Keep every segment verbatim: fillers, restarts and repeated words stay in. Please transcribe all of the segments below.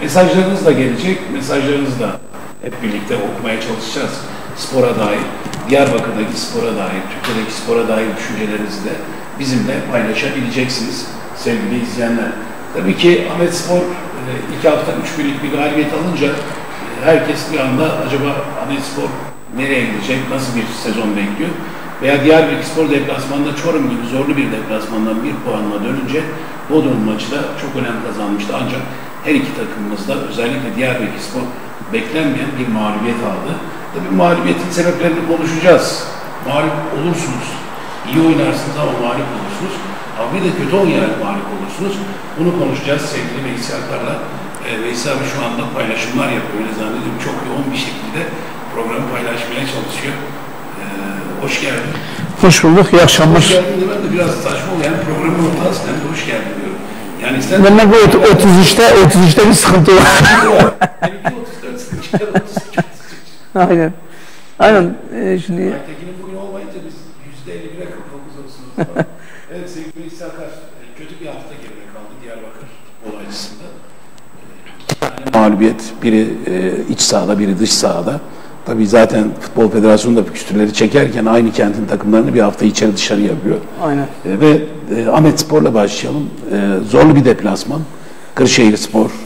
Mesajlarınız da gelecek, mesajlarınızı da hep birlikte okumaya çalışacağız. Spora dair, Diyarbakır'daki spora dair, Türkiye'deki spora dair düşüncelerinizi de bizimle paylaşabileceksiniz sevgili izleyenler. Tabii ki Ahmetspor iki hafta üç birlik bir galibiyet alınca herkes bir anda acaba Ahmetspor nereye gidecek, nasıl bir sezon bekliyor? Veya Diyarbakırspor deplasmanda Çorum gibi zorlu bir deplasmandan bir puanla dönünce Bodrum maçı da çok önem kazanmıştı. Ancak her iki takımımız da özellikle Diyarbakırspor beklenmeyen bir mağlubiyet aldı. Tabii mağlubiyetin sebeplerini konuşacağız. Mağlup olursunuz, iyi oynarsınız ama mağlup olursunuz. Ama bir de kötü oynayarak mağlup olursunuz. Bunu konuşacağız sevgili Veysi Akar'la. E, Veysi abi şu anda paylaşımlar yapıyor. Öyle zannediyorum çok yoğun bir şekilde programı paylaşmaya çalışıyor. E, hoş geldin. Hoş bulduk, iyi akşamlar. Hoş geldin de ben de biraz saçma olayan programın ortasından de hoş geldin diyorum. Yani sen... Ben de bu otuz üçte, otuz üçte bir sıkıntı var. Benimki otuz dört, seninki otuz üç. Aynen. Aynen. Ee, şimdi... Aytekin'in bugün olmayınca biz yüzde elli bire kırk dokuz olsunuz. Evet sevgili Veysi Akar, kötü bir hafta geride kaldı Diyarbakır olaycısında. Yani mağlubiyet, biri iç sahada, biri dış sahada. Tabii zaten Futbol Federasyonu da fikstürleri çekerken aynı kentin takımlarını bir hafta içeri dışarı yapıyor. Aynen. E, ve e, Ahmetspor'la başlayalım. E, zorlu bir deplasman. Kırşehirspor e,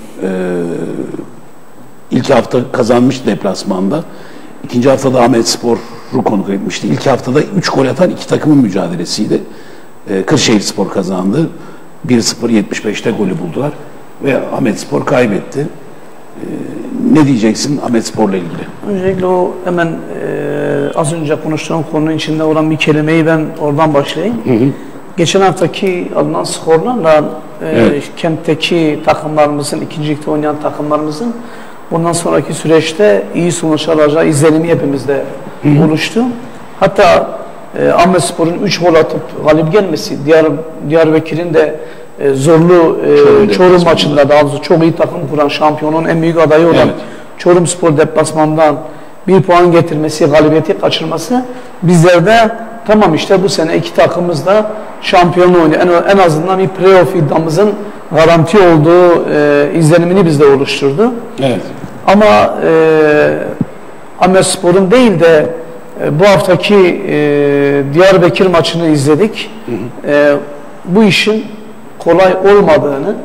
ilk hafta kazanmış deplasmanda. İkinci haftada Ahmetspor'u konuk etmişti. İlk haftada üç gol atan iki takımın mücadelesiydi. E, Kırşehirspor kazandı. bir sıfır yetmiş beşte golü buldular. Ve Ahmetspor kaybetti. E, ne diyeceksin Ahmetspor'la ilgili? Öncelikle o hemen e, az önce konuştuğum konunun içinde olan bir kelimeyi ben oradan başlayayım. Hı hı. Geçen haftaki alınan skorlarla e, evet. kentteki takımlarımızın, ikinci ligde oynayan takımlarımızın bundan sonraki süreçte iyi sonuçlar alacağı izlenimi hepimizde hı hı. oluştu. Hatta e, Ahmetspor'un üç gol atıp galip gelmesi, Diyar, Diyarbakır'ın da e, zorlu e, Çorum, Çorum maçında daha doğrusu çok iyi takım kuran, şampiyonun en büyük adayı olan evet. Çorumspor deplasmandan bir puan getirmesi, galibiyeti kaçırması bizlerde tamam işte bu sene iki takımımız da şampiyonluğu oynuyor. En, en azından bir playoff iddiamızın garanti olduğu e, izlenimini bizde oluşturdu. Evet. Ama e, Ahmetspor'un değil de e, bu haftaki e, Diyarbakır maçını izledik. Hı hı. E, bu işin kolay olmadığını,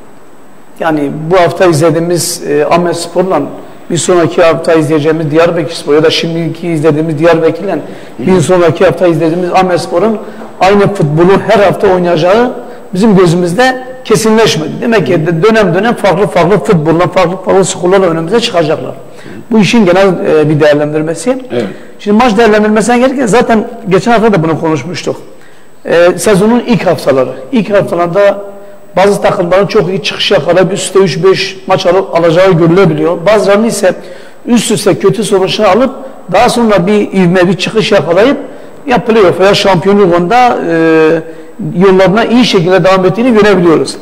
yani bu hafta izlediğimiz e, Ahmetspor'la bir sonraki hafta izleyeceğimiz Diyarbakırspor ya da şimdiki izlediğimiz Diyarbakır'la bir sonraki hafta izlediğimiz Ahmetspor'un aynı futbolu her hafta oynayacağı bizim gözümüzde kesinleşmedi. Demek ki dönem dönem farklı farklı futbolla, farklı farklı skorlarla önümüze çıkacaklar. Bu işin genel e, bir değerlendirmesi. Evet. Şimdi maç değerlendirmesine gelirken zaten geçen hafta da bunu konuşmuştuk. E, sezonun ilk haftaları. İlk haftalarda bazı takımların çok iyi çıkış yakalayıp üst üste üç beş maç alıp alacağı görülebiliyor. Bazılarının ise üst üste kötü sonuçlar alıp daha sonra bir ivme, bir çıkış yakalayıp ya playoff veya şampiyonluk yolunda e, yollarına iyi şekilde devam ettiğini görebiliyoruz.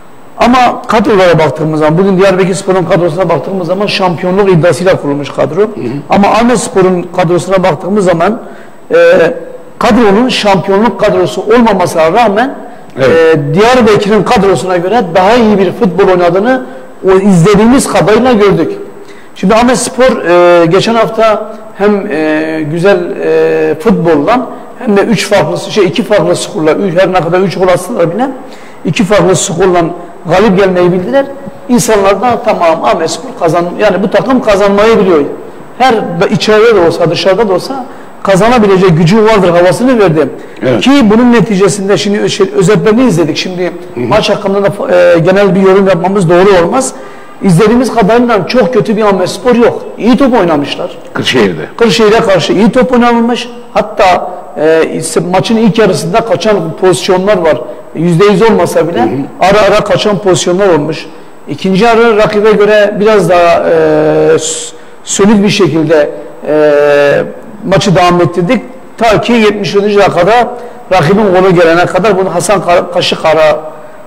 Ama kadrolara baktığımız zaman, bugün Diyarbakırspor'un kadrosuna baktığımız zaman şampiyonluk iddiasıyla kurulmuş kadro. Hı hı. Ama Ahmetspor'un kadrosuna baktığımız zaman e, kadronun şampiyonluk kadrosu olmamasına rağmen evet. e, Diyarbakır'ın kadrosuna göre daha iyi bir futbol oynadığını o izlediğimiz kadarıyla gördük. Şimdi Ahmetspor e, geçen hafta hem e, güzel e, futbolla hem de üç farklı şey iki farklı skorla her ne kadar üç gol atsalar bile iki farklı skorla galip gelmeyi bildiler. İnsanlar da tamam Ahmetspor kazan yani bu takım kazanmayı biliyor. Her içeride de olsa dışarıda da olsa kazanabilecek gücü vardır havasını verdi. Evet. Ki bunun neticesinde şimdi şey, özetlerini izledik. Şimdi hı hı. maç hakkında da e, genel bir yorum yapmamız doğru olmaz. İzlediğimiz kadarıyla çok kötü bir Ahmetspor yok. İyi top oynamışlar. Kırşehir'de. Kırşehir'e karşı iyi top oynanmış. Hatta e, maçın ilk yarısında kaçan pozisyonlar var. yüzde yüz olmasa bile hı hı. ara ara kaçan pozisyonlar olmuş. İkinci yarı rakibe göre biraz daha e, sönük bir şekilde e, maçı devam ettirdik. Ta ki yetmişinci dakikada rakibin golü gelene kadar bunu Hasan Kaşıkara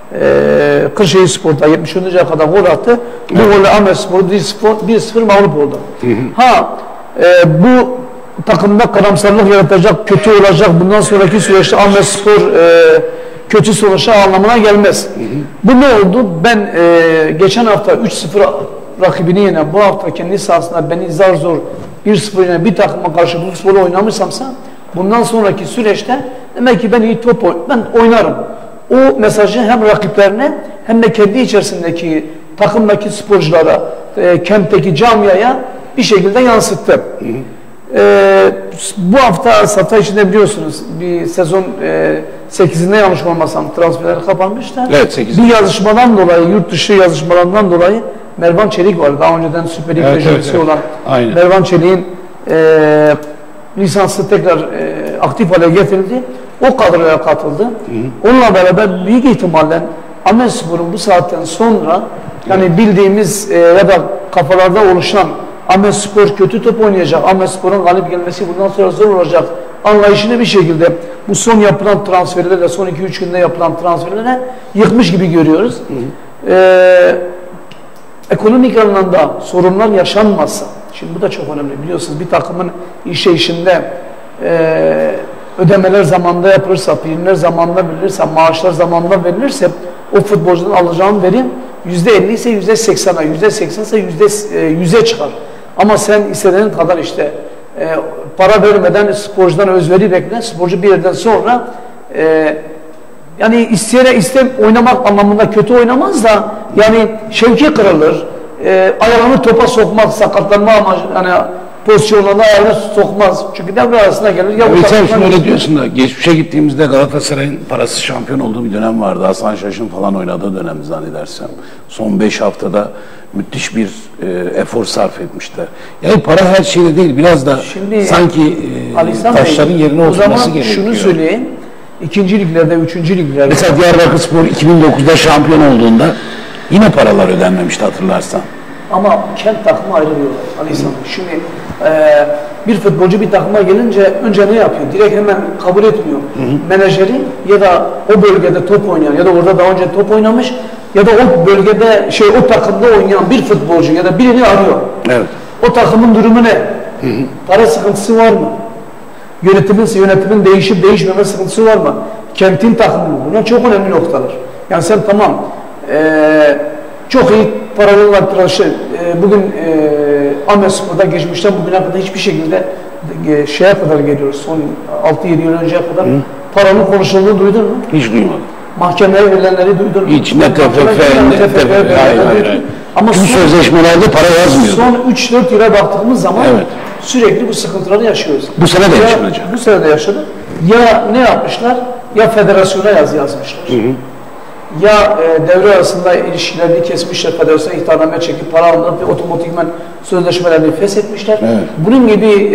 e, Kırşehirspor'da yetmişinci dakikada gol attı. Bu evet. golle Ahmetspor bir sıfır mağlup oldu. Hı hı. Ha e, bu takımda karamsarlık yaratacak, kötü olacak. Bundan sonraki süreçte Ahmetspor e, kötü sonuçlar anlamına gelmez. Hı hı. Bu ne oldu? Ben e, geçen hafta üç sıfır rakibini yenen, bu hafta kendi sahasında beni zar zor bir sıfır yenen bir takıma karşı bu futbolu oynamışsamsa bundan sonraki süreçte demek ki ben iyi top oyn ben oynarım. O mesajı hem rakiplerine hem de kendi içerisindeki takımdaki sporculara, e, kentteki camiaya bir şekilde yansıttı. Hı hı. E, bu hafta hafta içinde biliyorsunuz bir sezon e, sekizinde yanlış olmasam transferler kapanmışlar. Evet, sekizinde. Bir yazışmadan dolayı, yurt dışı yazışmalarından dolayı Mervan Çelik var. Daha önceden Süper Lig evet, tecrübesi evet, evet. olan Aynen. Mervan Çelik'in e, lisansı tekrar e, aktif hale getirildi. O kadroya katıldı. Hı hı. Onunla beraber büyük ihtimalle Ahmetspor'un bu saatten sonra yani evet. bildiğimiz e, ya da kafalarda oluşan Ahmetspor kötü top oynayacak, Ahmetspor'un galip gelmesi bundan sonra zor olacak anlayışını bir şekilde bu son yapılan transferlerle, son iki üç günde yapılan transferlerle yıkmış gibi görüyoruz. Hı hı. Ee, ekonomik anlamda sorunlar yaşanmazsa, şimdi bu da çok önemli biliyorsunuz, bir takımın işe işinde e, ödemeler zamanında yapılırsa, primler zamanında verilirse, maaşlar zamanında verilirse o futbolcudan alacağın verim yüzde elli ise yüzde seksene, yüzde seksen ise yüzde yüze çıkar. Ama sen istediğin kadar işte e, para vermeden sporcudan özveri bekle, sporcu bir yerden sonra e, yani isteyerek istem oynamak anlamında kötü oynamaz da yani şevki kırılır, e, ayağını topa sokmaz, sakatlanma amacı yani pozisyonlarına ayağını sokmaz. Çünkü devre arasında gelir. Ya evet, sen şimdi öyle diyorsun da geçmişe gittiğimizde Galatasaray'ın parası şampiyon olduğu bir dönem vardı. Hasan Şaş'ın falan oynadığı dönem zannedersem. Son beş haftada müthiş bir e, efor sarf etmişler. Yani para her şeyde değil. Biraz da şimdi, sanki e, taşların yerine oturması gerekiyor. Şunu söyleyeyim. İkinci liglerde, üçüncü liglerde. Mesela Diyarbakırspor iki bin dokuzda şampiyon olduğunda yine paralar ödenmemişti hatırlarsan. Ama kent takımı ayrılıyorlar. Ali İhsan. Şimdi e, bir futbolcu bir takıma gelince önce ne yapıyor? Direkt hemen kabul etmiyor. Hı hı. Menajeri ya da o bölgede top oynayan ya da orada daha önce top oynamış ya da o bölgede şey o takımda oynayan bir futbolcu ya da birini arıyor. Evet. O takımın durumu ne? Hı hı. Para sıkıntısı var mı? Yönetimin, yönetimin değişip değişmeme sıkıntısı var mı? Kentin takımı mı? Bunlar çok önemli noktalar. Yani sen tamam eee çok iyi paralı arkadaşlar. E, bugün e, Ahmetspor'da geçmişten bugüne kadar hiçbir şekilde e, şeye kadar geliyoruz. Son altı yedi yıl önceye kadar Hı. paranın konuşulduğunu duydun mu? Hiç duymadım. Mahkemeye verilenleri duydun mu? Hiç ne T F F ne T F F. Hayır hayır hayır. Ama tüm sözleşmelerde para yazmıyor. Son üç dört yıla baktığımız zaman evet. sürekli bu sıkıntıları yaşıyoruz. Bu sene de yaşanacak. Bu sene de yaşadık. Ya ne yapmışlar? Ya federasyona yaz yazmışlar. Hı hı. Ya e, devre arasında ilişkilerini kesmişler, federasyona ihtarname çekip para alınıp ve otomatikman sözleşmelerini feshetmişler. Evet. Bunun gibi e,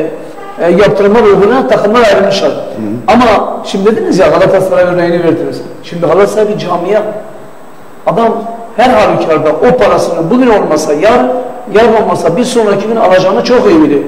e, yaptırımlar uygulayan takımlar ayrılmışlar. Hı hı. Ama şimdi dediniz ya Galatasaray örneğini verdiniz. Şimdi Galatasaray bir camia. Adam her halükarda o parasını bugün olmasa, yarın, yarın olmasa bir sonraki gün alacağını çok iyi biliyor.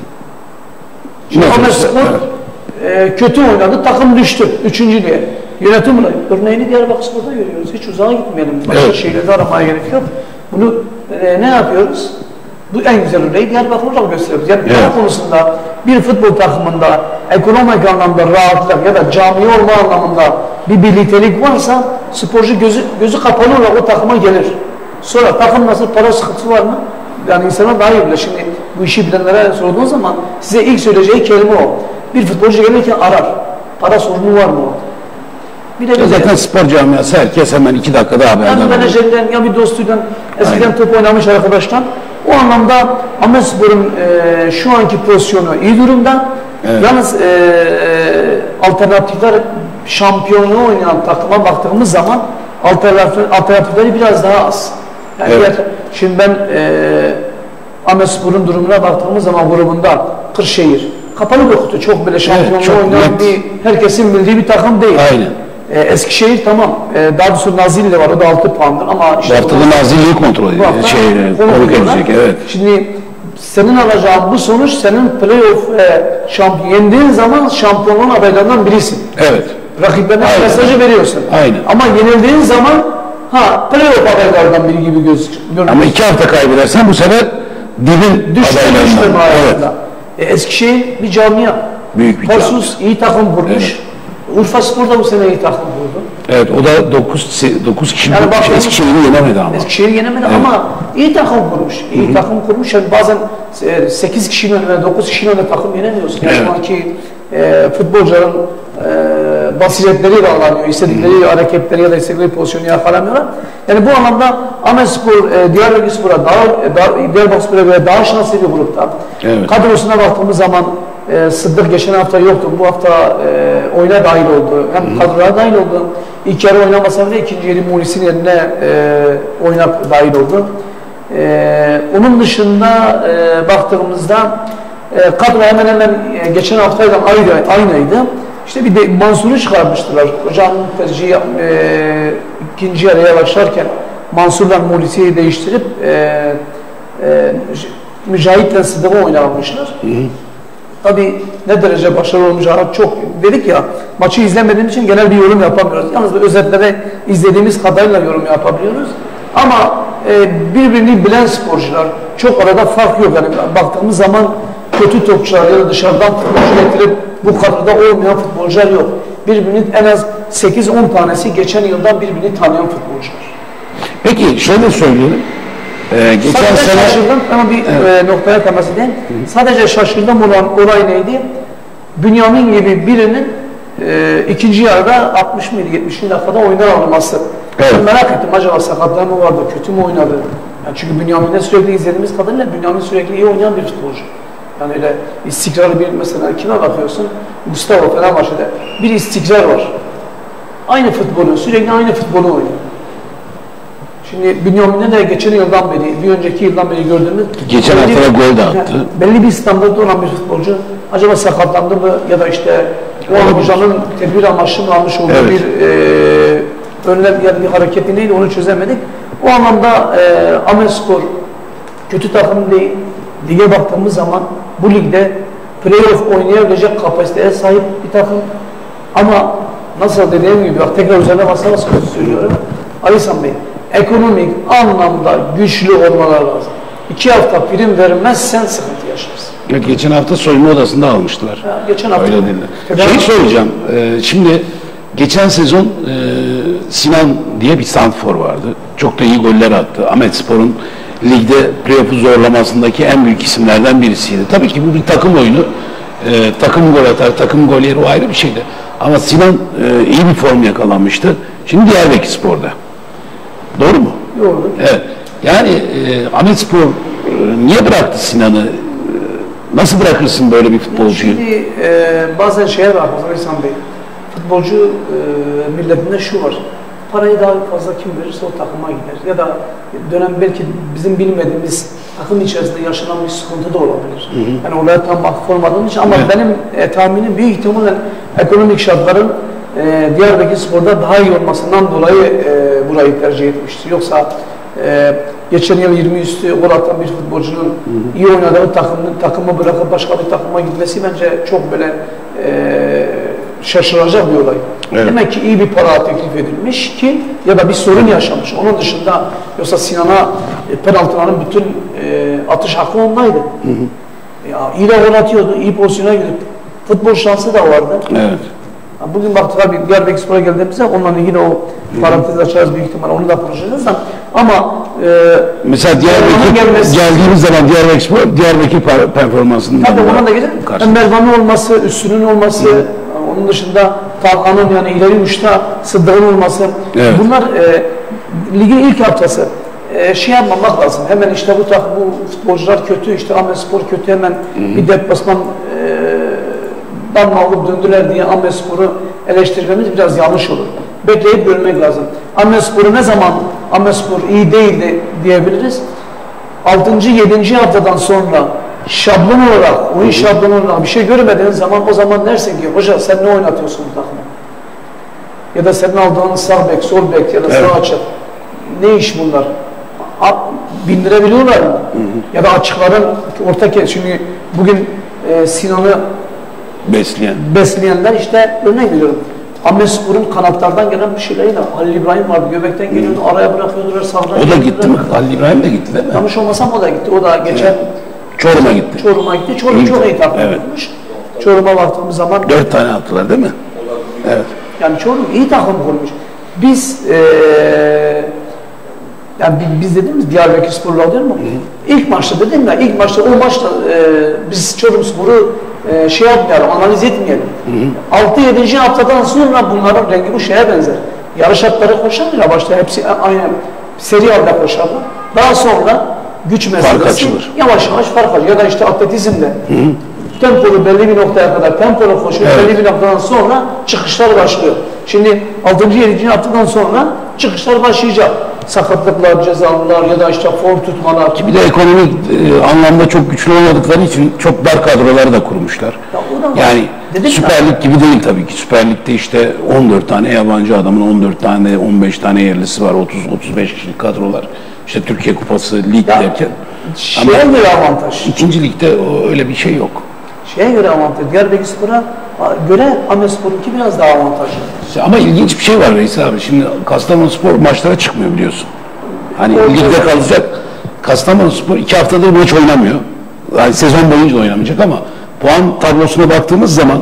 Şimdi Ahmetspor e, kötü oynadı, takım düştü. Üçüncülüğe. Yönetim örneğini Diyarbakırspor'da görüyoruz. Hiç uzağa gitmeyelim. Başka evet. şeyleri aramaya gerek yok. Bunu e, ne yapıyoruz? Bu en güzel örneği Diyarbakır'da gösteriyoruz. Yani evet. para konusunda bir futbol takımında ekonomik anlamda rahatlık ya da cami olma anlamında bir birliktelik varsa sporcu gözü, gözü kapalı olarak o takıma gelir. Sonra takım nasıl, para sıkıntısı var mı? Yani insana daha iyi bilir. Şimdi bu işi bilenlere sorduğunuz zaman size ilk söyleyeceği kelime o. Bir futbolcu gelirken arar. Para sorunu var mı orada? Bir de zaten spor camiası herkes hemen iki dakikada haberdar olur. Yani menajerinden ya bir dostuyla eskiden Aynen. top oynamış arkadaştan. O anlamda Ahmetspor'un e, şu anki pozisyonu iyi durumda. Evet. Yalnız e, alternatifler şampiyonluğu oynayan takıma baktığımız zaman alternatif, alternatifleri biraz daha az. Yani evet. eğer, şimdi ben e, Ahmetspor'un durumuna baktığımız zaman grubunda Kırşehir kapalı bir kutu, çok böyle şampiyonluğu evet, oynayan bir herkesin bildiği bir takım değil. Aynen. Ee, Eskişehir tamam. Ee, daha doğrusu Nazilli de var. O da altı puandır ama işte... Bu hafta da Nazilli'yi kontrol ediyor. Şey, konuk edecek, evet. Şimdi senin alacağın bu sonuç senin playoff e, şampiyon yendiğin zaman şampiyonluğun adaylarından birisin. Evet. Rakiplerine mesajı veriyorsun. Aynen. Ama yenildiğin zaman ha playoff adaylarından biri gibi gözüküyor. Ama iki hafta kaybedersen bu sefer dibin adaylarından. Evet. E, Eskişehir bir camia. Büyük bir Tarsus iyi takım kurmuş. Evet. Urfa Spor da bu sene iyi takım kurdu. Evet, o da dokuz kişi yani yani Eskişehir'i yenemedi ama. Eskişehir'i yenemedi evet. Ama iyi takım kurmuş. İyi Hı-hı. takım kurmuş. Yani bazen sekiz kişinin önüne, dokuz kişinin önüne takım yenemiyorsun. Yani evet. Şu anki e, futbolcuların e, basiretleri bağlanıyor. İstedikleri Hı-hı. hareketleri ya da istedikleri pozisyonu yakalamıyorlar. Yani bu anlamda Ahmetspor, e, Diyarbakırspor'a daha, daha Diyarbakırspor'a göre daha şanslı bir grupta. Evet. Kadrosuna baktığımız zaman e, Sıddık geçen hafta yoktu. Bu hafta e, oyuna dahil oldu. Hem Hı-hı. kadroya dahil oldu. İlk yarı oynamasa bile ikinci yarı Mulis'in yerine e, oyuna dahil oldu. E, onun dışında e, baktığımızda e, kadro hemen hemen e, geçen haftayla aynı, aynıydı. İşte bir de Mansur'u çıkarmıştılar. Hocamın tercihi e, ikinci yarıya başlarken Mansur'la Mulis'i değiştirip e, e, Mücahit'le Sıddık'ı oynamamışlar. Hı hı. Tabii ne derece başarılı olmayacağını çok dedik ya, maçı izlemediğim için genel bir yorum yapamıyoruz. Yalnız özetlere izlediğimiz kadarıyla yorum yapabiliyoruz. Ama e, birbirini bilen sporcular, çok arada fark yok. Yani baktığımız zaman kötü topçular ya da dışarıdan futbolcu getirip bu kadroda olmayan futbolcular yok. Birbirinin en az sekiz on tanesi geçen yıldan birbirini tanıyan futbolcular. Peki şöyle söyleyelim. Ee, geçen Sadece sene şaşırdım ama bir evet. e, noktaya temas edeyim. Hı. Sadece şaşırdım olan olay neydi? Bünyamin gibi birinin e, ikinci yarıda altmış mıydı yetmiş dakikada oyundan alınması. Evet. Ben merak ettim, acaba sakatlığı mı vardı, kötü mü oynadı? Yani çünkü Bünyamin'de sürekli izlediğimiz kadarıyla Bünyamin sürekli iyi oynayan bir futbolcu. Yani öyle istikrarlı bir, mesela kime bakıyorsun? Mustafa Fenerbahçe'de bir istikrar var. Aynı futbolu, sürekli aynı futbolu oynuyor. Şimdi Bünyamin'de de geçen yıldan beri, bir önceki yıldan beri gördüğümüz... Geçen hafta gol de attı. Yani belli bir standartta olan bir futbolcu acaba sakatlandı mı ya da işte o hocanın tedbir amaçlı mı almış olduğu evet. bir e, önlem yani bir hareketi neydi onu çözemedik. O anlamda e, Ahmetspor kötü takım değil. Lige baktığımız zaman bu ligde playoff oynayabilecek kapasiteye sahip bir takım. Ama nasıl dediğim gibi, bak tekrar üzerine basarak söylüyorum. Ali İhsan Bey, ekonomik anlamda güçlü olmalar lazım. İki hafta prim vermezsen sıkıntı yaşarsın. Evet, geçen hafta soyunma odasında almıştılar. Ya, geçen hafta. Öyle dediler. Şeyi soracağım. E, şimdi geçen sezon e, Sinan diye bir santrfor vardı. Çok da iyi goller attı. Ahmetspor'un ligde playoff'u zorlamasındaki en büyük isimlerden birisiydi. Tabii ki bu bir takım oyunu. E, takım gol atar, takım gol yer, o ayrı bir şeydi. Ama Sinan e, iyi bir form yakalanmıştı. Şimdi Diyarbakırspor'da. Doğru mu? Doğru. Evet. Yani e, Ahmetspor e, niye bıraktı Sinan'ı? E, nasıl bırakırsın böyle bir futbolcuyu? Şimdi e, bazen şeye bakmaz İhsan Bey. Futbolcu e, milletinde şu var. Parayı daha fazla kim verirse o takıma gider. Ya da dönem belki bizim bilmediğimiz takım içerisinde yaşanan bir sıkıntı da olabilir. Hı hı. Yani olaya tam vakıf olmadığım için ama evet. benim e, tahminim büyük ihtimalle ekonomik şartların e, Diyarbakırspor'da daha iyi olmasından dolayı e, burayı tercih etmiştir. Yoksa e, geçen yıl yirmi üstü gol atan bir futbolcunun hı hı. iyi oynadığı takımın, takımı bırakıp başka bir takıma gitmesi bence çok böyle e, şaşıracak bir olay. Evet. Demek ki iyi bir para teklif edilmiş ki ya da bir sorun yaşamış. Onun dışında yoksa Sinan'a e, penaltıların bütün e, atış hakkı ondaydı. Hı hı. Ya, iyi de gol atıyordu, iyi pozisyona gidip futbol şansı da vardı. Evet. Bugün baktık abi Diyarbakırspor'a geldiğimizde onunla ilgili o parantez açarız büyük ihtimalle, onu da konuşacağız da ama e, mesela Diyarbakır geldiğimiz zaman Diyarbakırspor Diyarbakır performansının tabii ona da gelir. Mervan'ın olması, Üstün'ün olması, hı. onun dışında Talhan'ın yani ileri uçta Sıddık'ın olması, evet. bunlar e, ligin ilk haftası. E, şey yapmamak lazım. Hemen işte bu takım, bu futbolcular kötü, işte Ahmetspor kötü, hemen hı. bir deplasman e, damla alıp döndüler diye Ahmetspor'u eleştirmemiz biraz yanlış olur. Bekleyip görmek lazım. Ahmetspor'u ne zaman Ahmetspor iyi değildi diyebiliriz? altıncı yedinci haftadan sonra şablon olarak, oyun şablonu olarak bir şey görmediğin zaman o zaman dersin ki hoca sen ne oynatıyorsun bu takımı? Ya da senin aldığın sağ bek, sol bek ya da evet. sağ açık. Ne iş bunlar? Bindirebiliyorlar mı? Hı hı. Ya da açıkların orta kes. Şimdi bugün e, Sinan'ı besleyen. besleyenler işte örnek veriyorum. Ahmetspor'un kanatlardan gelen bir şeyleriyle Halil İbrahim vardı. Göbekten geliyordu. Hı. Araya bırakıyordular. Sağdan o da gitti mi? Halil İbrahim de gitti değil mi? Yanlış olmasam o da gitti. O da geçen evet. Çorum'a gitti. Çorum'a gitti. Çorum iyi çok iyi takım evet. kurmuş. Çorum'a baktığımız zaman dört tane attılar değil mi? Evet. Yani Çorum iyi takım kurmuş. biz e, yani biz dediğimiz Diyarbakır Spor'la alıyor mu? Hı. İlk maçta dedim ya, ilk maçta o maçta e, biz Çorumspor'u e, şey yapmayalım, analiz etmeyelim. altı yedinci haftadan sonra bunların rengi bu şeye benzer. Yarış atları koşarlar başta, hepsi aynı seri halde koşarlar. Daha sonra güç meselesi yavaş yavaş fark açılır. Ya da işte atletizmde hı hı. tempolu belli bir noktaya kadar tempolu koşuyor, evet. belli bir noktadan sonra çıkışlar başlıyor. Şimdi altıncı yedinci haftadan sonra çıkışlar başlayacak. Sakatlıklar, cezalılar ya da işte form tutmalar. Ki bir de ekonomik e, anlamda çok güçlü olmadıkları için çok dar kadroları da kurmuşlar. Ya yani dedik Süper Lig gibi değil tabii ki. Süper Lig'de işte on dört tane yabancı adamın on dört tane, on beş tane yerlisi var. otuz otuz beş kişilik kadrolar. İşte Türkiye Kupası, lig ya, derken. Şeye göre avantaj. İkinci ligde o, öyle bir şey yok. Şeye göre avantaj. Diyarbakır Spor'a göre Ahmetspor'unki biraz daha avantajlı. Ama ilginç bir şey var Reis abi. Şimdi Kastamonuspor maçlara çıkmıyor biliyorsun. Hani o, ligde o, kalacak. Kastamonuspor iki haftadır maç oynamıyor. Yani sezon boyunca oynamayacak ama puan tablosuna baktığımız zaman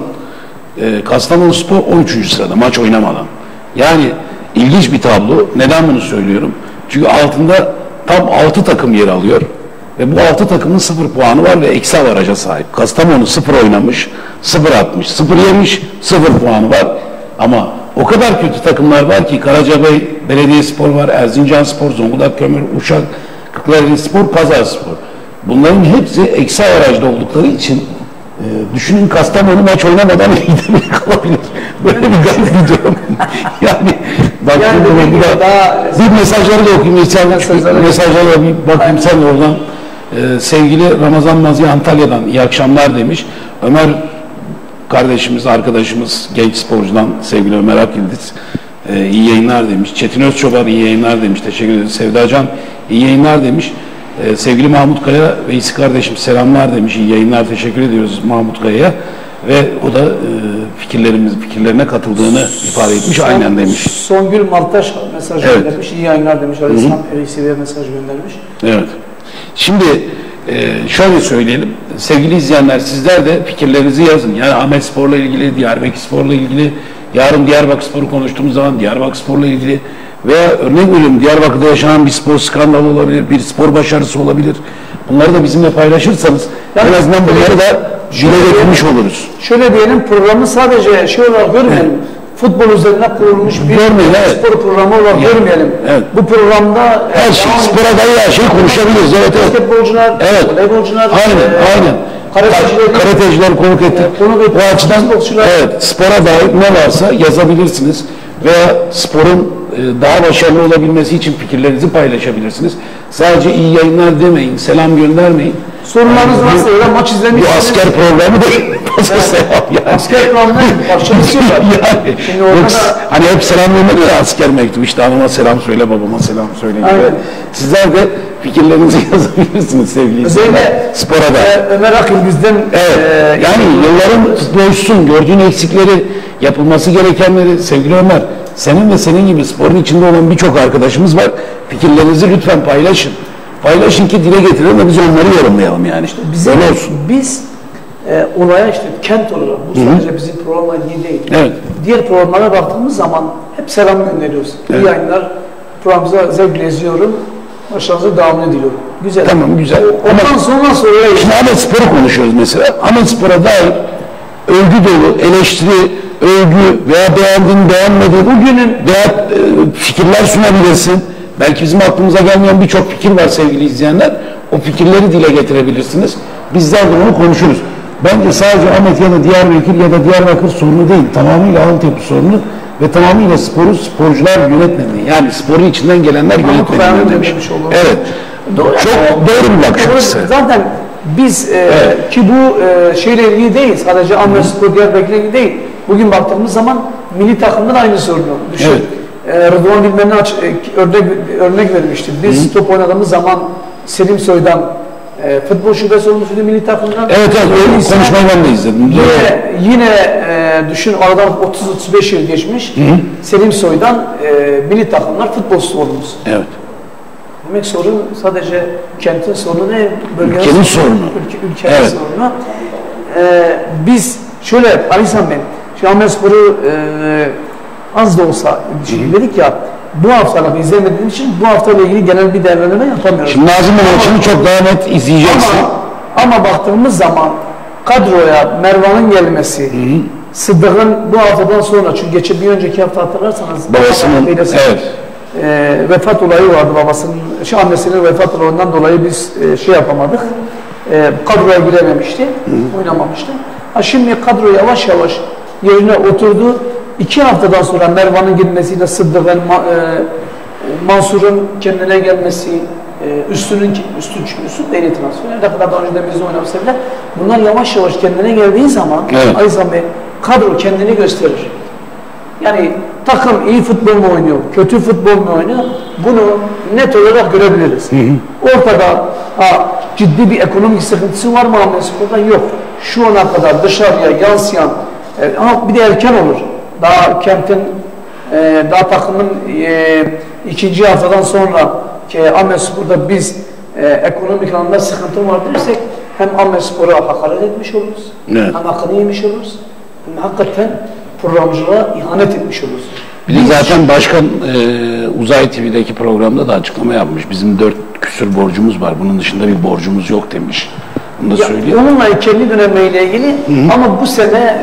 e, Kastamonuspor on üçüncü sırada maç oynamadan. Yani ilginç bir tablo. Neden bunu söylüyorum? Çünkü altında tam altı takım yer alıyor. Ve bu altı takımın sıfır puanı var ve eksi avaraja sahip. Kastamonu sıfır oynamış, sıfır atmış, sıfır yemiş, sıfır puanı var. Ama o kadar kötü takımlar var ki Karacabey Belediyespor var, Erzincanspor, Zonguldak Kömür, Uşak, Kırklarelispor, Pazarspor. Bunların hepsi eksi avarajda oldukları için e, düşünün Kastamonu maç oynamadan ligde bile kalabilir. Böyle bir garip bir durum. yani bak yani bir, bir, daha, bir mesajları da okuyayım. Mesajları, mesajlara bir bakayım sen oradan. Ee, sevgili Ramazan Mazi Antalya'dan iyi akşamlar demiş. Ömer kardeşimiz, arkadaşımız, genç sporcudan sevgili Ömer Akyıldız e, iyi yayınlar demiş. Çetin Özçoban iyi yayınlar demiş. Teşekkür ederim. Sevda Can iyi yayınlar demiş. E, sevgili Mahmut Kaya ve İsi kardeşim selamlar demiş. İyi yayınlar, teşekkür ediyoruz Mahmut Kaya'ya. Ve o da e, fikirlerimiz fikirlerine katıldığını ifade etmiş. Son, aynen demiş. Songül Maltaş mesaj evet. göndermiş. İyi yayınlar demiş. Alislam Erisi'ye mesaj göndermiş. Evet. Şimdi e, şöyle söyleyelim. Sevgili izleyenler sizler de fikirlerinizi yazın. Yani Ahmetspor'la ilgili, Diyarbakırspor'la ilgili, yarın Diyarbakırspor'u konuştuğumuz zaman Diyarbakırspor'la ilgili veya örnek veriyorum Diyarbakır'da yaşanan bir spor skandalı olabilir, bir spor başarısı olabilir. Bunları da bizimle paylaşırsanız yani, en azından bunları da dile getirmiş oluruz. Şöyle diyelim, programı sadece şey olarak görmeyelim. Evet. Futbol üzerine kurulmuş bir evet. spor programı olarak yani, görmeyelim. Evet. Bu programda her şey, spora dair her şeyi konuşabiliriz. Evet, evet. Basketbolcular, evet. voleybolcular, aynen, e, aynen. Karateciler, karateciler konuk ettik. E, konuk ettik. Bu açıdan evet, spora dair ne varsa yazabilirsiniz veya sporun e, daha başarılı olabilmesi için fikirlerinizi paylaşabilirsiniz. Sadece iyi yayınlar demeyin, selam göndermeyin. Sorunlarınız yani, varsa öyle maç izlemişsiniz. Bu asker programı değil. Yani. Asker programı değil. Parçalısı var. Yani, Şimdi orada da... Hani hep selam vermek ya asker mektubu. İşte anama selam söyle, babama selam söyle gibi. Sizler de fikirlerinizi yazabilirsiniz sevgili izleyiciler. Spora da. E, Ömer Akıl bizden... Evet. E, yani yılların futbolcusun, gördüğün eksikleri, yapılması gerekenleri sevgili Ömer, senin ve senin gibi sporun içinde olan birçok arkadaşımız var. Fikirlerinizi lütfen paylaşın. Paylaşın ki dile getirelim de biz onları yorumlayalım yani işte. Bize olsun. Biz e, olaya işte kent olarak, bu Hı-hı. sadece bizim programla ilgili değil. Evet. Diğer programlara baktığımız zaman hep selam gönderiyoruz. Evet. İyi yayınlar. Programımıza zevkle izliyorum. Başarınızı devamını diliyorum. Güzel. Tamam, güzel. Ondan Ama, sonra sonra... Şimdi Ahmetspor'u konuşuyoruz mesela. Ahmetspor'a dair övgü dolu, eleştiri, övgü veya beğendiğin, beğenmediğin bugünün veya e, fikirler sunabilirsin. Belki bizim aklımıza gelmeyen birçok fikir var sevgili izleyenler. O fikirleri dile getirebilirsiniz. Bizler de onu konuşuruz. Bence sadece Ahmet ya da Diyarbakır ya da Diyarbakır sorunu değil. Tamamıyla altyapı sorunu ve tamamıyla sporu sporcular yönetmediği. Yani sporun içinden gelenler yönetmediğini demiş. Evet. Doğru. Çok doğru bir bakış açısı. Zaten biz e, evet. ki bu e, şeyle ilgili değil. Sadece Ahmetspor Diyarbakır'la ilgili değil. Bugün baktığımız zaman milli takımda da aynı sorunu. Düşün. Evet. Rıdvan Bilmen'e örnek, örnek vermişti. Biz Hı. top oynadığımız zaman Selim Soy'dan e, futbol şube sorumlusuydu milli takımdan. Evet, evet, öyle konuşmayı ben de izledim. Yine, yine e, düşün aradan otuz otuz beş yıl geçmiş. Hı. Selim Soy'dan e, milli takımlar futbol sorumlusu. Evet. Demek sorun sadece kentin sorunu değil, bölgenin ülkenin sorunu. Ülke, ülkenin evet. sorunu. E, biz şöyle Alislam Bey, şu Ahmetspor'u e, az da olsa şimdi dedik ya, bu haftalık izlemediğim için bu haftayla ilgili genel bir değerlendirme yapamıyoruz. Şimdi Nazım maçını çok daha net izleyeceksin. Ama, ama baktığımız zaman kadroya Mervan'ın gelmesi, hı hı. Sıddık'ın bu haftadan sonra, çünkü geçen bir önceki hafta hatırlarsanız babasının evet. e, vefat olayı vardı babasının, şu annesinin vefat olayından dolayı biz e, şey yapamadık. E, kadroya girememişti, hı. oynamamıştı. Ha, şimdi kadro yavaş yavaş yerine oturdu. İki haftadan sonra Mervan'ın girmesiyle Sıddık'ın, e, Mansur'un kendine gelmesi, e, Üstün'ün, Üstün, Üstün değil transfer, ne kadar daha önce de bizde oynamasa bile, bunlar yavaş yavaş kendine geldiği zaman, evet. Ayzam Bey, kadro kendini gösterir. Yani takım iyi futbol mu oynuyor, kötü futbol mu oynuyor, bunu net olarak görebiliriz. Hı hı. Ortada ha, ciddi bir ekonomik sıkıntısı var mı Ahmetspor'da? Yok. Şu ana kadar dışarıya yansıyan, e, ama bir de erken olur. Daha Kent'in, e, daha takımın e, ikinci haftadan sonra ki Ahmetspor'da biz e, ekonomik anlamda sıkıntı var dersek, hem Ahmetspor'a hakaret etmiş oluruz, evet. hem hakkını yemiş oluruz, hem hakikaten programcılığa ihanet etmiş oluruz. Bir de zaten başkan e, Uzay T V'deki programda da açıklama yapmış. Bizim dört küsür borcumuz var. Bunun dışında bir borcumuz yok demiş. Bunu da söyleyeyim. Onunla kendi dönemiyle ilgili, hı-hı. Ama bu sene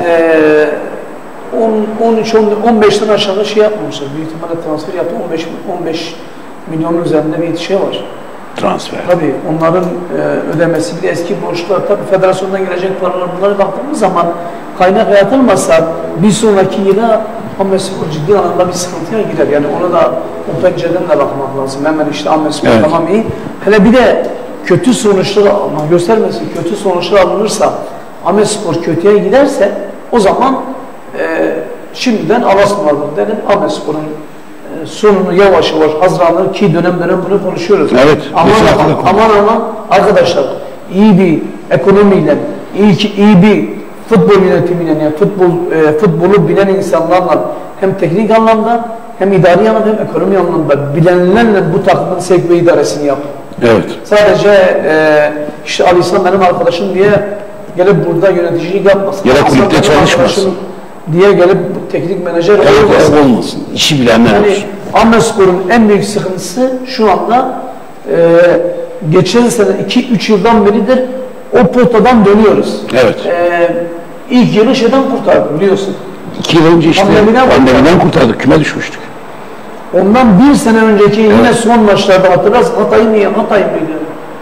e, on üç on beşten aşağıda şey yapmamışlar. Büyük ihtimalle transfer yaptı. on beş milyonun üzerinde bir şey var. Transfer. Tabii onların e, ödemesi, bir de eski borçlar, tabii federasyondan gelecek paralar, bunlara baktığımız zaman kaynak yaratılmazsa bir sonraki yıla Ahmetspor ciddi anlamda bir sıkıntıya gider. Yani ona da o pencereden de bakmak lazım. Hemen işte Ahmetspor evet. Tamam iyi. Hele bir de kötü sonuçlar göstermesin, kötü sonuçlar alınırsa, Ahmetspor kötüye giderse, o zaman e, şimdiden alasmalıdır derim. Ahmetspor'un e, sonunu yavaş yavaş hazırlanır ki dönem dönem bunu konuşuyoruz. Evet. Aman aman, aman aman arkadaşlar, iyi bir ekonomiyle, iyi, iyi bir futbol yönetimiyle, yani futbol, e, futbolu bilen insanlarla hem teknik anlamda, hem idari anlamda, hem ekonomi anlamda bilenlerle bu takımın sevk ve idaresini yapın. Evet. Sadece e, işte Ali İslam benim arkadaşım diye gelip burada yöneticilik yapmasın. Ya da kulüpte çalışmasın. Diye gelip teknik menajer evet, olmasın. Evet, olmasın. İşi bilenler yani, olsun. Ahmetspor'un en büyük sıkıntısı şu anda e, geçen sene iki üç yıldan beridir o potadan dönüyoruz. Evet. E, ilk yılı şeyden kurtardık biliyorsun. İki yıl önce işte pandemiden, pandemiden kurtardık. Küme düşmüştük. Ondan bir sene önceki evet. Yine son maçlarda hatırlarsın. Hatay mı ya? Hatay mıydı?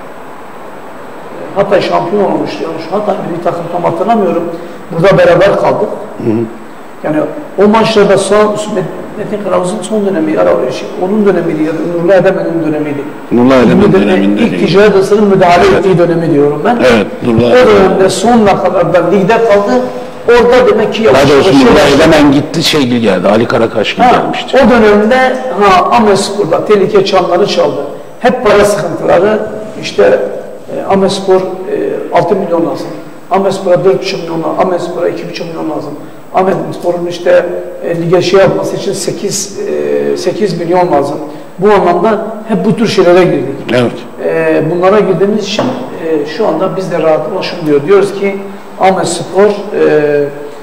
Hatay şampiyon olmuştu. Yani şu Hatay bir takım tam hatırlamıyorum. Burada beraber kaldık. Hı hı. Yani o maçlarda son, Metin Kılavuz'un son dönemi, ya, onun dönemiydi ya da Nurullah Edemen'in dönemiydi. Nurullah Edemen döneminde ilk ticaret odasının müdahale evet. ettiği dönemi diyorum ben. Evet. Nurullah o dönemde sonuna kadar da ligde kaldı. Orada demek ki yavaş yavaş Nurullah Edemen gitti, şey geldi, Ali Karakaş ha, gelmişti. O dönemde ha, Ahmetspor'da tehlike çanları çaldı. Hep para sıkıntıları, işte e, Ahmetspor e, altı milyon lazım. Ahmetspor'a dört buçuk milyon lazım. Ahmetspor'a iki buçuk milyon lazım. Ahmetspor'un işte e, lige şey yapması için sekiz milyon lazım. Bu anlamda hep bu tür şeylere girdik. Evet. E, bunlara girdiğimiz için e, şu anda biz de rahat ulaşım diyoruz ki Ahmetspor e, e,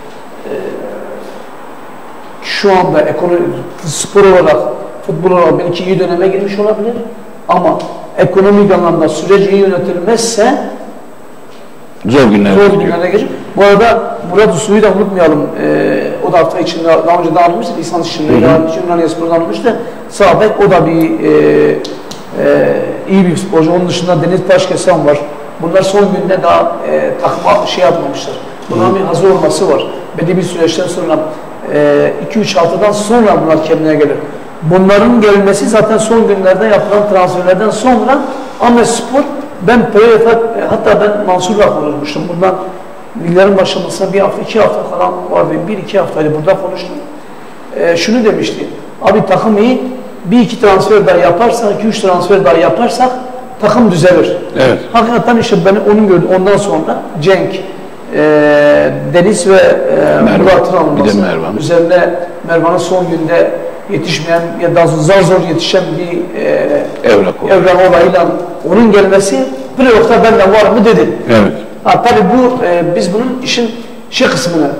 şu anda ekonomi, spor olarak, futbol olarak belki iyi döneme girmiş olabilir ama ekonomik anlamda süreç iyi yönetilmezse zor günler zor günlere geçip. Bu arada Murat Uslu'yu da unutmayalım. Ee, o da hafta içinde daha önce de alınmıştı. Lisans içinde Ümraniye Spor'dan alınmıştı. Sağ bek o da bir e, e, iyi bir sporcu. Onun dışında Deniz Taşkesen var. Bunlar son günde daha e, takma şey yapmamışlar. Bunların bir hazır olması var. Belli bir süreçten sonra iki üç haftadan sonra bunlar kendine gelir. Bunların gelmesi zaten son günlerde yapılan transferlerden sonra Ahmetspor, ben P F hatta ben Mansur'la konuşmuştum. Bundan liglerin başlamasına bir hafta, iki hafta falan vardı. Bir iki haftaydı burada konuştum. E, şunu demişti. Abi takım iyi. Bir iki transfer daha yaparsak, iki üç transfer daha yaparsak takım düzelir. Evet. Hakikaten işte ben onu gördüm. Ondan sonra Cenk, e, Deniz ve e, Murat'ın alınması. Mervan. Üzerine Mervan'ın son günde yetişmeyen ya da zar zor yetişen bir e, evrak, evrak olayıyla onun gelmesi playoff'ta benden var mı dedi. Evet. Ha, tabii bu e, biz bunun işin şey kısmını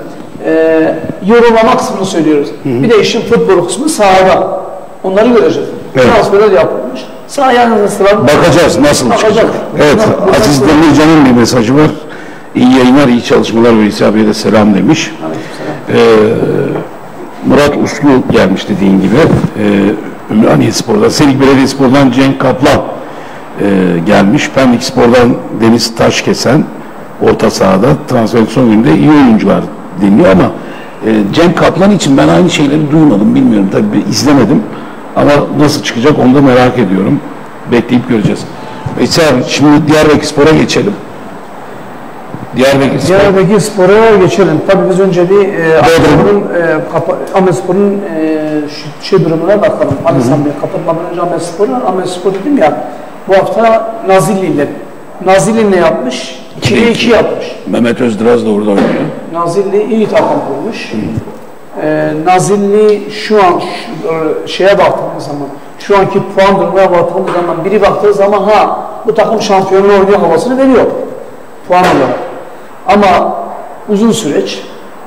e, yorumlama kısmını söylüyoruz. Hı hı. Bir de işin futbol kısmı sahada. Onları göreceğiz. Evet. Transferler yapılmış. Sahaya sıra bakacağız nasıl çıkacak. Evet, buna, Aziz Demircan'ın bir mesajı var. İyi yayınlar, iyi çalışmalar ve İsa Bey'e de selam demiş. Ee, Murat Uslu gelmiş dediğin gibi. Ee, Ümraniye Spor'dan, Selik Belediyespor'dan Cenk Kaplan e, gelmiş. Pendik Spor'dan Deniz Taşkesen orta sahada transfer son gününde iyi oyuncular deniyor ama e, Cenk Kaplan için ben aynı şeyleri duymadım, bilmiyorum tabii izlemedim ama nasıl çıkacak onu da merak ediyorum. Bekleyip göreceğiz. Veysel abi şimdi Diyarbakır Spor'a geçelim. Diyarbakır Spor. Diyarbakır Spor'a geçelim. Tabii biz önce bir e, Ahmetspor'un e, şey durumuna bakalım. Ali Sami kapatmadan önce Ahmetspor'a, Ahmetspor dedim ya, bu hafta Nazilli ile Nazilli ne yapmış? ikiye iki yapmış. Mehmet Özdiraz da orada oynuyor. Nazilli iyi takım kurmuş. Ee, Nazilli şu an şu, şeye baktığımız zaman, şu anki puan durumuna baktığımız zaman, biri baktığı zaman ha bu takım şampiyonluğu oynuyor havasını veriyor puan olarak. Ama uzun süreç.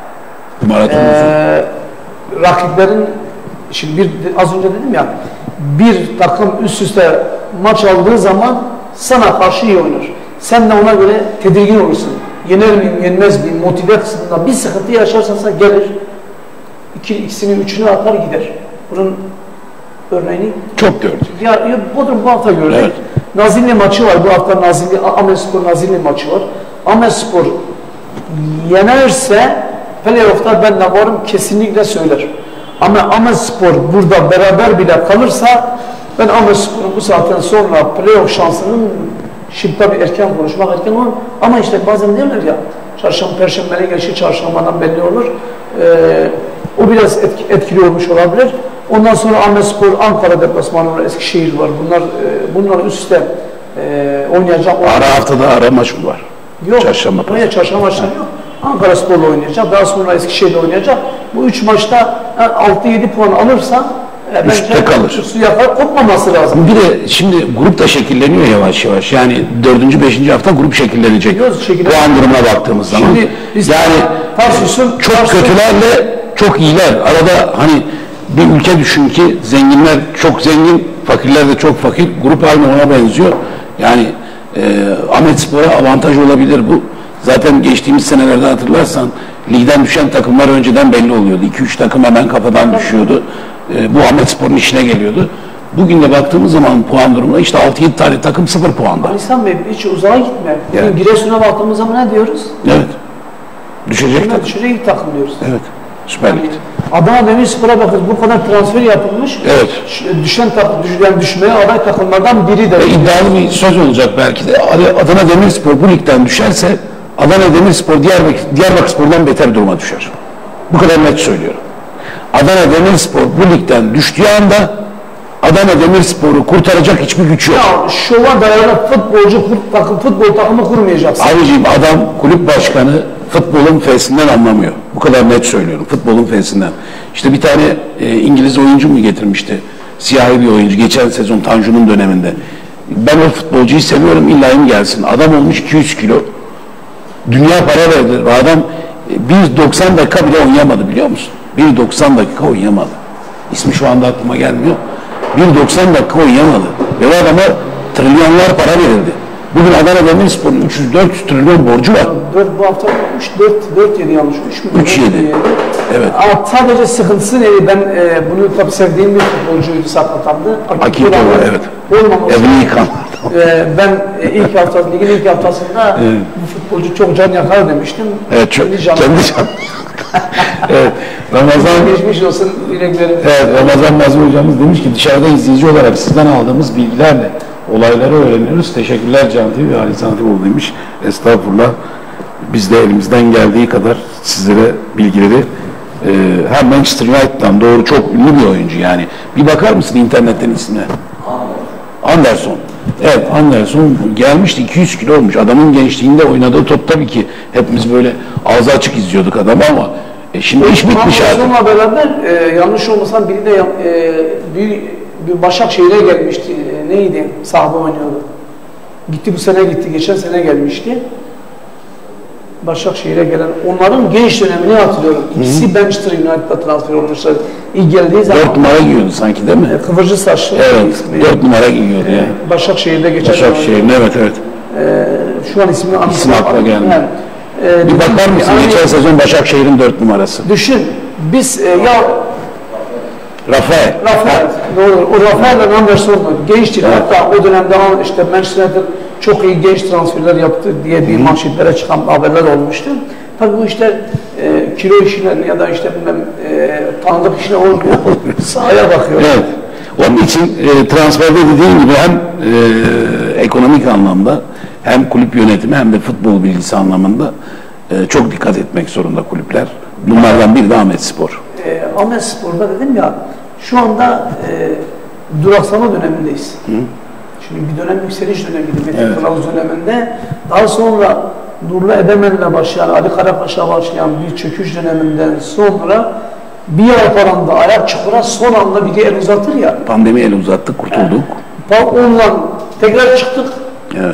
Ee, rakiplerin, şimdi bir, az önce dedim ya, bir takım üst üste maç aldığı zaman sana karşı iyi oynar. Sen de ona göre tedirgin olursun. Yener miyim, yenmez miyim, motive kısmında bir sıkıntı yaşarsansa gelir. İki, ikisini, üçünü atar gider. Bunun örneğini çok gördük. Ya, ya Bodrum bu hafta gördük. Evet. Nazilli maçı var. Bu hafta Nazilli, Ahmetspor Nazilli maçı var. Ahmetspor yenerse playoff'ta ben de varım kesinlikle söyler. Ama Ahmetspor burada beraber bile kalırsa ben Ahmetspor'un bu saatten sonra playoff şansının, şimdi tabii erken konuşmak erken olur ama işte bazen diyorlar ya çarşamba, perşembeye geçi çarşambadan belli olur. Ee, o biraz etki, etkili olmuş olabilir. Ondan sonra Ahmetspor, Ankara deplasmanı var, Eskişehir var. Bunlar e, bunlar üst üste e, oynayacak. Ara haftada ara maç mı var? Yok. Çarşamba. Hayır, çarşamba maçları yok. Ankara Spor'la oynayacak. Daha sonra Eskişehir'le oynayacak. Bu üç maçta altı yedi puan alırsa e, üstte kalır. Su yakar, kopmaması lazım. Bir de şimdi grup da şekilleniyor yavaş yavaş. Yani dördüncü, beşinci hafta grup şekillenecek. Yok, şekillen... Puan durumuna baktığımız zaman. Şimdi biz yani Tarsus'un çok Tarsus... kötülerle çok iyiler. Arada hani bir ülke düşün ki zenginler çok zengin, fakirler de çok fakir. Grup aynı ona benziyor. Yani e, Ahmetspor'a avantaj olabilir bu. Zaten geçtiğimiz senelerde hatırlarsan ligden düşen takımlar önceden belli oluyordu. iki üç takım hemen kafadan düşüyordu. E, bu Ahmetspor'un işine geliyordu. Bugün de baktığımız zaman puan durumuna işte altı yedi tane takım sıfır puanda. Alistan Bey hiç uzağa gitme. Evet. Giresun'a baktığımız zaman ne diyoruz? Evet. Düşecek takım. Düşecek ilk takım diyoruz. Evet. Süper Lig. Adana Demirspor'a bakın bu kadar transfer yapılmış. Evet. Düşen takım, yani düşmeye aday takımlardan biri de. Ve iddialı bir söz olacak belki de. Adana Demirspor bu ligden düşerse Adana Demirspor Diyarbakır, Diyarbakırspor'dan beter duruma düşer. Bu kadar net söylüyorum. Adana Demirspor bu ligden düştüğü anda Adana Demirspor'u kurtaracak hiçbir güç yok. Ya şova dayalı futbolcu takım, futbol takımı kurmayacaksın. Abiciğim adam kulüp başkanı futbolun fesinden anlamıyor. Bu kadar net söylüyorum. Futbolun fesinden. İşte bir tane e, İngiliz oyuncu mu getirmişti? Siyahi bir oyuncu. Geçen sezon Tanju'nun döneminde. Ben o futbolcuyu seviyorum. İlla im gelsin. Adam olmuş iki yüz kilo. Dünya para verdi. Adam bir doksan dakika bile oynayamadı biliyor musun? bir doksan dakika oynayamadı. İsmi şu anda aklıma gelmiyor. bir doksan dakika oynayamadı. Ve o adama trilyonlar para verildi. Bugün Adana Demirspor'un üç yüz dört yüz trilyon borcu var. dört bu hafta üç dört dört yedi yanlış. üç yedi. Evet. Ama sadece sıkıntısı neydi? Ben e, bunu tabii sevdiğim bir futbolcuydu, sakatlandı. Akitola, evet. Evli yıkan. E, ben e, ilk hafta, ligin ilk haftasında evet. Bu futbolcu çok can yakar demiştim. Evet, çok, kendi can. Kendi can. Evet, Ramazan geçmiş olsun yüreklerim. Evet, Ramazan Mazlum hocamız demiş ki dışarıda izleyici olarak sizden aldığımız bilgilerle olayları öğreniyoruz. Teşekkürler Can T V ve Ali Sanatipoğlu demiş. Estağfurullah. Biz de elimizden geldiği kadar sizlere bilgileri e, hem Manchester United'dan doğru çok ünlü bir oyuncu yani. Bir bakar mısın internetten ismine? Anderson. Evet, Anderson gelmişti, iki yüz kilo olmuş. Adamın gençliğinde oynadığı top tabii ki hepimiz böyle ağzı açık izliyorduk adamı ama e, şimdi iş bitmiş artık. Anderson'la beraber e, yanlış olmasam biri de e, bir, bir Başakşehir'e gelmişti. E, neydi? Sahibi oynuyordu. Gitti bu sene gitti. Geçen sene gelmişti. Başakşehir'e gelen, onların genç dönemini hatırlıyorum. İkisi Manchester United'da transfer olmuşlar. İlk geldiği zaman. Dört numara giyiyordu sanki değil mi? Kıvırcık saçlı. Evet, ismi. dört numara giyiyordu yani. Başakşehir'de geçen. Başakşehir'in, evet evet. Ee, şu an ismini İsmi akla geldi. Yani, e, Bir bakar mısın? yani, Geçen sezon Başakşehir'in dört numarası. düşün, biz e, ya Rafael. Rafael, doğru. O Rafael'le Anderson olmadı. Gençti. Evet. Hatta o dönemde işte Manchester United çok iyi genç transferler yaptı diye bir manşetlere çıkan haberler olmuştu. Tabii bu işler e, kilo işler ya da işte bilmem e, tanıdık işler olmuyor. Sahaya bakıyor. Evet. Onun için e, transferde dediğim gibi hem e, ekonomik anlamda hem kulüp yönetimi hem de futbol bilgisi anlamında e, çok dikkat etmek zorunda kulüpler. Bunlardan biri de Ahmetspor. E, Ahmetspor'da dedim ya, şu anda e, duraksama dönemindeyiz. Hı. Şimdi bir dönem yükseliş dönemiydi. Metin evet. Kılavuz döneminde. Daha sonra Nurlu Edemen'le başlayan, Ali Karapaşa başlayan bir çöküş döneminden sonra bir yer falan da ayak çukura son anda biri el uzatır ya. Pandemi el uzattık, kurtulduk. Yani, onunla tekrar çıktık. Evet.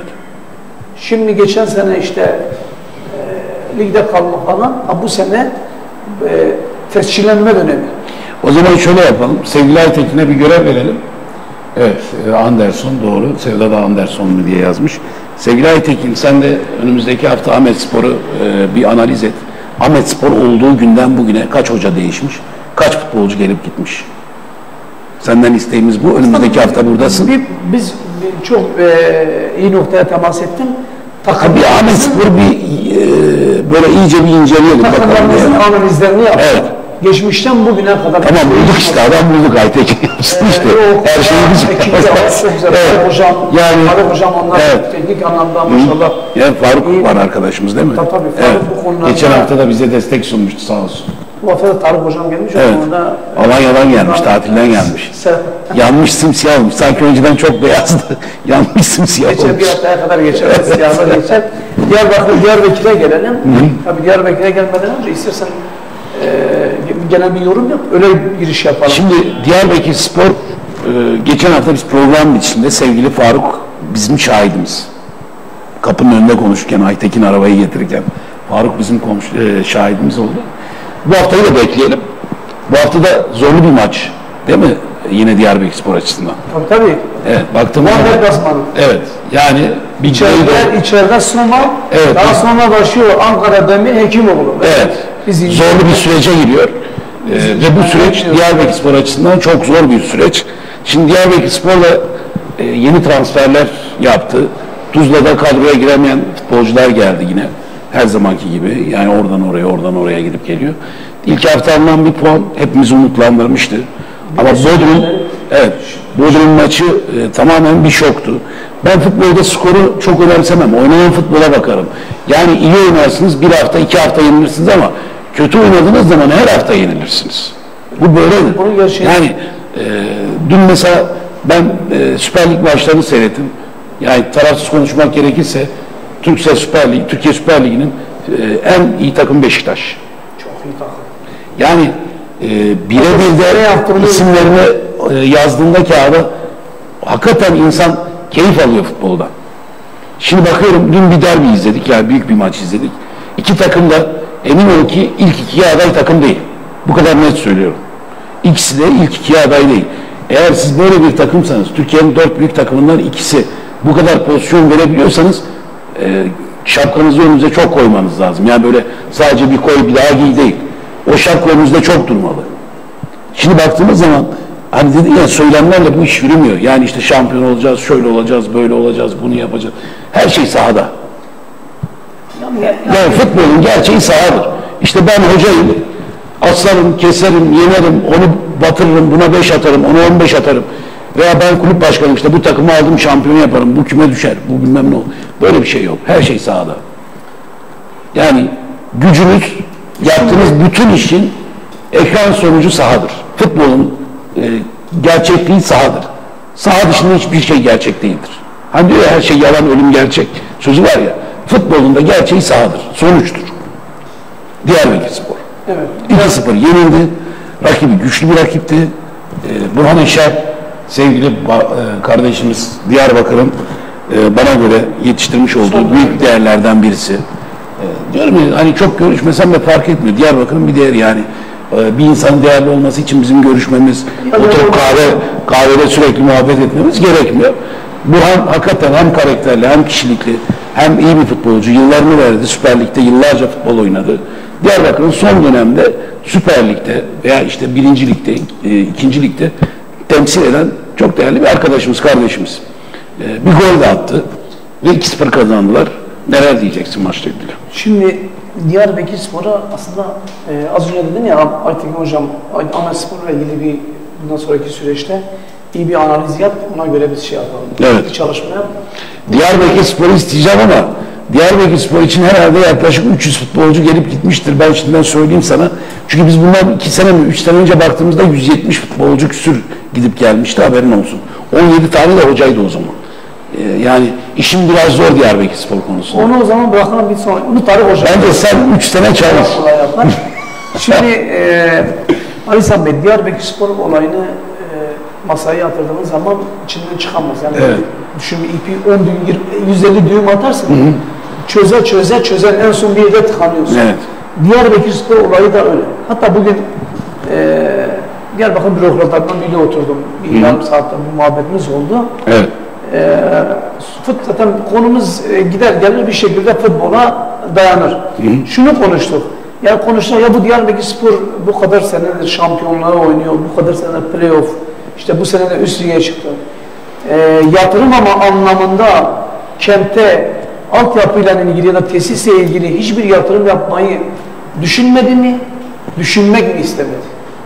Şimdi geçen sene işte e, ligde kalma falan. Ha, bu sene e, tescillenme dönemi. O zaman şöyle yapalım. Sevgili Aytekin'e bir görev verelim. Evet, Anderson doğru. Sevda da Anderson mu diye yazmış. Sevgili Aytekin, sen de önümüzdeki hafta Ahmetspor'u e, bir analiz et. Ahmetspor olduğu günden bugüne kaç hoca değişmiş, kaç futbolcu gelip gitmiş? Senden isteğimiz bu. Önümüzdeki hafta buradasın. Bir, biz bir çok e, iyi noktaya temas ettim. Takım bir Ahmetspor bir e, böyle iyice bir inceleyelim. Takımlarımızın analizlerini yapalım. Evet. Geçmişten bugüne kadar. Tamam, bulduk işte, adam bulduk Aytekin yapsın işte. Ee, Her şeyi biz evet. Hocam, yani, Faruk hocam onlar evet. teknik anlamda maşallah. Yani Faruk iyi. Var arkadaşımız değil mi? Tabii tabii. Faruk Evet. bu konularda. Geçen hafta da bize destek sunmuştu sağ olsun. Bu hafta da Tarık hocam gelmiş. Evet. O konuda, Alanya'dan gelmiş, tatilden gelmiş. Yanmış simsiyah olmuş. Sanki önceden çok beyazdı. Yanmış simsiyah olmuş. Geçen bir haftaya kadar geçer. Siyahlar geçer. Diyarbakır, Diyarbakır'a gelelim. Hı-hı. Tabii Diyarbakır'a gelmeden önce istersen e, genel bir yorum yap. Öyle bir giriş yapalım. Şimdi Diyarbakır Spor e, geçen hafta biz program içinde sevgili Faruk bizim şahidimiz. Kapının önünde konuşurken, Aytekin arabayı getirirken Faruk bizim konuş, e, şahidimiz oldu. Bu haftayı da bekleyelim. Bu hafta da zorlu bir maç. Değil mi? Yine Diyarbakır Spor açısından. Tabii tabii. Evet, baktığımda. Evet. Yani bir içeride, içeride Soma, evet, daha sonra başlıyor Ankara Demir Hekimoğlu. Evet. Bizim zorlu bir sürece giriyor. Ee, ve bu süreç Diyarbakır Spor açısından çok zor bir süreç. Şimdi Diyarbakır Spor'la e, yeni transferler yaptı. Tuzla'da kadroya giremeyen futbolcular geldi yine. Her zamanki gibi. Yani oradan oraya, oradan oraya gidip geliyor. İlk hafta alınan bir puan hepimizi umutlandırmıştı. Ama Bodrum, evet, Bodrum maçı e, tamamen bir şoktu. Ben futbolda skoru çok önemsemem. Oynanan futbola bakarım. Yani iyi oynarsınız, bir hafta, iki hafta yenilirsiniz ama kötü oynadığınız zaman her hafta yenilirsiniz. Bu böyledir. Yani e, dün mesela ben e, Süper Lig maçlarını seyrettim. Yani tarafsız konuşmak gerekirse Türksel Süper Lig, Türkiye Süper Ligi'nin e, en iyi takım Beşiktaş. Çok iyi takım. Yani e, birebir de isimlerini e, yazdığında kağıda hakikaten insan keyif alıyor futboldan. Şimdi bakıyorum dün bir derbi izledik, yani büyük bir maç izledik. İki takım da emin ol ki ilk ikiye aday takım değil. Bu kadar net söylüyorum. İkisi de ilk ikiye aday değil. Eğer siz böyle bir takımsanız, Türkiye'nin dört büyük takımından ikisi bu kadar pozisyon verebiliyorsanız e, şapkanızı önünüze çok koymanız lazım. Yani böyle sadece bir koy bir daha giy değil. O şapka önünüzde çok durmalı. Şimdi baktığımız zaman hani dedin ya, söylemlerle bu iş yürümüyor. Yani işte şampiyon olacağız, şöyle olacağız, böyle olacağız, bunu yapacağız. Her şey sahada. Yani futbolun gerçeği sahadır. İşte ben hocayım, aslarım, keserim, yenerim, onu batırırım, buna beş atarım, ona on beş atarım. Veya ben kulüp başkanıyım, işte bu takımı aldım, şampiyon yaparım, bu küme düşer, bu bilmem ne olur. Böyle bir şey yok. Her şey sahada. Yani gücünüz, yaptığınız bütün işin ekran sonucu sahadır. Futbolun e, gerçekliği sahadır. Saha dışında hiçbir şey gerçek değildir. Hani diyor ya, her şey yalan, ölüm gerçek sözü var ya, futbolun da gerçeği sahadır, sonuçtur. Diyarbakır Spor. Evet. iki sıfır yenildi. Rakibi güçlü bir rakipti. Ee, Burhan Eşer, sevgili e, kardeşimiz Diyarbakır'ın e, bana göre yetiştirmiş olduğu büyük değerlerden birisi. E, Diyorum ya, hani çok görüşmesem de fark etmiyor. Diyarbakır'ın bir değeri yani. Bir insanın değerli olması için bizim görüşmemiz, oturup kahve, kahvede sürekli muhabbet etmemiz gerekmiyor. Burhan hakikaten hem karakterli hem kişilikli hem iyi bir futbolcu. Yıllarını verdi. Süper Lig'de yıllarca futbol oynadı. Diyarbakır'ın son dönemde Süper Lig'de veya işte birinci Lig'de, e, ikinci Lig'de temsil eden çok değerli bir arkadaşımız, kardeşimiz. E, bir gol de attı ve iki sıfır kazandılar. Neler diyeceksin maçla ilgili? Şimdi Diyarbakırspor'a aslında e, az önce dedim ya Aytekin Hocam Ahmetspor'la ilgili bir bundan sonraki süreçte iyi bir analiz yap, ona göre biz şey yapalım. Evet. Bir çalışma yap. Diyarbakırspor'u isteyeceğim ama Diyarbakırspor için herhalde yaklaşık üç yüz futbolcu gelip gitmiştir. Ben şimdiden söyleyeyim sana. Çünkü biz bundan iki sene mi, üç sene önce baktığımızda yüz yetmiş futbolcu küsür gidip gelmişti, haberin olsun. on yedi tane de hocaydı o zaman. Ee, yani işim biraz zor Diyarbakırspor konusunda. Onu o zaman bırakalım bir sonra. Bunu Tarık Hocam. Bence sen üç sene çalış. Şimdi e, Ali Sami Bey, Diyarbakırspor olayını e, masaya yatırdığınız zaman içinden çıkamaz. Yani evet. Düşün ipi on düğüm, yüz elli düğüm atarsın. Hı hı. Çöze çöze çöze en son bir yerde tıkanıyorsun. Evet. Diyarbakırspor olayı da öyle. Hatta bugün e, Diyarbakır bürokratlarından biriyle oturdum. Bir yarım saatte bir muhabbetimiz oldu. Evet. E, fut, zaten konumuz e, gider gelir bir şekilde futbola dayanır. Hı hı. Şunu konuştuk. Ya konuştuk ya bu Diyarbakırspor bu kadar senedir şampiyonluğa oynuyor, bu kadar senedir playoff, işte bu sene de üst lige çıktı. E, yatırım ama anlamında kente altyapıyla ilgili ya da tesisle ilgili hiçbir yatırım yapmayı düşünmedi mi? Düşünmek mi istemedi?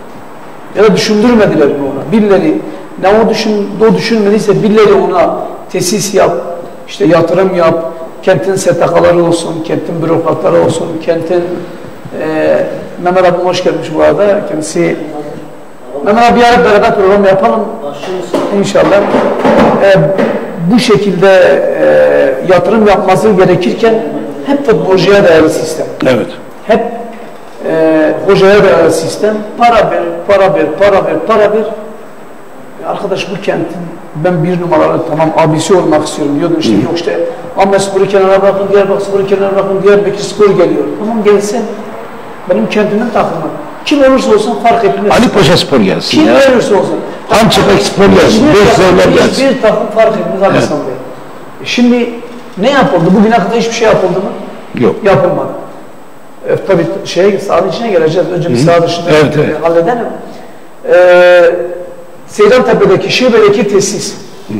Ya da düşündürmediler mi ona? Birileri ne o, düşün, o düşünmediyse birileri ona tesis yap, işte yatırım yap, kentin S T K'ları olsun, kentin bürokratları olsun, kentin e, Mehmet abim hoş gelmiş bu arada. Kendisi Mehmet abi yarın beraber program yapalım. İnşallah. E, bu şekilde e, yatırım yapması gerekirken hep futbolcuya dayalı sistem. Evet. Hep e, hocaya dayalı sistem. Para ver, para ver, para ver, para ver. Arkadaş bu kentin ben bir numaralı tamam abisi olmak istiyorum diyordum işte. Hı. Yok işte Ahmetspor'u kenara bırakın, Diyarbakırspor'u kenara bırakın, Diyarbakırspor geliyor. Tamam gelsin. Benim kentimin takımı. Kim olursa olsun fark etmez. Ali Paşa Spor gelsin. Kim ya. olursa olsun. Hamçıpek Spor gelsin. Bir, gelsin. bir takım fark etmez Ali Hasan Bey. Şimdi ne yapıldı? Bugüne kadar hiçbir şey yapıldı mı? Yok. Yapılmadı. E, tabii şey, sahanın içine geleceğiz. Önce bir saha dışında evet, evet. halledelim. Ee, Seyrantepe'deki Şebe'deki tesis. Hı hı.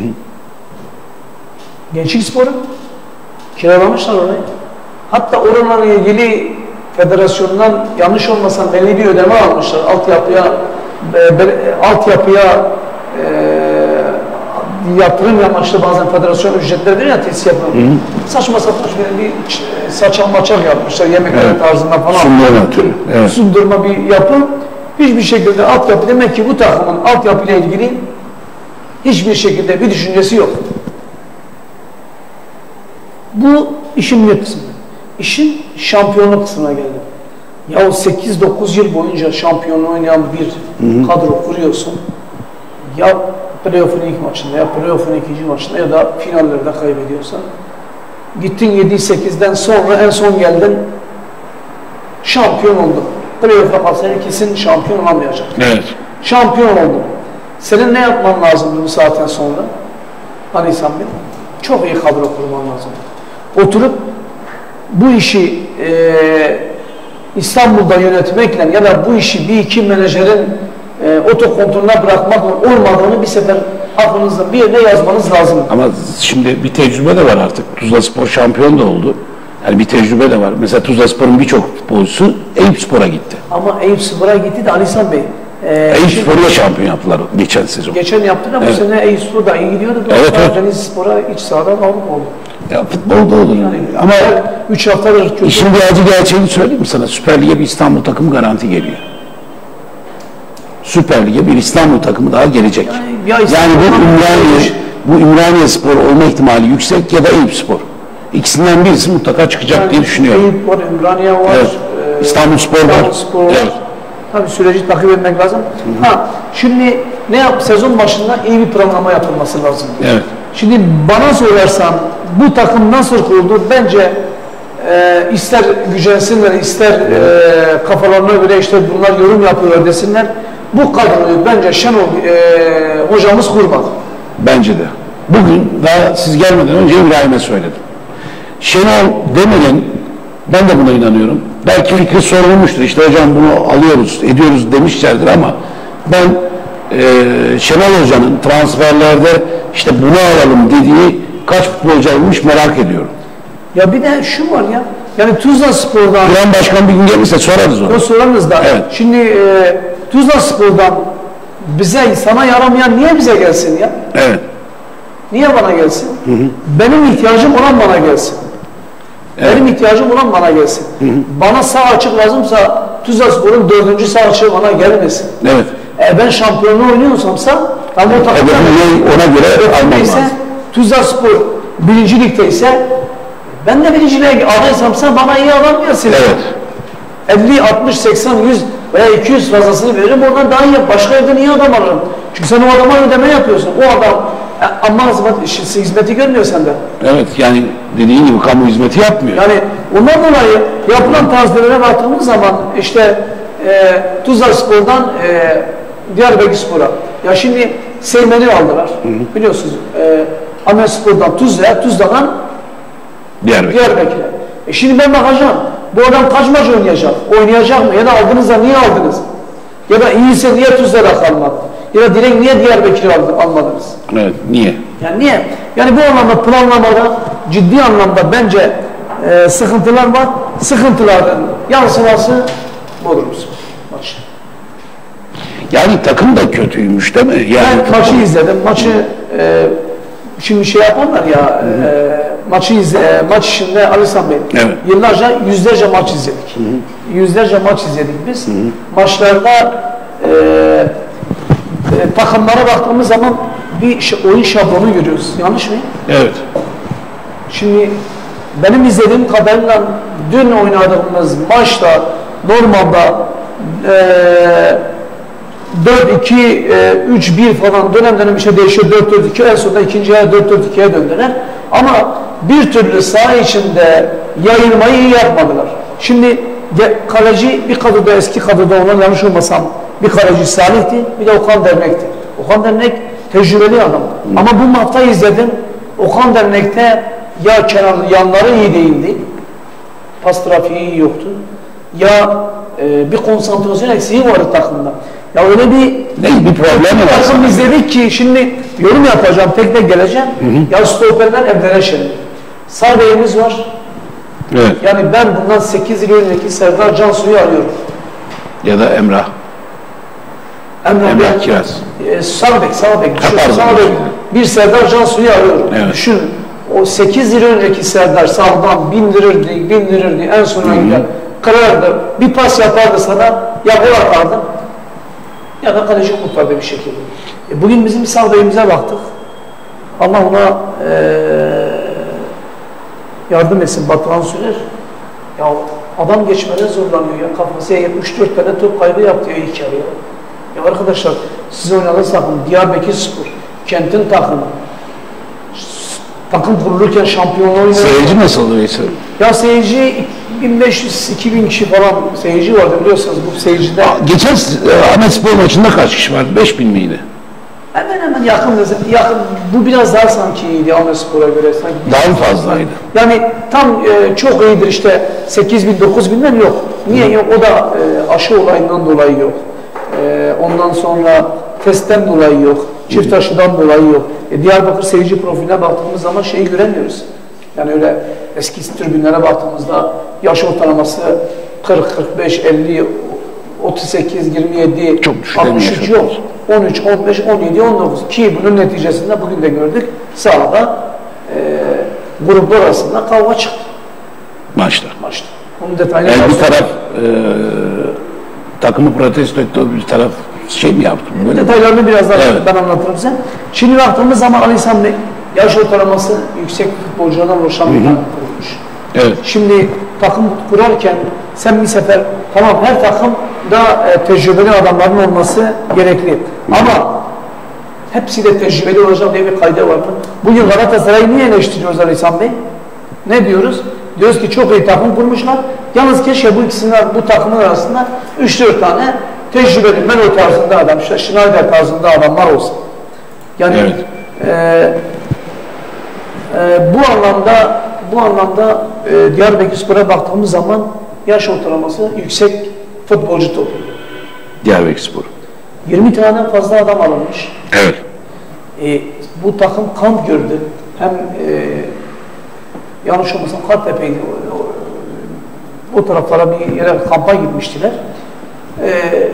Gençlik Sporu kiralamışlar orayı. Hatta oranla ilgili federasyondan yanlış olmasam belli bir ödeme almışlar. Altyapıya e, be, altyapıya e, yatırım amaçlı bazen federasyon ücretleri veriyor ya tesis yapıyor. Hı hı. Saçma sapan bir, bir saçal maçak yapmışlar yemekler evet. tarzında falan. Sundurma, evet. Sundurma bir yapı. Hiçbir şekilde altyapı demek ki bu takımın altyapıyla ilgili hiçbir şekilde bir düşüncesi yok. Bu işin bir kısmı. İşin şampiyonluk kısmına geldi. Ya sekiz dokuz yıl boyunca şampiyonluğu oynayan bir hı hı. kadro kuruyorsun. Ya playoff'un ilk maçında ya playoff'un ikinci maçında ya da finallerde kaybediyorsan gittin yedi sekizden sonra en son geldin şampiyon oldun. Playoff'a kalsan kesin şampiyon olamayacak. Evet. Şampiyon oldun. Senin ne yapman lazımdı bu saatten sonra? Hani İhsan Bey? Çok iyi kadro kurman lazım. Oturup bu işi e, İstanbul'da yönetmekle ya da bu işi bir iki menajerin e, otokontrolüne bırakmak olmadığını bir sefer aklınızda bir yerine yazmanız lazım. Ama şimdi bir tecrübe de var artık. Tuzlaspor şampiyon da oldu. Yani bir tecrübe de var. Mesela Tuzlaspor'un birçok futbolcusu Eyüpspor'a gitti. Ama Eyüpspor'a gitti de Ali İhsan Bey. E, Eyüpspor'la şampiyon yaptılar geçen sezon. Geçen yaptılar evet. Bu sene Eyüpspor da iyi gidiyordu. Evet, evet. Denizlispor'a iç sahadan alıp oldu. Ya futbolda olur. Yani, ama üç haftadır kötü. İşin bir acı gerçeğini söyleyeyim mi sana? Süper Lig'e bir İstanbul takımı garanti geliyor. Süper Lig'e bir İstanbul takımı daha gelecek. Yani, yani bu Ümraniye, bu Ümraniye Spor olma ihtimali yüksek ya da Eyüpspor. İkisinden birisi mutlaka çıkacak yani, diye düşünüyorum. Eyüp var, Ümraniye var. Evet. E, İstanbul Spor var. İstanbul Spor var. Evet. Tabii süreci takip etmek lazım. Hı hı. Ha, şimdi ne yap? Sezon başında iyi bir planlama yapılması lazım. Evet. Şimdi bana sorarsan bu takım nasıl kuruldu? Bence e, ister gücensinler, ister e, kafalarına göre işte bunlar yorum yapıyorlar desinler. Bu kadroyu bence Şenol e, hocamız kurmadı. Bence de. Bugün daha siz gelmeden önce İbrahim'e söyledim. Şenol demeden, ben de buna inanıyorum. Belki fikri sorulmuştur. İşte hocam bunu alıyoruz, ediyoruz demişlerdir ama ben e, Şenol Hoca'nın transferlerde işte bunu alalım dediği kaç futbolcu alınmış merak ediyorum. Ya bir de şu var ya, yani Tuzla Spor'dan... Kur'an Başkan bir gün gelirse sorarız onu. O sorarız da. Evet. Şimdi e, Tuzla Spor'dan bize, sana yaramayan niye bize gelsin ya? Evet. Niye bana gelsin? Hı hı. Benim ihtiyacım olan bana gelsin. Evet. Benim ihtiyacım olan bana gelsin. Hı hı. Bana sağ açık lazımsa Tuzla Spor'un dördüncü sağ açığı bana gelmesin. Evet. E ben şampiyonluğu oynuyorsamsa tam o takımda ona göre almam lazım. Tuzla Spor birinci ligde ise ben de birinciliğe adaysamsa bana iyi adam gelsin. Evet. elli, altmış, seksen, yüz veya iki yüz fazlasını veririm. Oradan daha iyi. Başka yerden iyi adam alırım. Çünkü sen o adama ödeme yapıyorsun. O adam ama hizmet, hizmeti görmüyor senden. Evet, yani dediğin gibi kamu hizmeti yapmıyor. Yani ondan dolayı yapılan transferlere baktığımız zaman işte e, Tuzla Spor'dan e, Diyarbakır Spor'a. Ya şimdi Seymen'i aldılar. Hı hı. Biliyorsunuz. E, Ahmet Spor'dan Tuzla'ya, Tuzla'dan Diyarbakır. Diyarbakır'a. E şimdi ben bakacağım. Bu adam kaç maç oynayacak? Oynayacak mı? Ya da aldınız da niye aldınız? Ya da iyiyse niye Tuzla'da kalmadı? Ya da direkt niye Diyarbakır'ı almadınız? Evet, niye? Yani niye? Yani bu anlamda planlamada ciddi anlamda bence e, sıkıntılar var. Sıkıntıların yansıması Bodrumspor maçı. Yani takım da kötüymüş değil mi? Yani ben maçı izledim. Maçı e, şimdi şey yapanlar ya e, maçı izle, maç içinde Ali Sami Bey. Evet. Yıllarca yüzlerce maç izledik. Hı hı. Yüzlerce maç izledik biz. Hı hı. Maçlarda e, e, takımlara baktığımız zaman bir oyun şablonu görüyoruz. Yanlış mı? Evet. Şimdi benim izlediğim kadarıyla dün oynadığımız maçta normalde e, dört iki, üç bir falan dönem dönem bir şey değişiyor. dört dört iki en sonunda ikinciye dört dört ikiye döndüler. Ama bir türlü saha içinde yayılmayı iyi yapmadılar. Şimdi kaleci bir kadroda, eski kadroda olan yanlış olmasam bir kaleci Salih'ti, bir de Okan Dernek'ti. Okan Dernek tecrübeli adam. Hmm. Ama bu maçta izledim. Okan Dernek'te ya kenar yanları iyi değildi. Pas trafiği iyi yoktu. Ya e, bir konsantrasyon eksiği vardı takımda. Ya öyle bir ne bir problem var. Takım izledik ki şimdi yorum yapacağım, tek tek geleceğim. Hı hı. Ya stoperler evlere şerir. Sağ beyimiz var. Evet. Yani ben bundan sekiz yıl önceki Serdar Cansu'yu arıyorum. Ya da Emrah. Emrah, Emrah Kiraz. E, sağ bek, sağ bek. Düşün, sağ bek. Bir Serdar Cansu'yu arıyorum. Evet. Düşün. O sekiz yıl önceki Serdar sağdan bindirirdi, bindirirdi. En sonuna gider. Kırardı. Bir pas yapardı sana. Ya gol atardı. Ya da kaleci kurtardı bir şekilde. E bugün bizim sağ beyimize baktık. Allah ona e, yardım etsin Batuhan Sürer. Ya adam geçmede zorlanıyor ya. Kafası yetmiş dört tane top kaybı yaptı ya ilk yarıya. Ya arkadaşlar siz oynadığınız takım Diyarbakır Spor, kentin takımı. Takım kurulurken şampiyonluğu oynadı. Seyirci nasıldı Veysel? Ya seyirci bin beş yüz iki bin kişi falan seyirci vardı biliyorsunuz bu seyircide. Geçen Ahmet Spor maçında kaç kişi vardı? beş bin miydi? Hemen hemen yakın, yakın. Bu biraz daha sanki iyiydi Ahmet Spor'a göre. Sanki daha mı fazlaydı? Yani tam e, çok iyidir işte sekiz bin dokuz binden yok. Niye Hı. yok? O da e, aşı olayından dolayı yok. E, ondan sonra testten dolayı yok. Çift aşıdan dolayı yok. E, Diyarbakır seyirci profiline baktığımız zaman şeyi göremiyoruz. Yani öyle eski tribünlere baktığımızda yaş ortalaması kırk, kırk beş, elli, otuz sekiz, yirmi yedi, altmış üç yok. on üç, on beş, on yedi, on dokuz ki bunun neticesinde bugün de gördük sahada e, gruplar arasında kavga çıktı. Maçta. Maçta. Onun detayını yani bir taraf e, takımı protesto etti, bir taraf şey mi yaptı? Böyle detaylarını biraz daha evet. ben anlatırım size. Şimdi baktığımız zaman Ali Sami Bey yaş ortalaması yüksek futbolculardan oluşan bir takım kurulmuş. Evet. Şimdi takım kurarken sen bir sefer tamam her takım da e, tecrübeli adamların olması gerekli. Hı. Ama hepsi de tecrübeli olacak diye bir kaydı var mı? Bugün Galatasaray'ı niye eleştiriyoruz Ali Sami Bey? Ne diyoruz? Diyoruz ki çok iyi takım kurmuşlar. Yalnız keşke bu ikisinin, bu takımın arasında üç dört tane tecrübeli, Melo tarzında adam, işte Schneider tarzında adamlar olsun. Yani evet. e, e, bu anlamda bu anlamda e, Diyarbakırspor'a baktığımız zaman yaş ortalaması yüksek futbolcu topluyor. Diyarbakırspor. yirmi taneden fazla adam alınmış. Evet. E, bu takım kamp gördü. Hem e, yanlış olmasın Kartepe'ydi. O, o, o taraflara bir yere kampa gitmiştiler. E,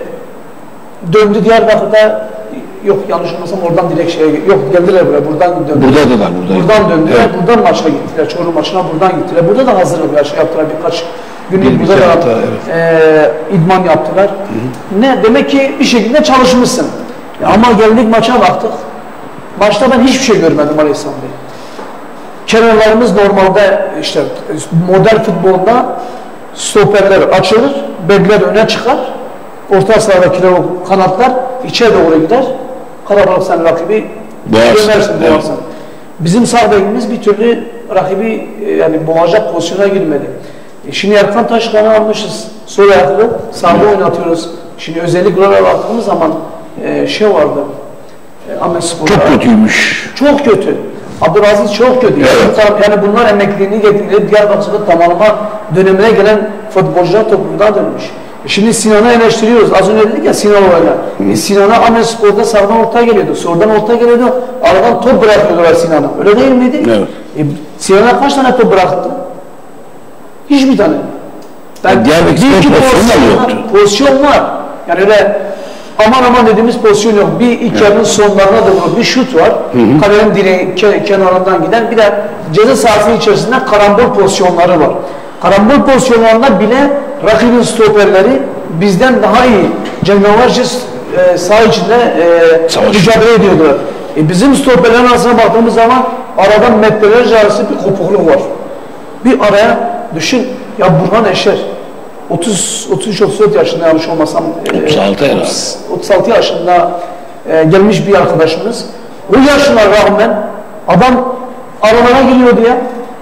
döndü Diyarbakır'da, yok yanlış olmasam oradan direkt şeye, yok geldiler buraya, buradan döndüler. Burada da var, burada. Buradan döndüler, Evet. buradan maça gittiler, Çorum maçına buradan gittiler. Burada da hazırlık bir şey yaptılar, birkaç gün burada da hafta, evet. e, idman yaptılar. Hı hı. Ne? Demek ki bir şekilde çalışmışsın. Ya ama geldik maça baktık. Maçta ben hiçbir şey görmedim Ali İhsan Bey. Kenarlarımız normalde işte modern futbolda stoperler açılır, bekler öne çıkar. Orta sahadakiler o kanatlar içe doğru gider. Kalabalık sen rakibi gömersin, evet. boğarsın. Bizim sağ bekimiz bir türlü rakibi yani boğacak pozisyona girmedi. E şimdi Erkan Taşkan'ı almışız. Sol ayaklı sağda evet. oynatıyoruz. Şimdi özellikle oraya baktığımız zaman e, şey vardı. E, Ahmet Spor'da. Çok kötüymüş. Çok kötü. Abdülaziz çok kötü. Evet. Yani bunlar emekliliğini getirip Diyarbakır'da tamamlama dönemine gelen futbolcular topluluğuna dönmüş. E şimdi Sinan'ı eleştiriyoruz. Az önce dedik ya Sinan olayla. E Sinan'a Ahmet Spor'da sağdan orta geliyordu. Soldan orta geliyordu. Aradan top bırakıyordular Sinan'a. Öyle değil miydi? Evet. E, Sinan'a kaç tane top bıraktı? Hiçbir tane. Yani Diyarbakır'da pozisyon yoktu. Pozisyon var. Yani öyle aman aman dediğimiz pozisyon yok. Bir ilk yarının evet. sonlarına doğru bir şut var. Hı hı. Kalenin direği ke kenarından giden. Bir de ceza sahasının içerisinde karambol pozisyonları var. Karambol pozisyonlarında bile rakibin stoperleri bizden daha iyi canavarca e, saha içinde e, mücadele ediyorlar. E, bizim stoperlerin arasına baktığımız zaman aradan metrelerce arası bir kopukluk var. Bir araya düşün ya Burhan Eşer otuz üç otuz dört yaşında yanlış olmasam otuz altı e, herhalde. otuz altı yaşında e, gelmiş bir arkadaşımız. O yaşına rağmen adam aralara giriyordu ya.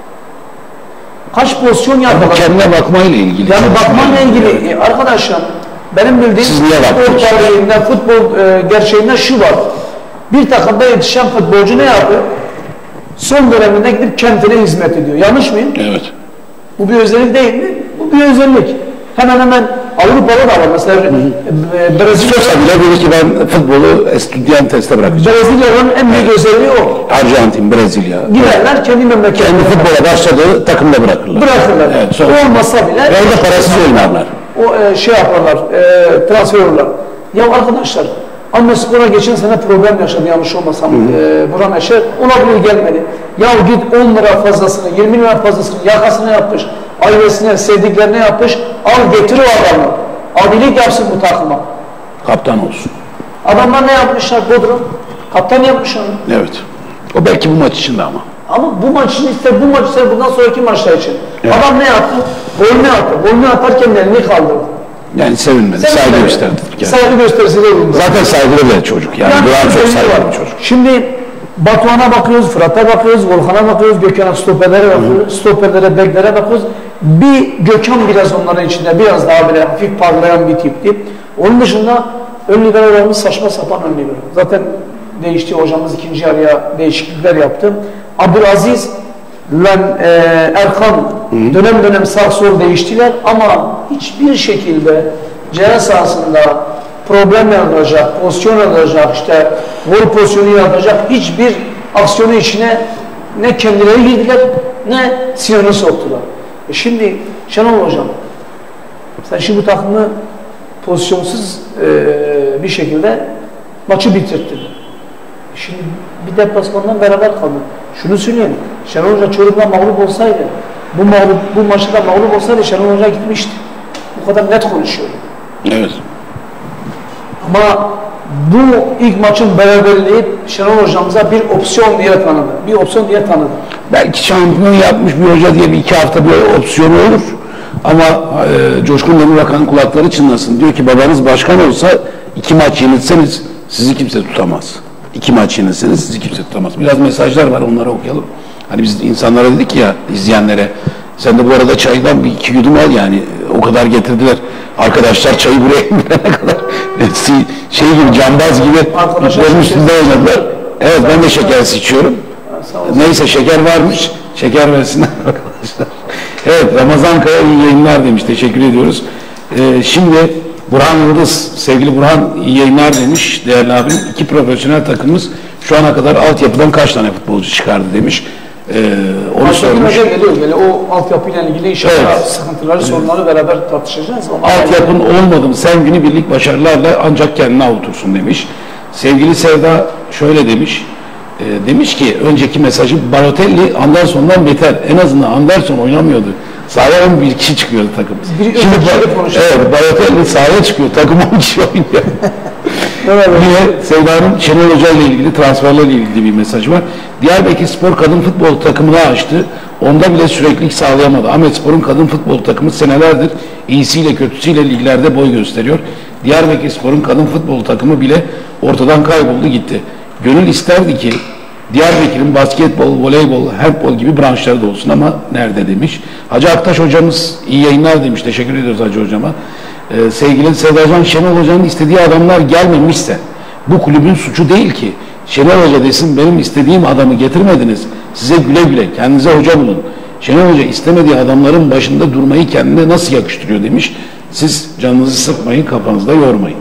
Kaç pozisyon yaptı? Kendine bakmayla ilgili. Yani bakmayla ilgili e, arkadaşlar benim bildiğim futbol tarihinde, futbol e, gerçeğinde şu var. Bir takımda yetişen futbolcu ne yapıyor? Son döneminde gidip kentine hizmet ediyor. Yanlış mıyım? Evet. Bu bir özellik değil mi? Bu bir özellik. Hemen hemen Avrupa'da da var. Mesela e, Brezilya'da bile dedi ki ben futbolu Estudiantes'te bırakacağım. Brezilya'nın en büyük evet. özelliği o. Arjantin, Brezilya. Giderler kendi memleketlerine. Kendi futbola başladığı takımda bırakırlar. Bırakırlar. Evet, sonra olmasa bile. Orada parasız oynarlar. O e, şey yaparlar, e, transfer olurlar. Ya arkadaşlar, Ahmet Spor'a geçen sene problem yaşadı yanlış olmasam. E, Burhan Eşer olabilir gelmedi. Ya git on lira fazlasını, yirmi lira fazlasını yakasına yapmış. Ailesine, sevdiklerine yapmış. Al getir o adamı. Abilik yapsın bu takıma. Kaptan olsun. Adamlar ne yapmışlar Bodrum? Kaptan yapmış onu. Evet. O belki bu maç içinde ama. Ama bu maç için ister, bu maç ister, bundan sonraki maçlar için. Evet. Adam ne yaptı? Golünü attı. Golünü atarken elini kaldırdı. Yani sevinmedi. Sevinmedi. Saygı gösterdi. Yani. Saygı gösterisi de bulundu. Zaten saygılı bir çocuk. Yani, yani Doğan çok saygılı bir çocuk. Şimdi Batuhan'a bakıyoruz, Fırat'a bakıyoruz, Volkan'a bakıyoruz, Gökhan'a stoperlere bakıyoruz, Hı. stoperlere, beklere bakıyoruz. Bir Gökhan biraz onların içinde, biraz daha böyle hafif parlayan bir tipti. Onun dışında ön liberolarımız saçma sapan ön libero. Zaten değişti, hocamız ikinci yarıya değişiklikler yaptı. Abdülaziz ve e, Erkan Hı. dönem dönem sağ sol değiştiler ama hiçbir şekilde ceza sahasında problem yaratacak, pozisyon yaratacak, işte gol pozisyonu yaratacak hiçbir aksiyonu içine ne kendileri girdiler ne Sinan'ı soktular. E şimdi Şenol Hocam sen şimdi bu takımı pozisyonsuz e, bir şekilde maçı bitirttin. E şimdi bir deplasmandan beraber kaldın. Şunu söyleyeyim. Şenol Hoca Çorum'da mağlup olsaydı bu, mağlup, bu maçta da mağlup olsaydı Şenol Hoca gitmişti. Bu kadar net konuşuyorum. Evet. Ama bu ilk maçın beraberliği Şenol Hocamıza bir opsiyon diye tanıdı. Bir opsiyon diye tanıdı. Belki şampiyon yapmış bir hoca diye bir iki hafta bir opsiyonu olur. Ama e, Coşkun Demirbakan'ın kulakları çınlasın. Diyor ki babanız başkan olsa iki maç yenilseniz sizi kimse tutamaz. İki maç yenilseniz sizi kimse tutamaz. Biraz mesajlar var onları okuyalım. Hani biz insanlara dedik ya, izleyenlere, sen de bu arada çaydan bir iki yudum al yani. O kadar getirdiler. Arkadaşlar çayı buraya indirene kadar şey gibi, cambaz gibi mutların üstünde oynadılar. Evet, ben de şekersiz içiyorum. Neyse, şeker varmış. Şeker versinler arkadaşlar. Evet, Ramazan Kaya iyi yayınlar demiş. Teşekkür ediyoruz. Ee, şimdi Burhan Yıldız, sevgili Burhan iyi yayınlar demiş. Değerli abim, iki profesyonel takımımız şu ana kadar altyapıdan kaç tane futbolcu çıkardı demiş. Ee, onu sormuş. Geliyor, geliyor. O altyapıyla ilgili inşallah evet. sıkıntıları, sorunları beraber tartışacağız. Altyapın olmadı mı sen günübirlik başarılarla ancak kendini avutursun demiş. Sevgili Sevda şöyle demiş. E, demiş ki önceki mesajı, Balotelli Anderson'dan beter. En azından Anderson oynamıyordu. Sahaya on bir kişi çıkıyordu takım. Bir Şimdi evet, Balotelli sahaya çıkıyor. Takım on kişi oynuyor. Yine Sevda'nın Şenol Hoca ile ilgili, transferlerle ilgili bir mesaj var. Diyarbakır Spor kadın futbol takımını açtı. Onda bile süreklilik sağlayamadı. Ahmet Spor'un kadın futbol takımı senelerdir iyisiyle kötüsüyle liglerde boy gösteriyor. Diyarbakır Spor'un kadın futbol takımı bile ortadan kayboldu gitti. Gönül isterdi ki Diyarbakır'ın basketbol, voleybol, handbol gibi branşları da olsun ama nerede demiş. Hacı Aktaş hocamız iyi yayınlar demiş. Teşekkür ediyoruz Hacı hocama. Ee, sevgili Sedacan, Şenol Hoca'nın istediği adamlar gelmemişse bu kulübün suçu değil ki. Şenol Hoca desin, benim istediğim adamı getirmediniz. Size güle güle, kendinize hoca bulun. Şenol Hoca istemediği adamların başında durmayı kendine nasıl yakıştırıyor demiş. Siz canınızı sıkmayın, kafanızda yormayın.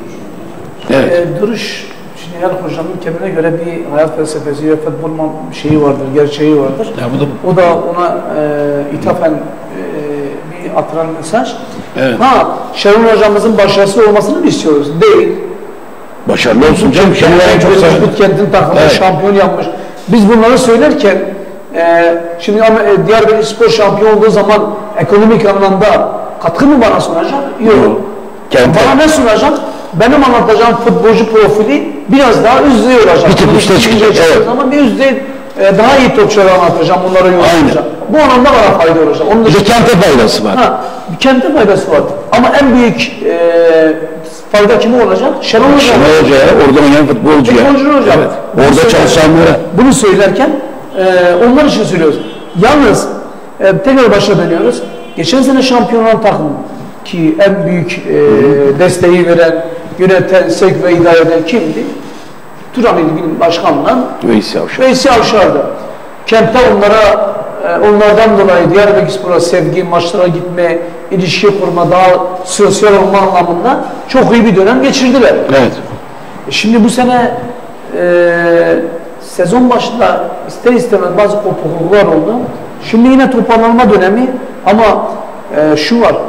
Evet. E, duruş, şimdi her hocanın kendine göre bir hayat felsefesi ve futbol şeyi vardır, gerçeği vardır. Ya bu da... O da ona e, ithafen e, bir atılan mesaj. Evet. Ha, Şenol Hocamızın başarısı olmasını mı istiyoruz? Değil. Başarılı olsun canım. Şenol'u çok seviyorum. Kentin takımını evet. şampiyon yapmış. Biz bunları söylerken e, şimdi e, Diyarbakır Spor şampiyon olduğu zaman ekonomik anlamda katkı mı bana sunacak? Yok. Bana ne sunacak? Benim anlatacağım futbolcu profili biraz daha üst düzey olacak. Bir tık üstte çıkacak. Evet. Ama bir üst düzey e, daha iyi topçuları anlatacağım. Bunları yorumlayacağım. Bu anlamda bana fayda olacak. Onun bir de kente faydası var. Ha, kente faydası var. Ama en büyük e, fayda kime olacak? Şenol Hoca. Şenol Hoca'ya, orada oynayan futbolcuya. Futbolcu Hoca. Evet. Orada çalışanlara. Bunu söylerken e, onlar için söylüyoruz. Yalnız e, tekrar başa dönüyoruz. Geçen sene şampiyon olan takım ki en büyük e, desteği veren, yöneten, sevk ve idare eden kimdi? Turan İlgin Başkan'la Veysi Avşar. Veysi Avşar'dı. Kentte onlara, e, onlardan dolayı Diyarbakır Spor'a sevgi, maçlara gitme, ilişki kurma, daha sosyal olma anlamında çok iyi bir dönem geçirdiler. Evet. E şimdi bu sene e, sezon başında ister istemez bazı kopukluklar oldu. Şimdi yine toparlanma dönemi ama e, şu var,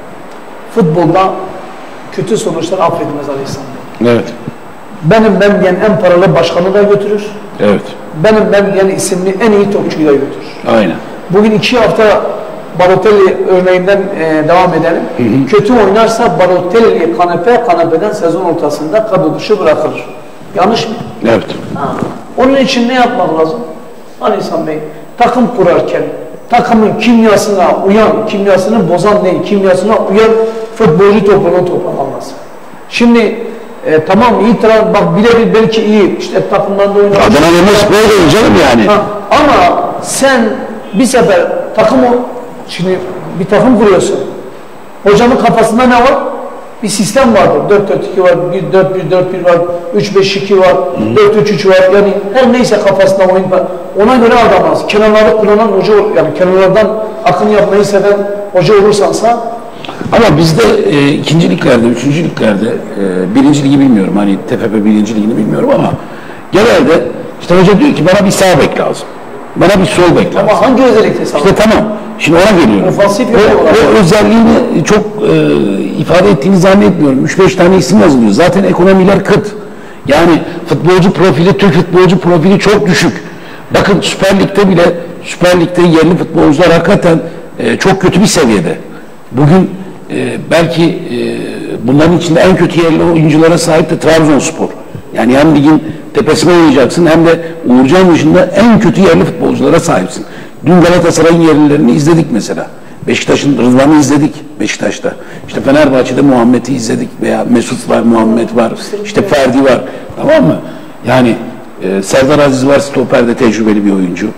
futbolda kötü sonuçlar affedilmez Aleyhisselam. Evet. Benim ben diyen en paralı başkanı da götürür. Evet. Benim ben diyen isimli en iyi topçuyu da götürür. Aynen. Bugün iki hafta Balotelli örneğinden e, devam edelim. Hı hı. Kötü oynarsa Balotelli kanepe kanepeden sezon ortasında kadro dışı bırakılır. Yanlış mı? Evet. Ha. Onun için ne yapmak lazım? Ali İhsan Bey, takım kurarken takımın kimyasına uyan, kimyasını bozan değil, kimyasına uyan futbolcu topluluğunu toplamak lazım. Şimdi e, tamam iyi taraf, bak birebir belki iyi, işte takımlarda oynar. Adana Demirspor değil canım yani. Ha, ama sen bir sefer takımı, şimdi bir takım kuruyorsun. Hocanın kafasında ne var? Bir sistem vardır. dört dört iki var, bir dört bir dört bir var, üç beş iki var, dört üç üç var. Yani her neyse kafasında oyun var. Ona göre adam az. Kenarları kullanan hoca, yani kenarlardan akın yapmayı seven hoca olursansa. Ama bizde e, ikinci liglerde, üçüncü liglerde, e, birinci ligi bilmiyorum. Hani T F F birinci ligini bilmiyorum ama genelde işte hoca diyor ki bana bir sağ bek lazım. Bana bir sol bek lazım. Ama hangi özellikle sağ? İşte tamam. Şimdi ona geliyorum. Ofansif o, o özelliğini çok e, ifade ettiğini zannetmiyorum. üç beş tane isim yazılıyor. Zaten ekonomiler kıt. Yani futbolcu profili, Türk futbolcu profili çok düşük. Bakın Süper Lig'de bile, Süper Lig'de yerli futbolcular hakikaten e, çok kötü bir seviyede. Bugün e, belki e, bunların içinde en kötü yerli oyunculara sahip de Trabzonspor. Yani hem ligin tepesine oynayacaksın hem de Uğurcan dışında en kötü yerli futbolculara sahipsin. Dün Galatasaray'ın yerlilerini izledik mesela. Beşiktaş'ın Rıdvan'ı izledik Beşiktaş'ta. İşte Fenerbahçe'de Muhammed'i izledik veya Mesut var, Muhammed var, işte Ferdi var. Tamam mı? Yani e, Serdar Aziz var, stoper'de tecrübeli bir oyuncu.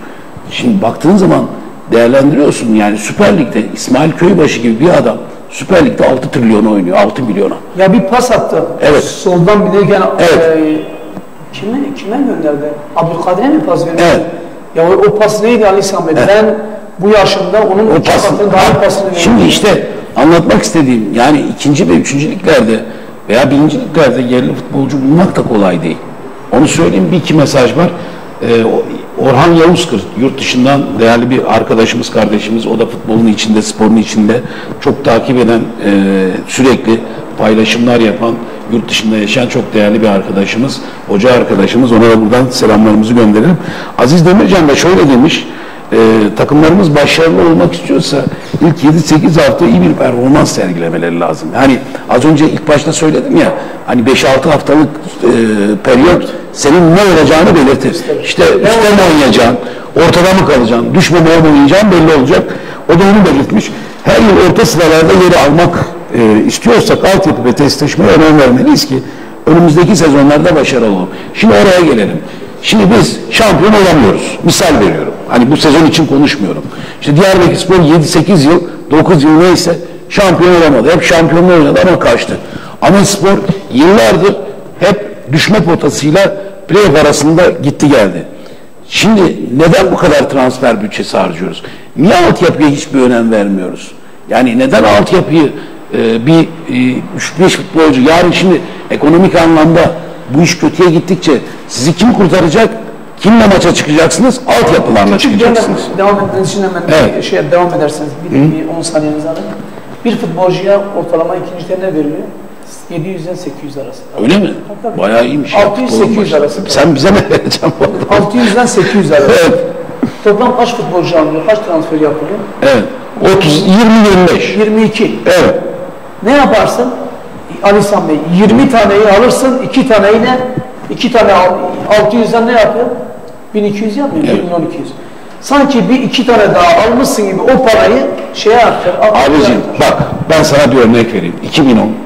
Şimdi baktığın zaman değerlendiriyorsun yani Süper Lig'de İsmail Köybaşı gibi bir adam Süper Lig'de altı trilyona oynuyor, altı milyona. Ya bir pas attı. Evet. Soldan bir de gene evet. e, kime, kime gönderdi? Abdülkadir'e mi pas verdi? Evet. Ya o, o pas neydi Ali Sami? Evet. Ben bu yaşımda onun o pas, daha pasını verdim. Şimdi işte anlatmak istediğim yani ikinci ve üçüncü liglerde veya birinci liglerde yerli futbolcu bulmak da kolay değil. Onu söyleyeyim, bir iki mesaj var. Ee, Orhan Yavuzkır, yurt dışından değerli bir arkadaşımız, kardeşimiz. O da futbolun içinde, sporun içinde çok takip eden, e, sürekli paylaşımlar yapan, yurt dışında yaşayan çok değerli bir arkadaşımız, hoca arkadaşımız. Ona da buradan selamlarımızı gönderelim. Aziz Demircan da şöyle demiş, e, takımlarımız başarılı olmak istiyorsa ilk yedi sekiz hafta iyi bir performans sergilemeleri lazım. Hani az önce ilk başta söyledim ya, hani beş altı haftalık e, periyot senin ne olacağını belirtir. İşte üstte mi oynayacaksın, ortada mı kalacaksın, düşmemeye mi oynayacaksın belli olacak. O da onu belirtmiş. Her yıl orta sıralarda yeri almak e, istiyorsak altyapı ve testleşmeye önem vermeliyiz ki önümüzdeki sezonlarda başarılı olalım. Şimdi oraya gelelim. Şimdi biz şampiyon olamıyoruz. Misal veriyorum. Hani bu sezon için konuşmuyorum. İşte Diyarbakırspor yedi sekiz yıl, dokuz yıl neyse şampiyon olamadı. Hep şampiyonluğu oynadı ama kaçtı. Ahmetspor yıllardır hep düşme potasıyla playoff arasında gitti geldi. Şimdi neden bu kadar transfer bütçesi harcıyoruz? Niye altyapıya hiçbir önem vermiyoruz? Yani neden altyapıyı e, bir üç beş futbolcu, yarın şimdi ekonomik anlamda bu iş kötüye gittikçe sizi kim kurtaracak? Kimle maça çıkacaksınız? Altyapılarla çıkacaksınız. Devam ettiğiniz için hemen evet. şey devam ederseniz bir, bir on saniyenizi alın. Bir futbolcuya ortalama ikinci ne veriliyor? yedi yüzden sekiz yüz arası. Öyle mi? Tabii. Bayağı iyiymiş. altı yüz sekiz yüz arası. Sen bize ne vereceksin? altı yüzden sekiz yüz arası. Evet. Toplam kaç futbolcu alınıyor? Kaç transfer yapılıyor? Evet. otuz, yirmi, yirmi beş. yirmi iki. Evet. Ne yaparsın? Ali Sami Bey, yirmi taneyi alırsın, iki taneyle iki tane altı yüzden ne yapıyor? bin iki yüz yapmıyor, evet. bin on iki yüz. Sanki bir iki tane daha almışsın gibi o parayı şeye artır. Abicim bak ben sana bir örnek vereyim. iki bin on,